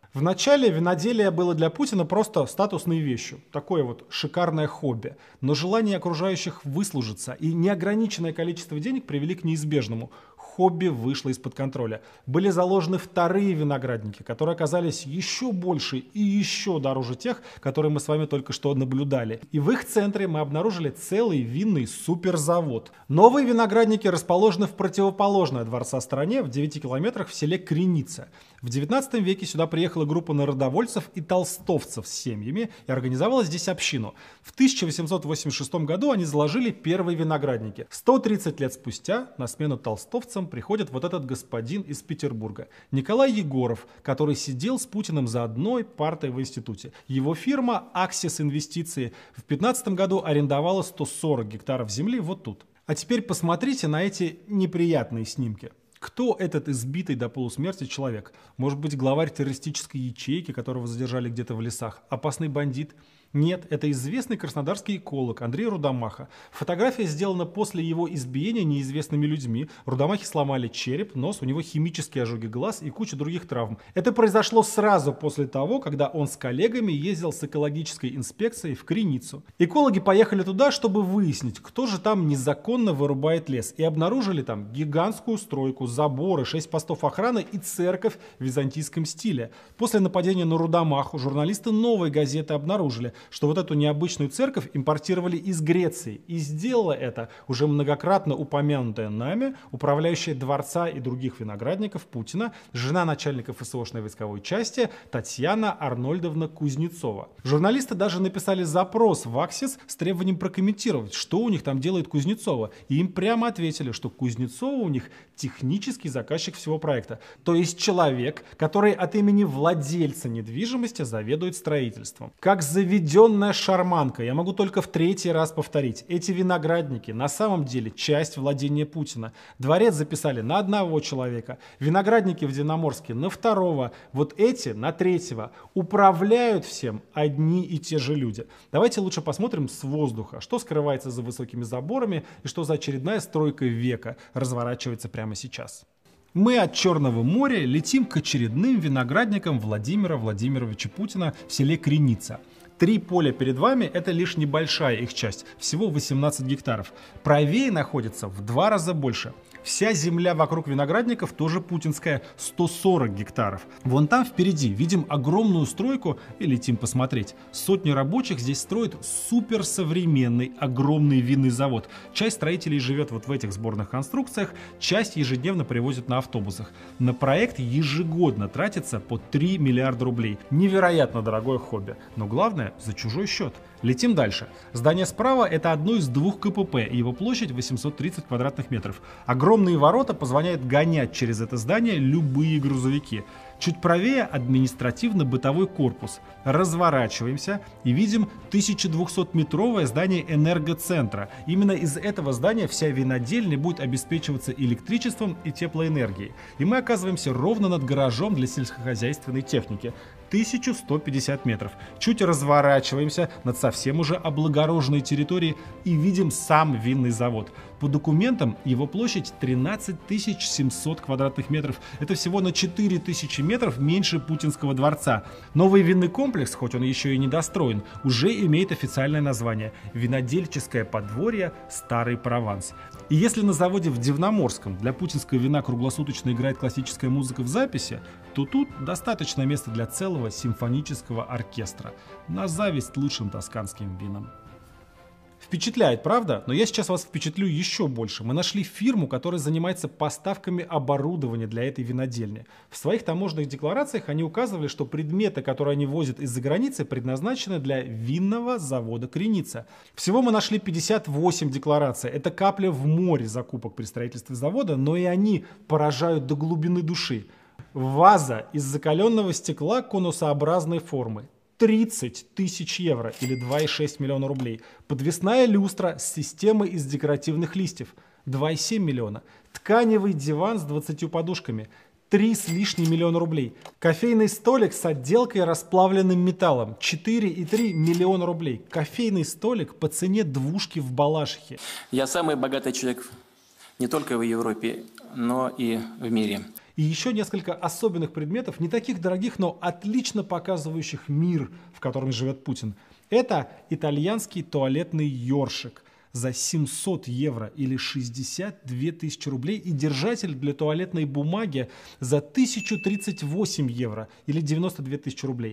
Вначале виноделие было для Путина просто статусной вещью, такое вот шикарное хобби. Но желание окружающих выслужиться и неограниченное количество денег привели к неизбежному. Хобби вышло из-под контроля. Были заложены вторые виноградники, которые оказались еще больше и еще дороже тех, которые мы с вами только что наблюдали. И в их центре мы обнаружили целый винный суперзавод. Новые виноградники расположены в противоположной от дворца стороне, в 9 километрах в селе Креница. В 19 веке сюда приехала группа народовольцев и толстовцев с семьями и организовала здесь общину. В 1886 году они заложили первые виноградники. 130 лет спустя на смену толстовцам приходит вот этот господин из Петербурга, Николай Егоров, который сидел с Путиным за одной партой в институте. Его фирма «Аксис Инвестиции» в 2015 году арендовала 140 гектаров земли вот тут. А теперь посмотрите на эти неприятные снимки. Кто этот избитый до полусмерти человек? Может быть, главарь террористической ячейки, которого задержали где-то в лесах? Опасный бандит? Нет, это известный краснодарский эколог Андрей Рудомаха. Фотография сделана после его избиения неизвестными людьми. Рудомахе сломали череп, нос, у него химические ожоги глаз и куча других травм. Это произошло сразу после того, когда он с коллегами ездил с экологической инспекцией в Креницу. Экологи поехали туда, чтобы выяснить, кто же там незаконно вырубает лес. И обнаружили там гигантскую стройку, заборы, 6 постов охраны и церковь в византийском стиле. После нападения на Рудомаху журналисты «Новой газеты» обнаружили, что вот эту необычную церковь импортировали из Греции. И сделала это уже многократно упомянутая нами управляющая дворца и других виноградников Путина, жена начальника ФСОшной войсковой части Татьяна Арнольдовна Кузнецова. Журналисты даже написали запрос в Аксис с требованием прокомментировать, что у них там делает Кузнецова. И им прямо ответили, что Кузнецова у них технический заказчик всего проекта. То есть человек, который от имени владельца недвижимости заведует строительством. Как заведенная шарманка, я могу только в 3-й раз повторить. Эти виноградники на самом деле часть владения Путина. Дворец записали на 1 человека, виноградники в Динаморске на 2, вот эти на 3. Управляют всем одни и те же люди. Давайте лучше посмотрим с воздуха, что скрывается за высокими заборами и что за очередная стройка века разворачивается прямо сейчас. Мы от Черного моря летим к очередным виноградникам Владимира Владимировича Путина в селе Креница. 3 поля перед вами – это лишь небольшая их часть, всего 18 гектаров. Правее находится в 2 раза больше. Вся земля вокруг виноградников тоже путинская, 140 гектаров. Вон там впереди видим огромную стройку и летим посмотреть. Сотни рабочих здесь строят суперсовременный огромный винный завод. Часть строителей живет вот в этих сборных конструкциях, часть ежедневно привозят на автобусах. На проект ежегодно тратится по 3 миллиарда рублей. Невероятно дорогое хобби, но главное за чужой счет. Летим дальше. Здание справа – это одно из 2 КПП, и его площадь 830 квадратных метров. Огромные ворота позволяют гонять через это здание любые грузовики. Чуть правее административно-бытовой корпус. Разворачиваемся и видим 1200-метровое здание энергоцентра. Именно из этого здания вся винодельня будет обеспечиваться электричеством и теплоэнергией. И мы оказываемся ровно над гаражом для сельскохозяйственной техники. 1150 метров. Чуть разворачиваемся над совсем уже облагороженной территорией и видим сам винный завод. По документам его площадь 13 700 квадратных метров. Это всего на 4000 метров меньше Путинского дворца. Новый винный комплекс, хоть он еще и не достроен, уже имеет официальное название – винодельческое подворье «Старый Прованс». И если на заводе в Дивноморском для путинского вина круглосуточно играет классическая музыка в записи, то тут достаточно места для целого симфонического оркестра. На зависть лучшим тосканским винам. Впечатляет, правда? Но я сейчас вас впечатлю еще больше. Мы нашли фирму, которая занимается поставками оборудования для этой винодельни. В своих таможенных декларациях они указывали, что предметы, которые они возят из-за границы, предназначены для винного завода Креница. Всего мы нашли 58 деклараций. Это капля в море закупок при строительстве завода, но и они поражают до глубины души. Ваза из закаленного стекла конусообразной формы. 30 000 евро или 2,6 миллиона рублей. Подвесная люстра с системой из декоративных листьев. 2,7 миллиона. Тканевый диван с 20 подушками. 3 с лишним миллиона рублей. Кофейный столик с отделкой расплавленным металлом. 4,3 миллиона рублей. Кофейный столик по цене двушки в Балашихе. Я самый богатый человек не только в Европе, но и в мире. И еще несколько особенных предметов, не таких дорогих, но отлично показывающих мир, в котором живет Путин. Это итальянский туалетный ёршик за 700 евро или 62 тысячи рублей и держатель для туалетной бумаги за 1038 евро или 92 тысячи рублей.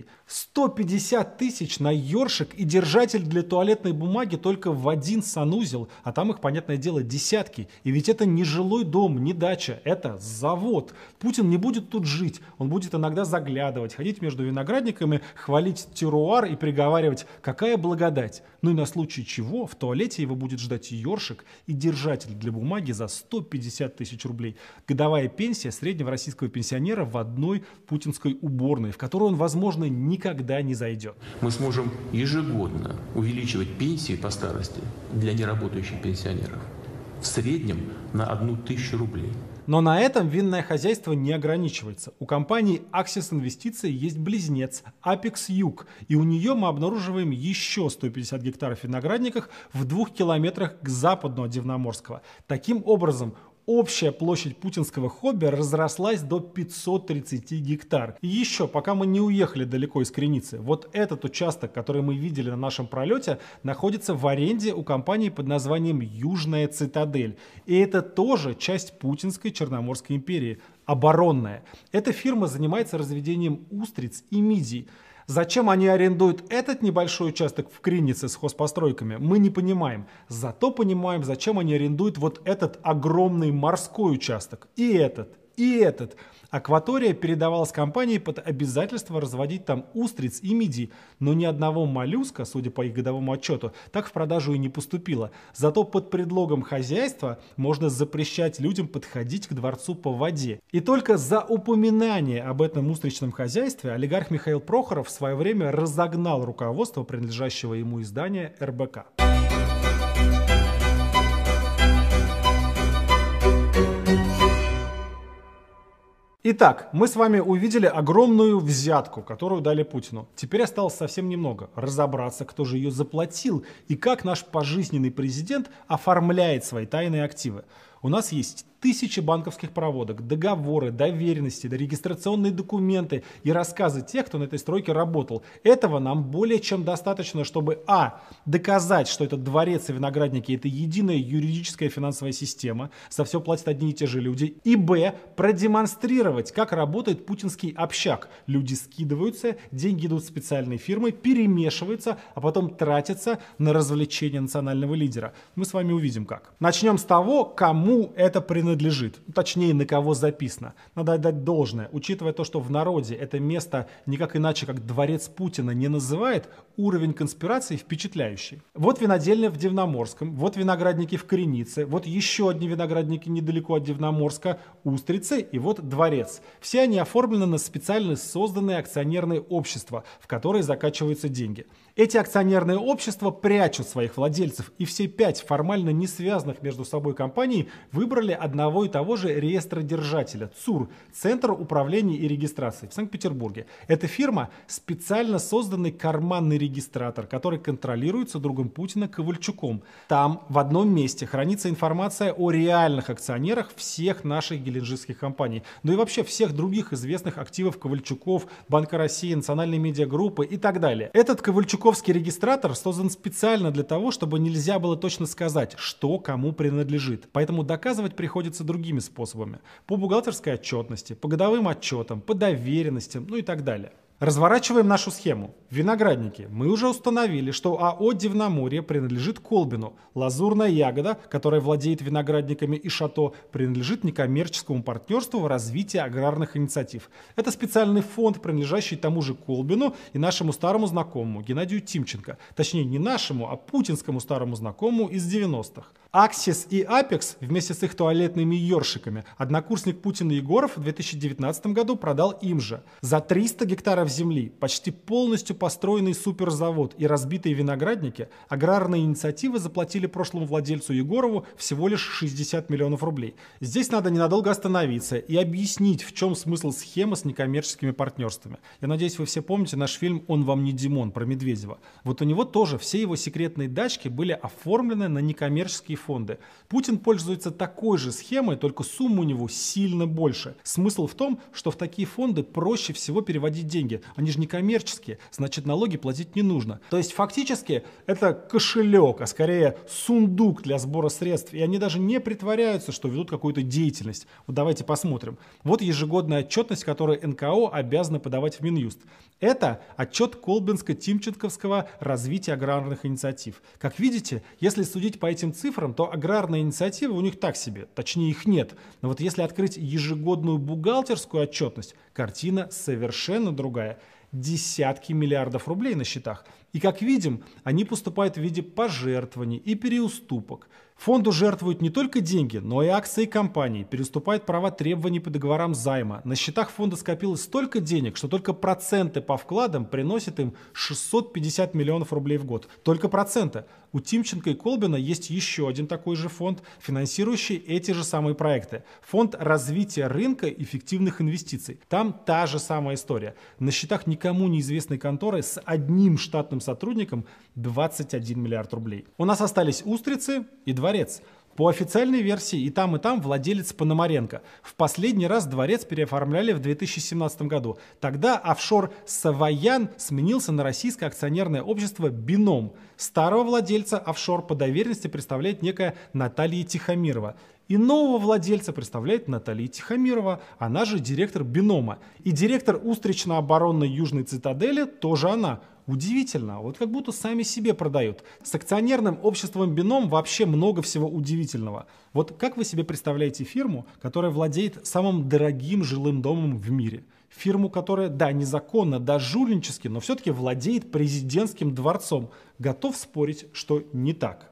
150 тысяч на ёршик и держатель для туалетной бумаги только в один санузел, а там их, понятное дело, десятки. И ведь это не жилой дом, не дача, это завод. Путин не будет тут жить, он будет иногда заглядывать, ходить между виноградниками, хвалить теруар и приговаривать: какая благодать. Ну и на случай чего в туалете его будет ждать ёршик и держатель для бумаги за 150 тысяч рублей. Годовая пенсия среднего российского пенсионера в одной путинской уборной, в которую он, возможно, никогда не зайдет. Мы сможем ежегодно увеличивать пенсии по старости для неработающих пенсионеров в среднем на 1000 рублей. Но на этом винное хозяйство не ограничивается. У компании Axis Инвестиции есть близнец Apex Юг, и у нее мы обнаруживаем еще 150 гектаров виноградников в 2 километрах к западу от Дивноморского. Таким образом, общая площадь путинского хобби разрослась до 530 гектар. И еще, пока мы не уехали далеко из Креницы, вот этот участок, который мы видели на нашем пролете, находится в аренде у компании под названием Южная Цитадель. И это тоже часть путинской Черноморской империи, оборонная. Эта фирма занимается разведением устриц и мидий. Зачем они арендуют этот небольшой участок в Кренице с хозпостройками, мы не понимаем. Зато понимаем, зачем они арендуют вот этот огромный морской участок. И этот, и этот. Акватория передавалась компании под обязательство разводить там устриц и мидий, но ни одного моллюска, судя по их годовому отчету, так в продажу и не поступило. Зато под предлогом хозяйства можно запрещать людям подходить к дворцу по воде. И только за упоминание об этом устричном хозяйстве олигарх Михаил Прохоров в свое время разогнал руководство принадлежащего ему издания РБК. Итак, мы с вами увидели огромную взятку, которую дали Путину. Теперь осталось совсем немного. Разобраться, кто же ее заплатил и как наш пожизненный президент оформляет свои тайные активы. У нас есть тысячи банковских проводок, договоры, доверенности, регистрационные документы и рассказы тех, кто на этой стройке работал. Этого нам более чем достаточно, чтобы доказать, что этот дворец и виноградники — это единая юридическая финансовая система, за все платят одни и те же люди, и продемонстрировать, как работает путинский общак. Люди скидываются, деньги идут в специальные фирмы, перемешиваются, а потом тратятся на развлечения национального лидера. Мы с вами увидим как. Начнем с того, кому это принадлежит, точнее, на кого записано. Надо отдать должное, учитывая то, что в народе это место никак иначе, как дворец Путина, не называет, уровень конспирации впечатляющий. Вот винодельня в Дивноморском, вот виноградники в Кренице, вот еще одни виноградники недалеко от Дивноморска, устрицы и вот дворец. Все они оформлены на специально созданные акционерные общества, в которые закачиваются деньги. Эти акционерные общества прячут своих владельцев, и все 5 формально не связанных между собой компаний выбрали одного и того же реестродержателя – ЦУР – Центр управления и регистрации в Санкт-Петербурге. Эта фирма – специально созданный карманный регистратор, который контролируется другом Путина Ковальчуком. Там в одном месте хранится информация о реальных акционерах всех наших геленджикских компаний, ну и вообще всех других известных активов Ковальчуков, Банка России, Национальной медиагруппы и так далее. Этот Ковальчуковский регистратор создан специально для того, чтобы нельзя было точно сказать, что кому принадлежит. Поэтому доказывать приходится другими способами. По бухгалтерской отчетности, по годовым отчетам, по доверенностям, ну и так далее. Разворачиваем нашу схему. Виноградники. Мы уже установили, что АО «Дивноморье» принадлежит Колбину. Лазурная ягода, которая владеет виноградниками и шато, принадлежит некоммерческому партнерству в развитии аграрных инициатив. Это специальный фонд, принадлежащий тому же Колбину и нашему старому знакомому Геннадию Тимченко. Точнее, не нашему, а путинскому старому знакомому из 90-х. Axis и Apex вместе с их туалетными ёршиками однокурсник Путина Егоров в 2019 году продал им же. За 300 гектаров гектаров земли, почти полностью построенный суперзавод и разбитые виноградники, аграрные инициативы заплатили прошлому владельцу Егорову всего лишь 60 миллионов рублей. Здесь надо ненадолго остановиться и объяснить, в чем смысл схемы с некоммерческими партнерствами. Я надеюсь, вы все помните наш фильм «Он вам не Димон» про Медведева. Вот у него тоже все его секретные дачки были оформлены на некоммерческие фонды. Путин пользуется такой же схемой, только сумма у него сильно больше. Смысл в том, что в такие фонды проще всего переводить деньги. Они же не коммерческие, значит, налоги платить не нужно. То есть фактически это кошелек, а скорее сундук для сбора средств. И они даже не притворяются, что ведут какую-то деятельность. Вот давайте посмотрим. Вот ежегодная отчетность, которую НКО обязаны подавать в Минюст. Это отчет Колбинско-Тимченковского развития аграрных инициатив. Как видите, если судить по этим цифрам, то аграрные инициативы у них так себе, точнее их нет. Но вот если открыть ежегодную бухгалтерскую отчетность, картина совершенно другая. Десятки миллиардов рублей на счетах. И как видим, они поступают в виде пожертвований и переуступок. Фонду жертвуют не только деньги, но и акции компаний, переступают права требований по договорам займа. На счетах фонда скопилось столько денег, что только проценты по вкладам приносят им 650 миллионов рублей в год. Только проценты. У Тимченко и Колбина есть еще один такой же фонд, финансирующий эти же самые проекты. Фонд развития рынка эффективных инвестиций. Там та же самая история. На счетах никому неизвестной конторы с одним штатным сотрудником 21 миллиард рублей. У нас остались Устрицы и Дворец. По официальной версии и там владелец Пономаренко. В последний раз Дворец переоформляли в 2017 году. Тогда офшор Савоян сменился на российское акционерное общество «Бином». Старого владельца офшор по доверенности представляет некая Наталья Тихомирова. И нового владельца представляет Наталья Тихомирова, она же директор «Бинома». И директор устрично-оборонной Южной цитадели тоже она. Удивительно, вот как будто сами себе продают. С акционерным обществом «Бином» вообще много всего удивительного. Вот как вы себе представляете фирму, которая владеет самым дорогим жилым домом в мире? Фирму, которая, да, незаконно, да, жульнически, но все-таки владеет президентским дворцом. Готов спорить, что не так.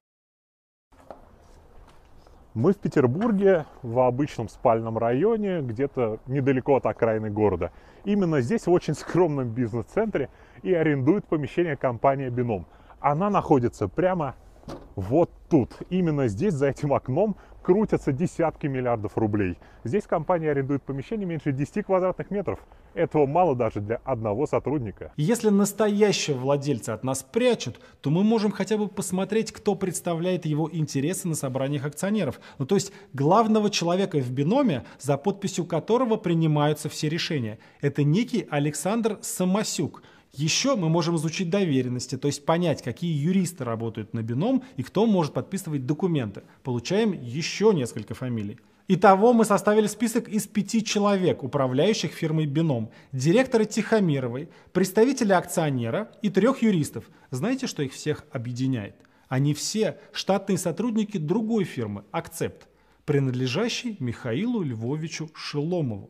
Мы в Петербурге, в обычном спальном районе, где-то недалеко от окраины города. Именно здесь, в очень скромном бизнес-центре, и арендует помещение компания «Бином». Она находится прямо вот тут. Именно здесь, за этим окном, крутятся десятки миллиардов рублей. Здесь компания арендует помещение меньше 10 квадратных метров. Этого мало даже для одного сотрудника. Если настоящего владельца от нас прячут, то мы можем хотя бы посмотреть, кто представляет его интересы на собраниях акционеров. Ну, то есть главного человека в «Биноме», за подписью которого принимаются все решения. Это некий Александр Самосюк. Еще мы можем изучить доверенности, то есть понять, какие юристы работают на «Бином» и кто может подписывать документы. Получаем еще несколько фамилий. Итого мы составили список из 5 человек, управляющих фирмой «Бином», директора Тихомировой, представителя акционера и 3 юристов. Знаете, что их всех объединяет? Они все штатные сотрудники другой фирмы «Акцепт», принадлежащей Михаилу Львовичу Шеломову.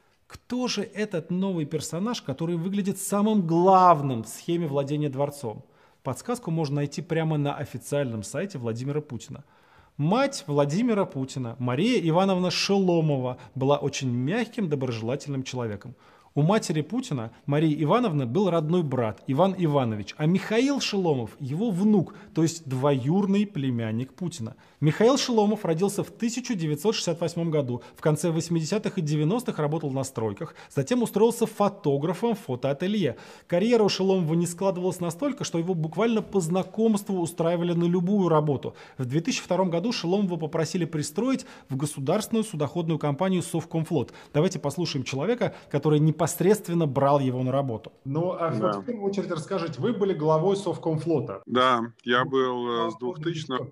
Кто же этот новый персонаж, который выглядит самым главным в схеме владения дворцом? Подсказку можно найти прямо на официальном сайте Владимира Путина. Мать Владимира Путина, Мария Ивановна Шеломова, была очень мягким, доброжелательным человеком. У матери Путина, Марии Ивановны, был родной брат Иван Иванович, а Михаил Шеломов – его внук, то есть двоюродный племянник Путина. Михаил Шеломов родился в 1968 году, в конце 80-х и 90-х работал на стройках, затем устроился фотографом в фотоателье. Карьера у Шеломова не складывалась настолько, что его буквально по знакомству устраивали на любую работу. В 2002 году Шеломова попросили пристроить в государственную судоходную компанию «Совкомфлот». Давайте послушаем человека, который непосредственно брал его на работу. Ну, а вот в первую очередь расскажите, вы были главой Совкомфлота. Да, я был с 2000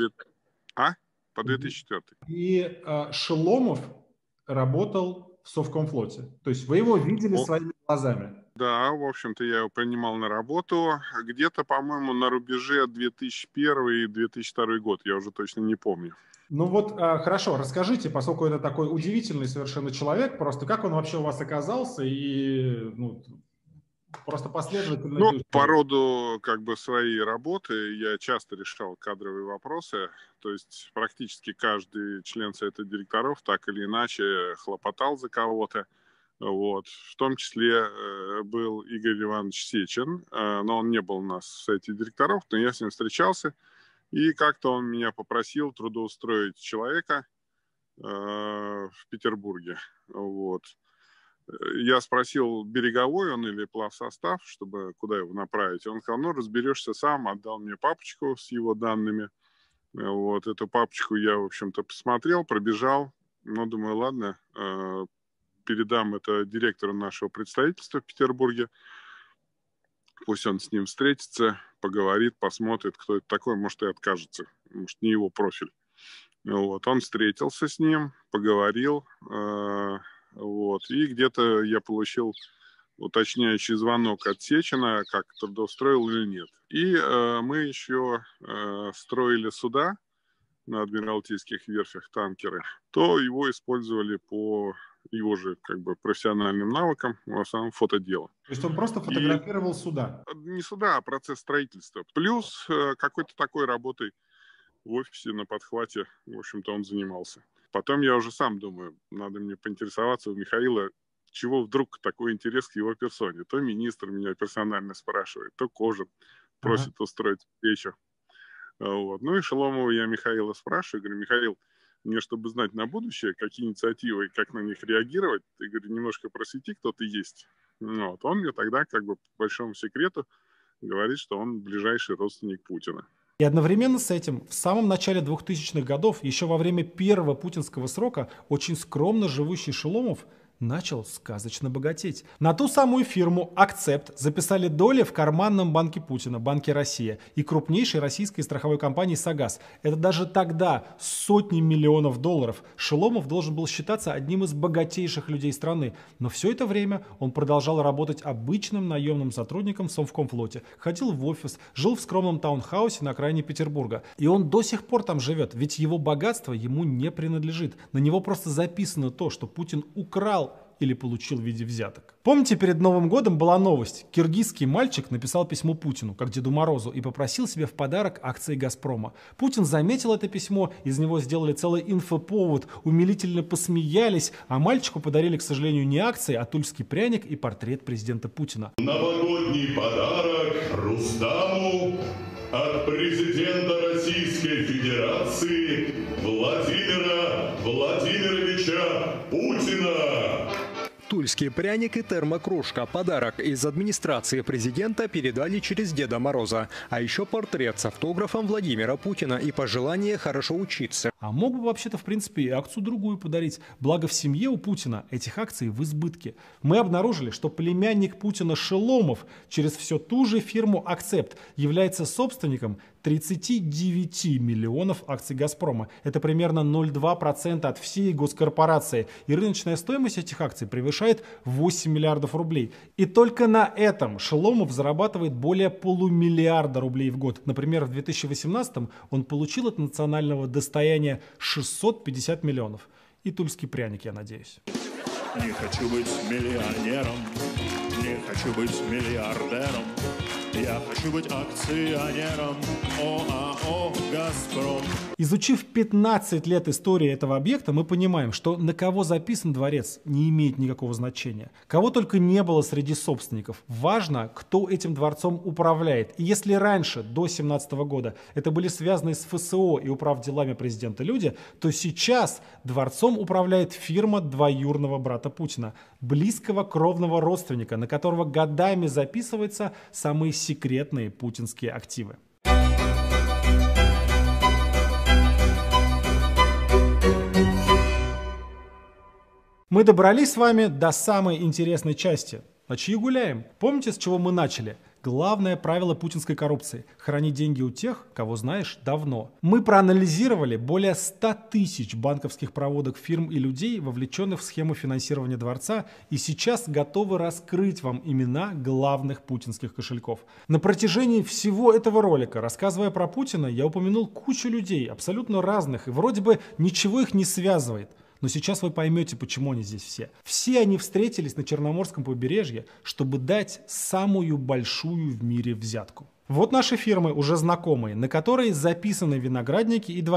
по 2004. И Шеломов работал в Совкомфлоте. То есть вы его видели своими глазами? Да, в общем-то, я его принимал на работу где-то, по-моему, на рубеже 2001 и 2002 год. Я уже точно не помню. Ну вот, хорошо, расскажите, поскольку это такой удивительный совершенно человек, просто как он вообще у вас оказался и просто последовательно... Ну, по роду как бы своей работы я часто решал кадровые вопросы, то есть практически каждый член совета директоров так или иначе хлопотал за кого-то. Вот. В том числе был Игорь Иванович Сечин, но он не был у нас в совете директоров, но я с ним встречался, и как-то он меня попросил трудоустроить человека в Петербурге. Вот. Я спросил, береговой он или плавсостав, чтобы куда его направить. Он сказал, ну, разберешься сам, отдал мне папочку с его данными. Вот. Эту папочку я, в общем-то, посмотрел, пробежал. Ну, думаю, ладно, передам это директору нашего представительства в Петербурге. Пусть он с ним встретится, поговорит, посмотрит, кто это такой, может, и откажется. Может, не его профиль. Вот. Он встретился с ним, поговорил. Вот. И где-то я получил уточняющий звонок от Сечина, как трудоустроил или нет. И мы еще строили суда на Адмиралтейских верфях, танкеры, то его использовали по его же как бы профессиональным навыкам, в основном фотодело. То есть он просто фотографировал суда? Не суда, а процесс строительства. Плюс какой-то такой работой в офисе на подхвате, в общем-то, он занимался. Потом я уже сам думаю, надо мне поинтересоваться у Михаила, чего вдруг такой интерес к его персоне. То министр меня персонально спрашивает, то Кожин просит устроить встречу. Вот. Ну и Шеломова я Михаила спрашиваю, говорю, Михаил, мне, чтобы знать на будущее, какие инициативы и как на них реагировать, ты, говорю, немножко просвети, кто ты есть. Вот. Он мне тогда, как бы по большому секрету, говорит, что он ближайший родственник Путина. И одновременно с этим в самом начале 2000-х годов, еще во время первого путинского срока, очень скромно живущий Шеломов начал сказочно богатеть. На ту самую фирму «Акцепт» записали доли в карманном банке Путина, Банке Россия, и крупнейшей российской страховой компании «Согаз». Это даже тогда сотни миллионов долларов. Шеломов должен был считаться одним из богатейших людей страны. Но все это время он продолжал работать обычным наемным сотрудником в Совкомфлоте. Ходил в офис, жил в скромном таунхаусе на окраине Петербурга. И он до сих пор там живет, ведь его богатство ему не принадлежит. На него просто записано то, что Путин украл или получил в виде взяток. Помните, перед Новым годом была новость. Киргизский мальчик написал письмо Путину, как Деду Морозу, и попросил себе в подарок акции «Газпрома». Путин заметил это письмо, из него сделали целый инфоповод, умилительно посмеялись, а мальчику подарили, к сожалению, не акции, а тульский пряник и портрет президента Путина. Новогодний подарок Рустаму от президента Российской Федерации Владимира Владимировича Путина. Тульский пряник и термокружка. Подарок из администрации президента передали через Деда Мороза. А еще портрет с автографом Владимира Путина и пожелание хорошо учиться. А мог бы вообще-то, в принципе, и акцию другую подарить. Благо в семье у Путина этих акций в избытке. Мы обнаружили, что племянник Путина Шеломов через всю ту же фирму «Акцепт» является собственником 39 миллионов акций «Газпрома». Это примерно 0,2% от всей госкорпорации. И рыночная стоимость этих акций превышает 8 миллиардов рублей. И только на этом Шеломов зарабатывает более полумиллиарда рублей в год. Например, в 2018 он получил от национального достояния 650 миллионов. И тульский пряник, я надеюсь. Не хочу быть миллионером, не хочу быть миллиардером. Я хочу быть акционером ОАО «Газпром». Изучив 15 лет истории этого объекта, мы понимаем, что на кого записан дворец, не имеет никакого значения. Кого только не было среди собственников. Важно, кто этим дворцом управляет. И если раньше, до 2017 года, это были связаны с ФСО и управделами президента люди, то сейчас дворцом управляет фирма двоюродного брата Путина, близкого кровного родственника, на которого годами записываются самые секретные путинские активы. Мы добрались с вами до самой интересной части. На чьи гуляем? Помните, с чего мы начали? Главное правило путинской коррупции – храни деньги у тех, кого знаешь давно. Мы проанализировали более 100 тысяч банковских проводок фирм и людей, вовлеченных в схему финансирования дворца, и сейчас готовы раскрыть вам имена главных путинских кошельков. На протяжении всего этого ролика, рассказывая про Путина, я упомянул кучу людей, абсолютно разных, и вроде бы ничего их не связывает. Но сейчас вы поймете, почему они здесь все. Все они встретились на Черноморском побережье, чтобы дать самую большую в мире взятку. Вот наши фирмы, уже знакомые, на которые записаны виноградники и дворец.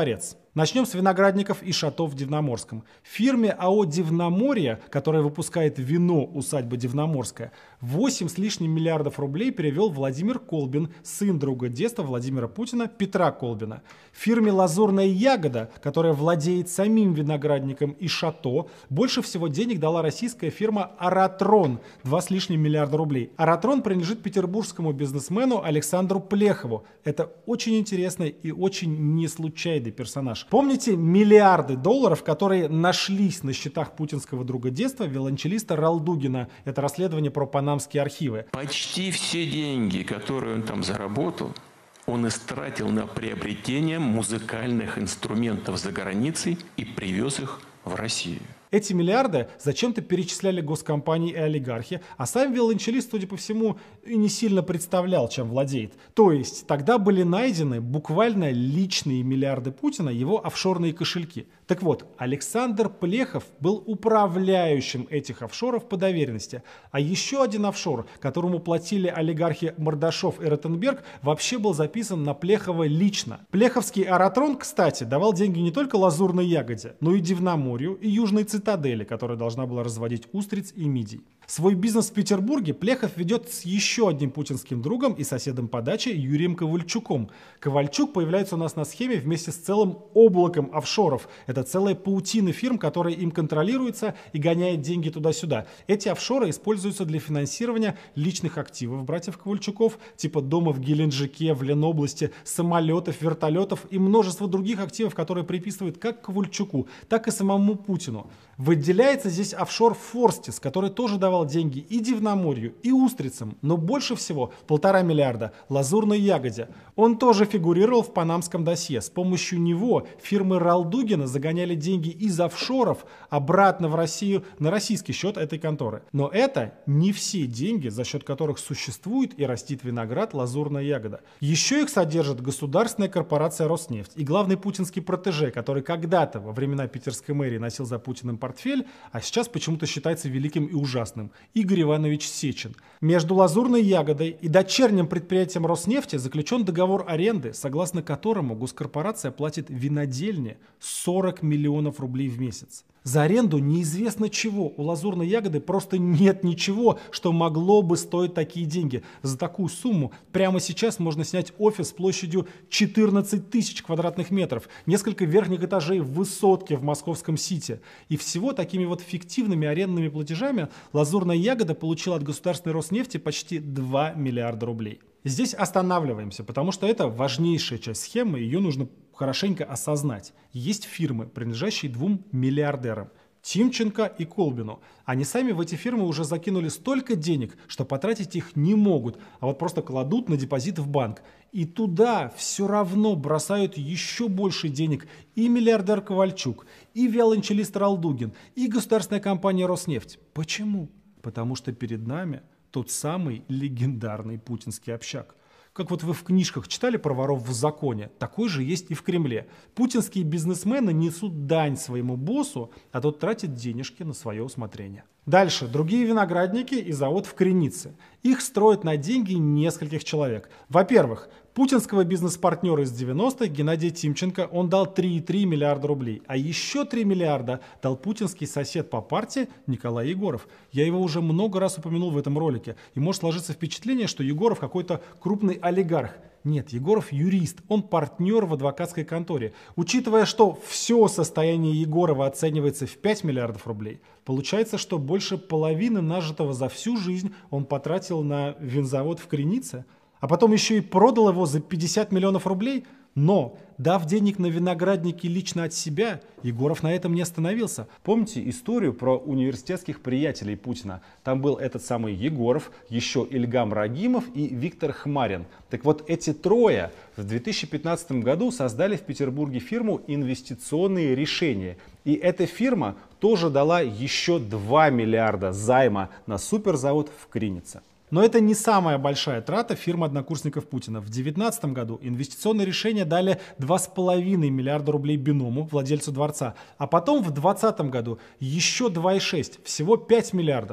Начнем с виноградников и шато в Дивноморском. Фирме АО «Дивноморье», которая выпускает вино «Усадьба Дивноморская», 8 с лишним миллиардов рублей перевел Владимир Колбин, сын друга детства Владимира Путина Петра Колбина. Фирме «Лазурная ягода», которая владеет самим виноградником и шато, больше всего денег дала российская фирма «Аратрон» – 2 с лишним миллиарда рублей. «Аратрон» принадлежит петербургскому бизнесмену Александру Плехову. Это очень интересный и очень неслучайный персонаж. Помните миллиарды долларов, которые нашлись на счетах путинского друга детства виолончелиста Ралдугина? Это расследование про панамские архивы. Почти все деньги, которые он там заработал, он истратил на приобретение музыкальных инструментов за границей и привез их в Россию. Эти миллиарды зачем-то перечисляли госкомпании и олигархи, а сам виолончелист, судя по всему, и не сильно представлял, чем владеет. То есть тогда были найдены буквально личные миллиарды Путина, его офшорные кошельки. Так вот, Александр Плехов был управляющим этих офшоров по доверенности. А еще один офшор, которому платили олигархи Мордашов и Ротенберг, вообще был записан на Плехова лично. Плеховский «Аратрон», кстати, давал деньги не только «Лазурной ягоде», но и Дивноморью, и Южной Цитадели, которая должна была разводить устриц и мидий. Свой бизнес в Петербурге Плехов ведет с еще одним путинским другом и соседом по даче Юрием Ковальчуком. Ковальчук появляется у нас на схеме вместе с целым облаком офшоров. Это целая паутина фирм, которая им контролируется и гоняет деньги туда-сюда. Эти офшоры используются для финансирования личных активов братьев Ковальчуков, типа дома в Геленджике, в Ленобласти, самолетов, вертолетов и множество других активов, которые приписывают как Ковальчуку, так и самому Путину. Выделяется здесь офшор Форстис, который тоже давал деньги и Дивноморью, и устрицам, но больше всего 1,5 миллиарда Лазурной ягоде. Он тоже фигурировал в панамском досье. С помощью него фирмы Ралдугина загоняли деньги из офшоров обратно в Россию на российский счет этой конторы. Но это не все деньги, за счет которых существует и растит виноград Лазурная ягода. Еще их содержит государственная корпорация Роснефть и главный путинский протеже, который когда-то во времена питерской мэрии носил за Путиным портфель, а сейчас почему-то считается великим и ужасным. Игорь Иванович Сечин. Между Лазурной ягодой и дочерним предприятием Роснефти заключен договор аренды, согласно которому госкорпорация платит винодельне 40 миллионов рублей в месяц. За аренду неизвестно чего. У Лазурной ягоды просто нет ничего, что могло бы стоить такие деньги. За такую сумму прямо сейчас можно снять офис площадью 14 тысяч квадратных метров, несколько верхних этажей в высотке в московском Сити. И всего такими вот фиктивными арендными платежами Лазурная ягода получила от государственной Роснефти почти 2 миллиарда рублей. Здесь останавливаемся, потому что это важнейшая часть схемы, ее нужно хорошенько осознать. Есть фирмы, принадлежащие 2 миллиардерам – Тимченко и Колбину. Они сами в эти фирмы уже закинули столько денег, что потратить их не могут, а вот просто кладут на депозит в банк. И туда все равно бросают еще больше денег и миллиардер Ковальчук, и виолончелист Ралдугин, и государственная компания Роснефть. Почему? Потому что перед нами тот самый легендарный путинский общак. Как вот вы в книжках читали про воров в законе, такой же есть и в Кремле. Путинские бизнесмены несут дань своему боссу, а тот тратит денежки на свое усмотрение. Дальше. Другие виноградники и завод в Кренице. Их строят на деньги нескольких человек. Во-первых, путинского бизнес-партнера из 90-х Геннадия Тимченко он дал 3,3 миллиарда рублей. А еще 3 миллиарда дал путинский сосед по партии Николай Егоров. Я его уже много раз упомянул в этом ролике. И может сложиться впечатление, что Егоров какой-то крупный олигарх. Нет, Егоров юрист, он партнер в адвокатской конторе. Учитывая, что все состояние Егорова оценивается в 5 миллиардов рублей, получается, что больше половины нажитого за всю жизнь он потратил на винзавод в Кренице, а потом еще и продал его за 50 миллионов рублей. Но, дав денег на виноградники лично от себя, Егоров на этом не остановился. Помните историю про университетских приятелей Путина? Там был этот самый Егоров, еще Ильгам Рагимов и Виктор Хмарин. Так вот, эти трое в 2015 году создали в Петербурге фирму «Инвестиционные решения». И эта фирма тоже дала еще 2 миллиарда займа на суперзавод в Кренице. Но это не самая большая трата фирмы однокурсников Путина. В 2019 году инвестиционные решения дали 2,5 миллиарда рублей Биному, владельцу дворца. А потом в 2020 году еще 2,6, всего 5 миллиардов.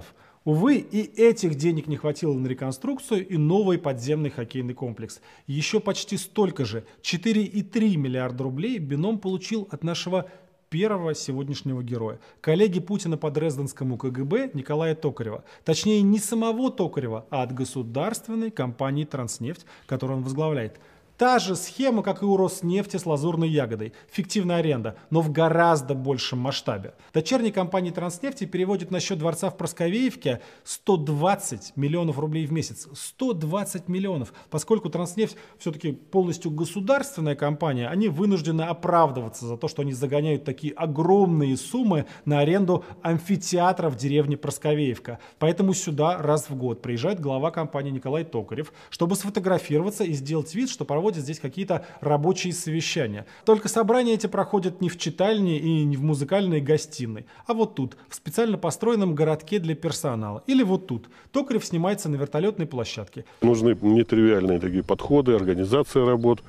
Увы, и этих денег не хватило на реконструкцию и новый подземный хоккейный комплекс. Еще почти столько же, 4,3 миллиарда рублей, Бином получил от нашего первого сегодняшнего героя, коллеги Путина по Дрезденскому КГБ Николая Токарева. Точнее, не самого Токарева, а от государственной компании «Транснефть», которую он возглавляет. Та же схема, как и у Роснефти с лазурной ягодой. Фиктивная аренда, но в гораздо большем масштабе. Дочерняя компания Транснефти переводит на счет дворца в Проскоевке 120 миллионов рублей в месяц. 120 миллионов. Поскольку Транснефть все-таки полностью государственная компания, они вынуждены оправдываться за то, что они загоняют такие огромные суммы на аренду амфитеатра в деревне Просковеевка. Поэтому сюда раз в год приезжает глава компании Николай Токарев, чтобы сфотографироваться и сделать вид, что проводит здесь какие-то рабочие совещания. Только собрания эти проходят не в читальне и не в музыкальной гостиной, а вот тут, в специально построенном городке для персонала. Или вот тут. Токарев снимается на вертолетной площадке. Нужны нетривиальные такие подходы, организация работ,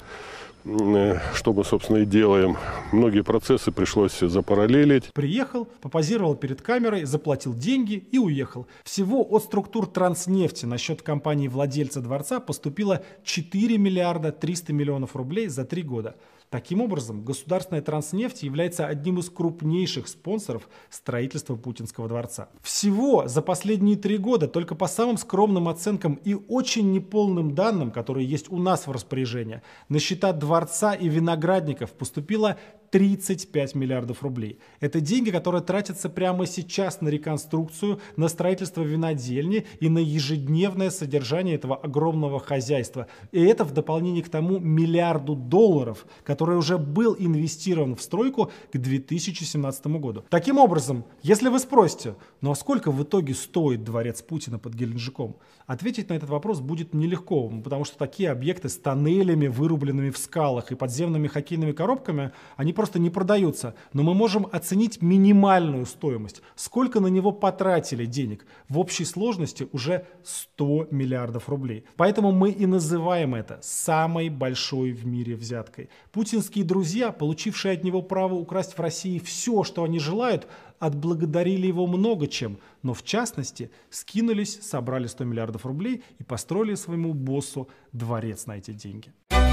что мы, собственно, и делаем. Многие процессы пришлось запараллелить. Приехал, попозировал перед камерой, заплатил деньги и уехал. Всего от структур Транснефти на счет компании владельца дворца поступило 4 миллиарда 300 миллионов рублей за 3 года. Таким образом, государственная Транснефть является одним из крупнейших спонсоров строительства Путинского дворца. Всего за последние 3 года, только по самым скромным оценкам и очень неполным данным, которые есть у нас в распоряжении, на счета дворца и виноградников поступило 35 миллиардов рублей. Это деньги, которые тратятся прямо сейчас на реконструкцию, на строительство винодельни и на ежедневное содержание этого огромного хозяйства. И это в дополнение к тому миллиарду долларов, который уже был инвестирован в стройку к 2017 году. Таким образом, если вы спросите, ну а сколько в итоге стоит дворец Путина под Геленджиком, ответить на этот вопрос будет нелегко, потому что такие объекты с тоннелями, вырубленными в скалах и подземными хоккейными коробками, они просто не продаются. Но мы можем оценить минимальную стоимость. Сколько на него потратили денег? В общей сложности уже 100 миллиардов рублей. Поэтому мы и называем это самой большой в мире взяткой. Путинские друзья, получившие от него право украсть в России все, что они желают, отблагодарили его много чем, но в частности скинулись, собрали 100 миллиардов рублей и построили своему боссу дворец на эти деньги.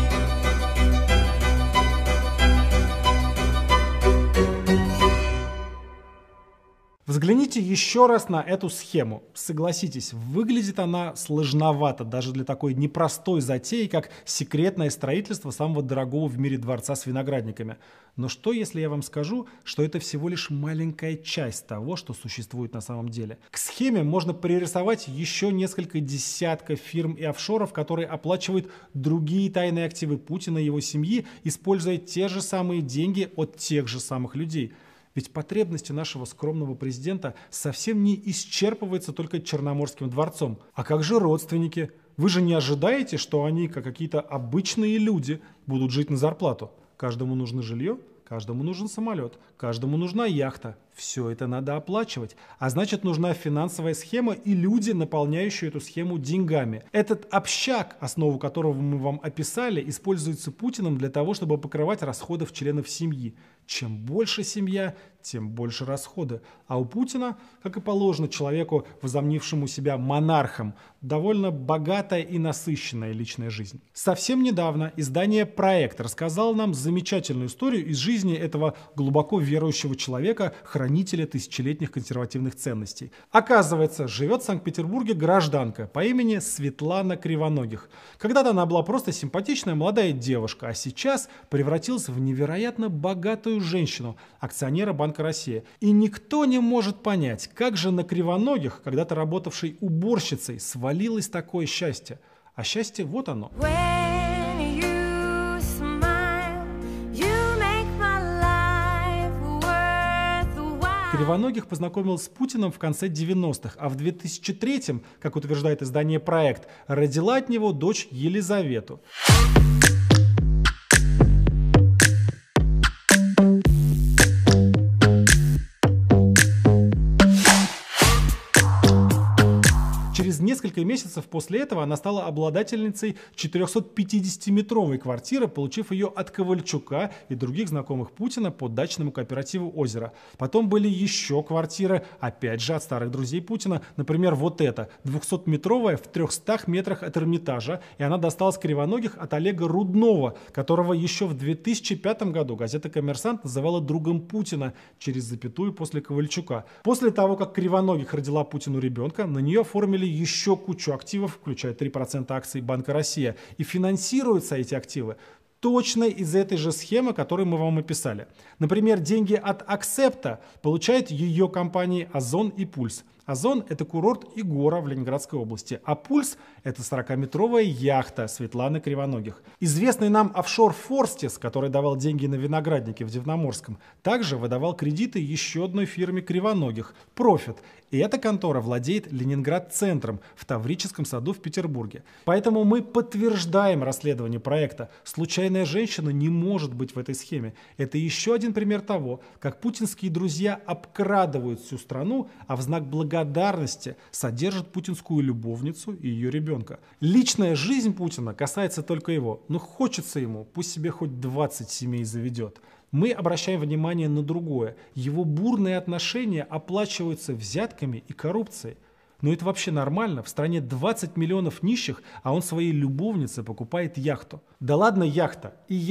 Взгляните еще раз на эту схему. Согласитесь, выглядит она сложновато даже для такой непростой затеи, как секретное строительство самого дорогого в мире дворца с виноградниками. Но что, если я вам скажу, что это всего лишь маленькая часть того, что существует на самом деле? К схеме можно пририсовать еще несколько десятков фирм и офшоров, которые оплачивают другие тайные активы Путина и его семьи, используя те же самые деньги от тех же самых людей. Ведь потребности нашего скромного президента совсем не исчерпываются только Черноморским дворцом. А как же родственники? Вы же не ожидаете, что они, как какие-то обычные люди, будут жить на зарплату? Каждому нужно жилье, каждому нужен самолет, каждому нужна яхта. Все это надо оплачивать. А значит, нужна финансовая схема и люди, наполняющие эту схему деньгами. Этот общак, основу которого мы вам описали, используется Путиным для того, чтобы покрывать расходы членов семьи. Чем больше семья, тем больше расходы. А у Путина, как и положено человеку, возомнившему себя монархом, довольно богатая и насыщенная личная жизнь. Совсем недавно издание «Проект» рассказало нам замечательную историю из жизни этого глубоко верующего человека, хранителя тысячелетних консервативных ценностей. Оказывается, живет в Санкт-Петербурге гражданка по имени Светлана Кривоногих. Когда-то она была просто симпатичная молодая девушка, а сейчас превратилась в невероятно богатую женщину, акционера Банка России. И никто не может понять, как же на Кривоногих, когда-то работавшей уборщицей, свалилось такое счастье. А счастье вот оно. Кривоногих познакомилась с Путиным в конце 90-х, а в 2003-м, как утверждает издание «Проект», родила от него дочь Елизавету. Через через несколько месяцев после этого она стала обладательницей 450-метровой квартиры, получив ее от Ковальчука и других знакомых Путина по дачному кооперативу «Озеро». Потом были еще квартиры, опять же, от старых друзей Путина. Например, вот эта, 200-метровая в 300 метрах от Эрмитажа, и она досталась Кривоногих от Олега Руднова, которого еще в 2005 году газета «Коммерсант» называла другом Путина через запятую после Ковальчука. После того, как Кривоногих родила Путину ребенка, на нее оформили еще кучу активов, включая 3% акций Банка «Россия», и финансируются эти активы точно из этой же схемы, которую мы вам описали. Например, деньги от Аксепта получают ее компании «Озон» и «Пульс». «Озон» — это курорт и гора в Ленинградской области, а «Пульс» — это 40-метровая яхта Светланы Кривоногих. Известный нам офшор «Форстис», который давал деньги на виноградники в Дивноморском, также выдавал кредиты еще одной фирме Кривоногих — «Профит». И эта контора владеет Ленинград-центром в Таврическом саду в Петербурге. Поэтому мы подтверждаем расследование проекта. Случайная женщина не может быть в этой схеме. Это еще один пример того, как путинские друзья обкрадывают всю страну, а в знак благодарности содержат путинскую любовницу и ее ребенка. Личная жизнь Путина касается только его. Но хочется ему, пусть себе хоть 20 семей заведет. Мы обращаем внимание на другое. Его бурные отношения оплачиваются взятками и коррупцией. Но это вообще нормально? В стране 20 миллионов нищих, а он своей любовнице покупает яхту. Да ладно яхта,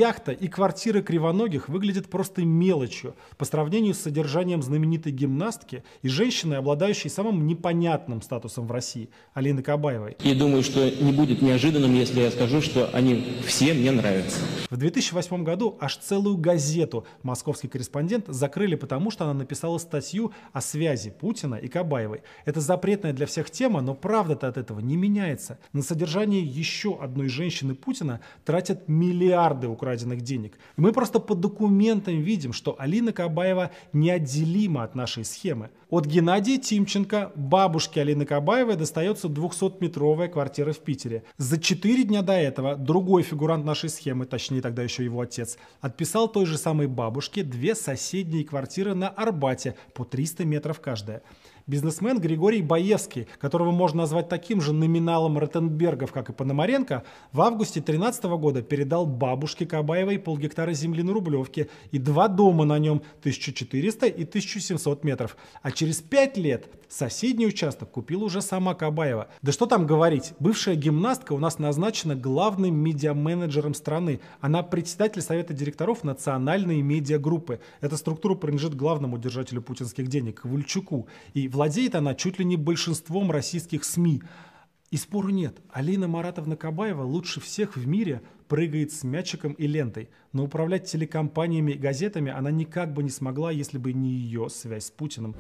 и квартиры Кривоногих выглядят просто мелочью по сравнению с содержанием знаменитой гимнастки и женщины, обладающей самым непонятным статусом в России, Алины Кабаевой. И думаю, что не будет неожиданным, если я скажу, что они все мне нравятся. В 2008 году аж целую газету «Московский корреспондент» закрыли, потому что она написала статью о связи Путина и Кабаевой. Это запретная для всех тема, но правда-то от этого не меняется. На содержание еще одной женщины Путина тратят миллиарды украденных денег. И мы просто по документам видим, что Алина Кабаева неотделима от нашей схемы. От Геннадия Тимченко, бабушке Алины Кабаевой, достается 200-метровая квартира в Питере. За 4 дня до этого другой фигурант нашей схемы, точнее тогда еще его отец, отписал той же самой бабушке 2 соседние квартиры на Арбате по 300 метров каждая. Бизнесмен Григорий Баевский, которого можно назвать таким же номиналом Ротенбергов, как и Пономаренко, в августе 2013 года передал бабушке Кабаевой полгектара земли на Рублевке и 2 дома на нем 1400 и 1700 метров. А через 5 лет соседний участок купила уже сама Кабаева. Да что там говорить, бывшая гимнастка у нас назначена главным медиаменеджером страны. Она председатель совета директоров национальной медиагруппы. Эта структура принадлежит главному держателю путинских денег, Ковальчуку. И владеет она чуть ли не большинством российских СМИ. И спору нет, Алина Маратовна Кабаева лучше всех в мире прыгает с мячиком и лентой. Но управлять телекомпаниями и газетами она никак бы не смогла, если бы не ее связь с Путиным.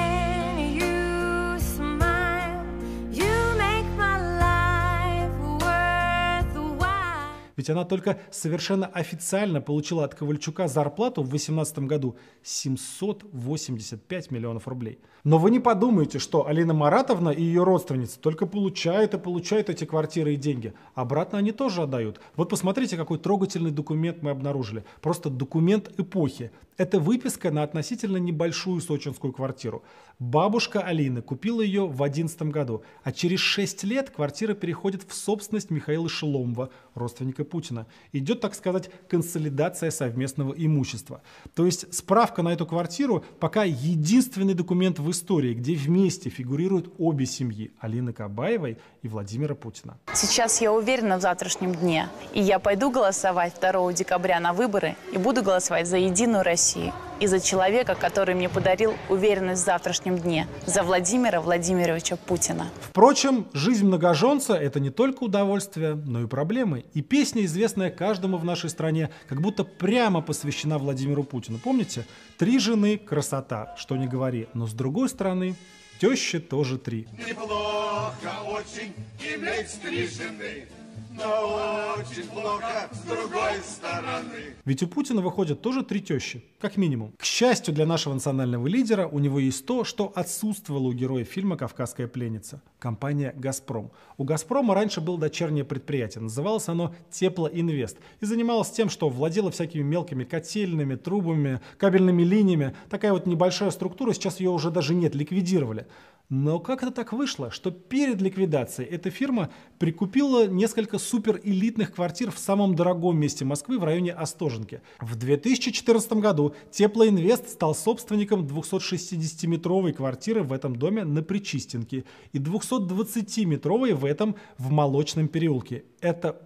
Ведь она только совершенно официально получила от Ковальчука зарплату в 2018 году 785 миллионов рублей. Но вы не подумайте, что Алина Маратовна и ее родственницы только получают эти квартиры и деньги. Обратно они тоже отдают. Вот посмотрите, какой трогательный документ мы обнаружили. Просто документ эпохи. Это выписка на относительно небольшую сочинскую квартиру. Бабушка Алины купила ее в 2011 году, а через 6 лет квартира переходит в собственность Михаила Шеломова, родственника Путина. Идет, так сказать, консолидация совместного имущества. То есть справка на эту квартиру пока единственный документ в истории, где вместе фигурируют обе семьи – Алины Кабаевой и Владимира Путина. Сейчас я уверена в завтрашнем дне. И я пойду голосовать 2 декабря на выборы и буду голосовать за Единую Россию. И за человека, который мне подарил уверенность в завтрашнем дне. За Владимира Владимировича Путина. Впрочем, жизнь многоженца – это не только удовольствие, но и проблемы. И песня, известная каждому в нашей стране, как будто прямо посвящена Владимиру Путину. Помните? 3 жены – красота, что ни говори. Но с другой стороны, тещи тоже 3. Неплохо очень иметь 3 жены. но очень плохо с другой стороны. Ведь у Путина выходят тоже 3 тещи, как минимум. К счастью для нашего национального лидера, у него есть то, что отсутствовало у героя фильма «Кавказская пленница» — компания «Газпром». У «Газпрома» раньше было дочернее предприятие, называлось оно «Теплоинвест» и занималось тем, что владело всякими мелкими котельными, трубами, кабельными линиями. Такая вот небольшая структура, сейчас ее уже даже нет, ликвидировали. Но как это так вышло, что перед ликвидацией эта фирма прикупила несколько суперэлитных квартир в самом дорогом месте Москвы в районе Остоженки? В 2014 году Теплоинвест стал собственником 260-метровой квартиры в этом доме на Причистенке и 220-метровой в Молочном переулке. Это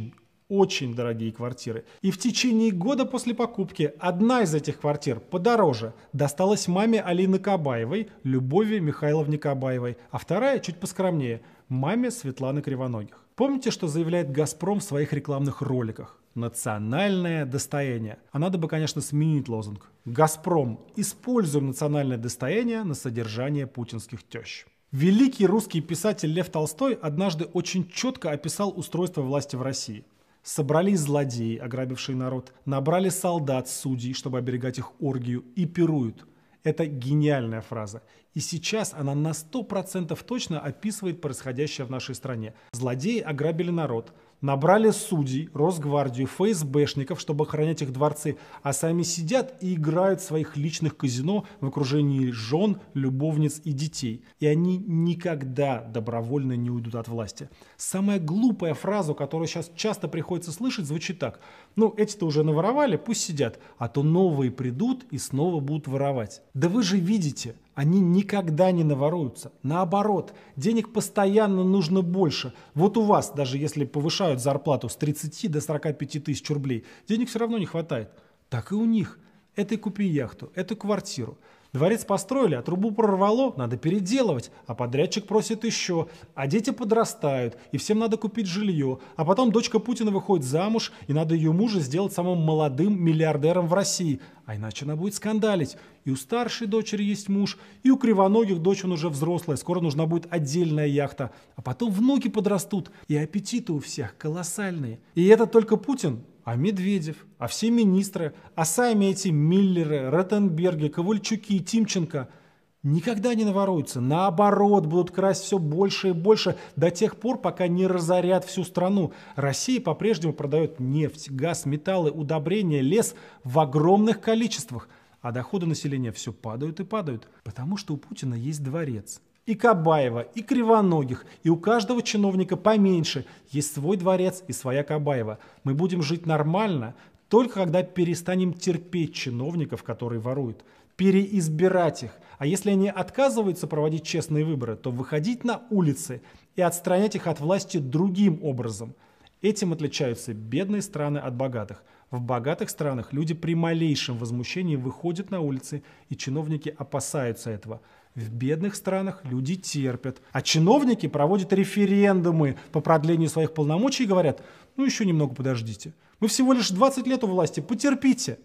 очень дорогие квартиры. И в течение года после покупки одна из этих квартир подороже досталась маме Алины Кабаевой, Любови Михайловне Кабаевой, а вторая чуть поскромнее – маме Светланы Кривоногих. Помните, что заявляет «Газпром» в своих рекламных роликах? Национальное достояние. А надо бы, конечно, сменить лозунг. «Газпром, используем национальное достояние на содержание путинских тещ». Великий русский писатель Лев Толстой однажды очень четко описал устройство власти в России. Собрались злодеи, ограбившие народ, набрали солдат, судей, чтобы оберегать их оргию, и пируют. Это гениальная фраза. И сейчас она на 100% точно описывает происходящее в нашей стране. Злодеи ограбили народ, набрали судей, Росгвардию, ФСБшников, чтобы охранять их дворцы, а сами сидят и играют в своих личных казино в окружении жен, любовниц и детей. И они никогда добровольно не уйдут от власти. Самая глупая фраза, которую сейчас часто приходится слышать, звучит так. Ну, эти-то уже наворовали, пусть сидят, а то новые придут и снова будут воровать. Да вы же видите, они никогда не наворуются. Наоборот, денег постоянно нужно больше. Вот у вас, даже если повышают зарплату с 30 до 45 тысяч рублей, денег все равно не хватает. Так и у них. Это и купи яхту, эту квартиру. Дворец построили, а трубу прорвало, надо переделывать, а подрядчик просит еще, а дети подрастают, и всем надо купить жилье, а потом дочка Путина выходит замуж, и надо ее мужа сделать самым молодым миллиардером в России, а иначе она будет скандалить. И у старшей дочери есть муж, и у Кривоногих дочь он уже взрослая, скоро нужна будет отдельная яхта, а потом внуки подрастут, и аппетиты у всех колоссальные. И это только Путин. А Медведев, а все министры, а сами эти Миллеры, Ротенберги, Ковальчуки, Тимченко никогда не наворуются. Наоборот, будут красть все больше и больше до тех пор, пока не разорят всю страну. Россия по-прежнему продает нефть, газ, металлы, удобрения, лес в огромных количествах. А доходы населения все падают и падают, потому что у Путина есть дворец. И Кабаева, и Кривоногих, и у каждого чиновника поменьше есть свой дворец и своя Кабаева. Мы будем жить нормально, только когда перестанем терпеть чиновников, которые воруют, переизбирать их. А если они отказываются проводить честные выборы, то выходить на улицы и отстранять их от власти другим образом. Этим отличаются бедные страны от богатых. В богатых странах люди при малейшем возмущении выходят на улицы, и чиновники опасаются этого. В бедных странах люди терпят, а чиновники проводят референдумы по продлению своих полномочий и говорят, ну еще немного подождите, мы всего лишь 20 лет у власти, потерпите.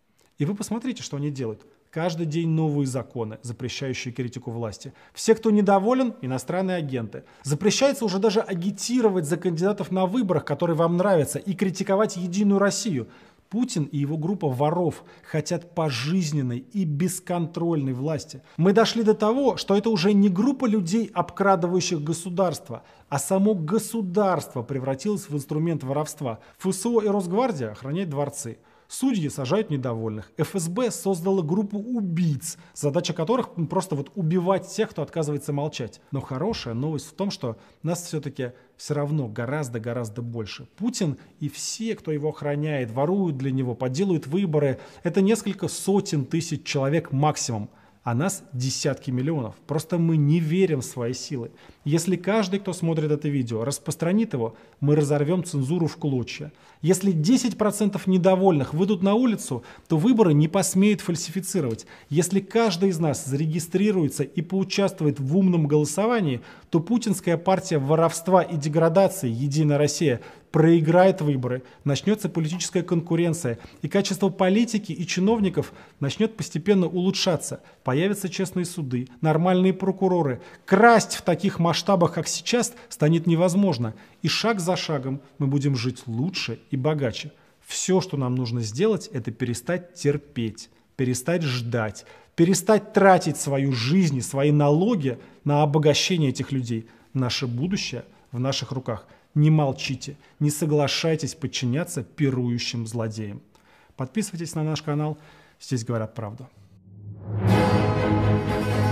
И вы посмотрите, что они делают. Каждый день новые законы, запрещающие критику власти. Все, кто недоволен, иностранные агенты. Запрещается уже даже агитировать за кандидатов на выборах, которые вам нравятся, и критиковать Единую Россию. Путин и его группа воров хотят пожизненной и бесконтрольной власти. Мы дошли до того, что это уже не группа людей, обкрадывающих государство, а само государство превратилось в инструмент воровства. ФСО и Росгвардия охраняют дворцы. Судьи сажают недовольных. ФСБ создала группу убийц, задача которых просто убивать тех, кто отказывается молчать. Но хорошая новость в том, что нас все-таки все равно гораздо больше. Путин и все, кто его охраняет, воруют для него, подделывают выборы. Это несколько сотен тысяч человек максимум. А нас десятки миллионов. Просто мы не верим в свои силы. Если каждый, кто смотрит это видео, распространит его, мы разорвем цензуру в клочья. Если 10% недовольных выйдут на улицу, то выборы не посмеют фальсифицировать. Если каждый из нас зарегистрируется и поучаствует в умном голосовании, то путинская партия воровства и деградации «Единая Россия» проиграет выборы, начнется политическая конкуренция, и качество политики и чиновников начнет постепенно улучшаться. Появятся честные суды, нормальные прокуроры. Красть в таких масштабах, как сейчас, станет невозможно. И шаг за шагом мы будем жить лучше и богаче. Все, что нам нужно сделать, это перестать терпеть, перестать ждать, перестать тратить свою жизнь и свои налоги на обогащение этих людей. Наше будущее в наших руках. Не молчите, не соглашайтесь подчиняться пирующим злодеям. Подписывайтесь на наш канал, здесь говорят правду.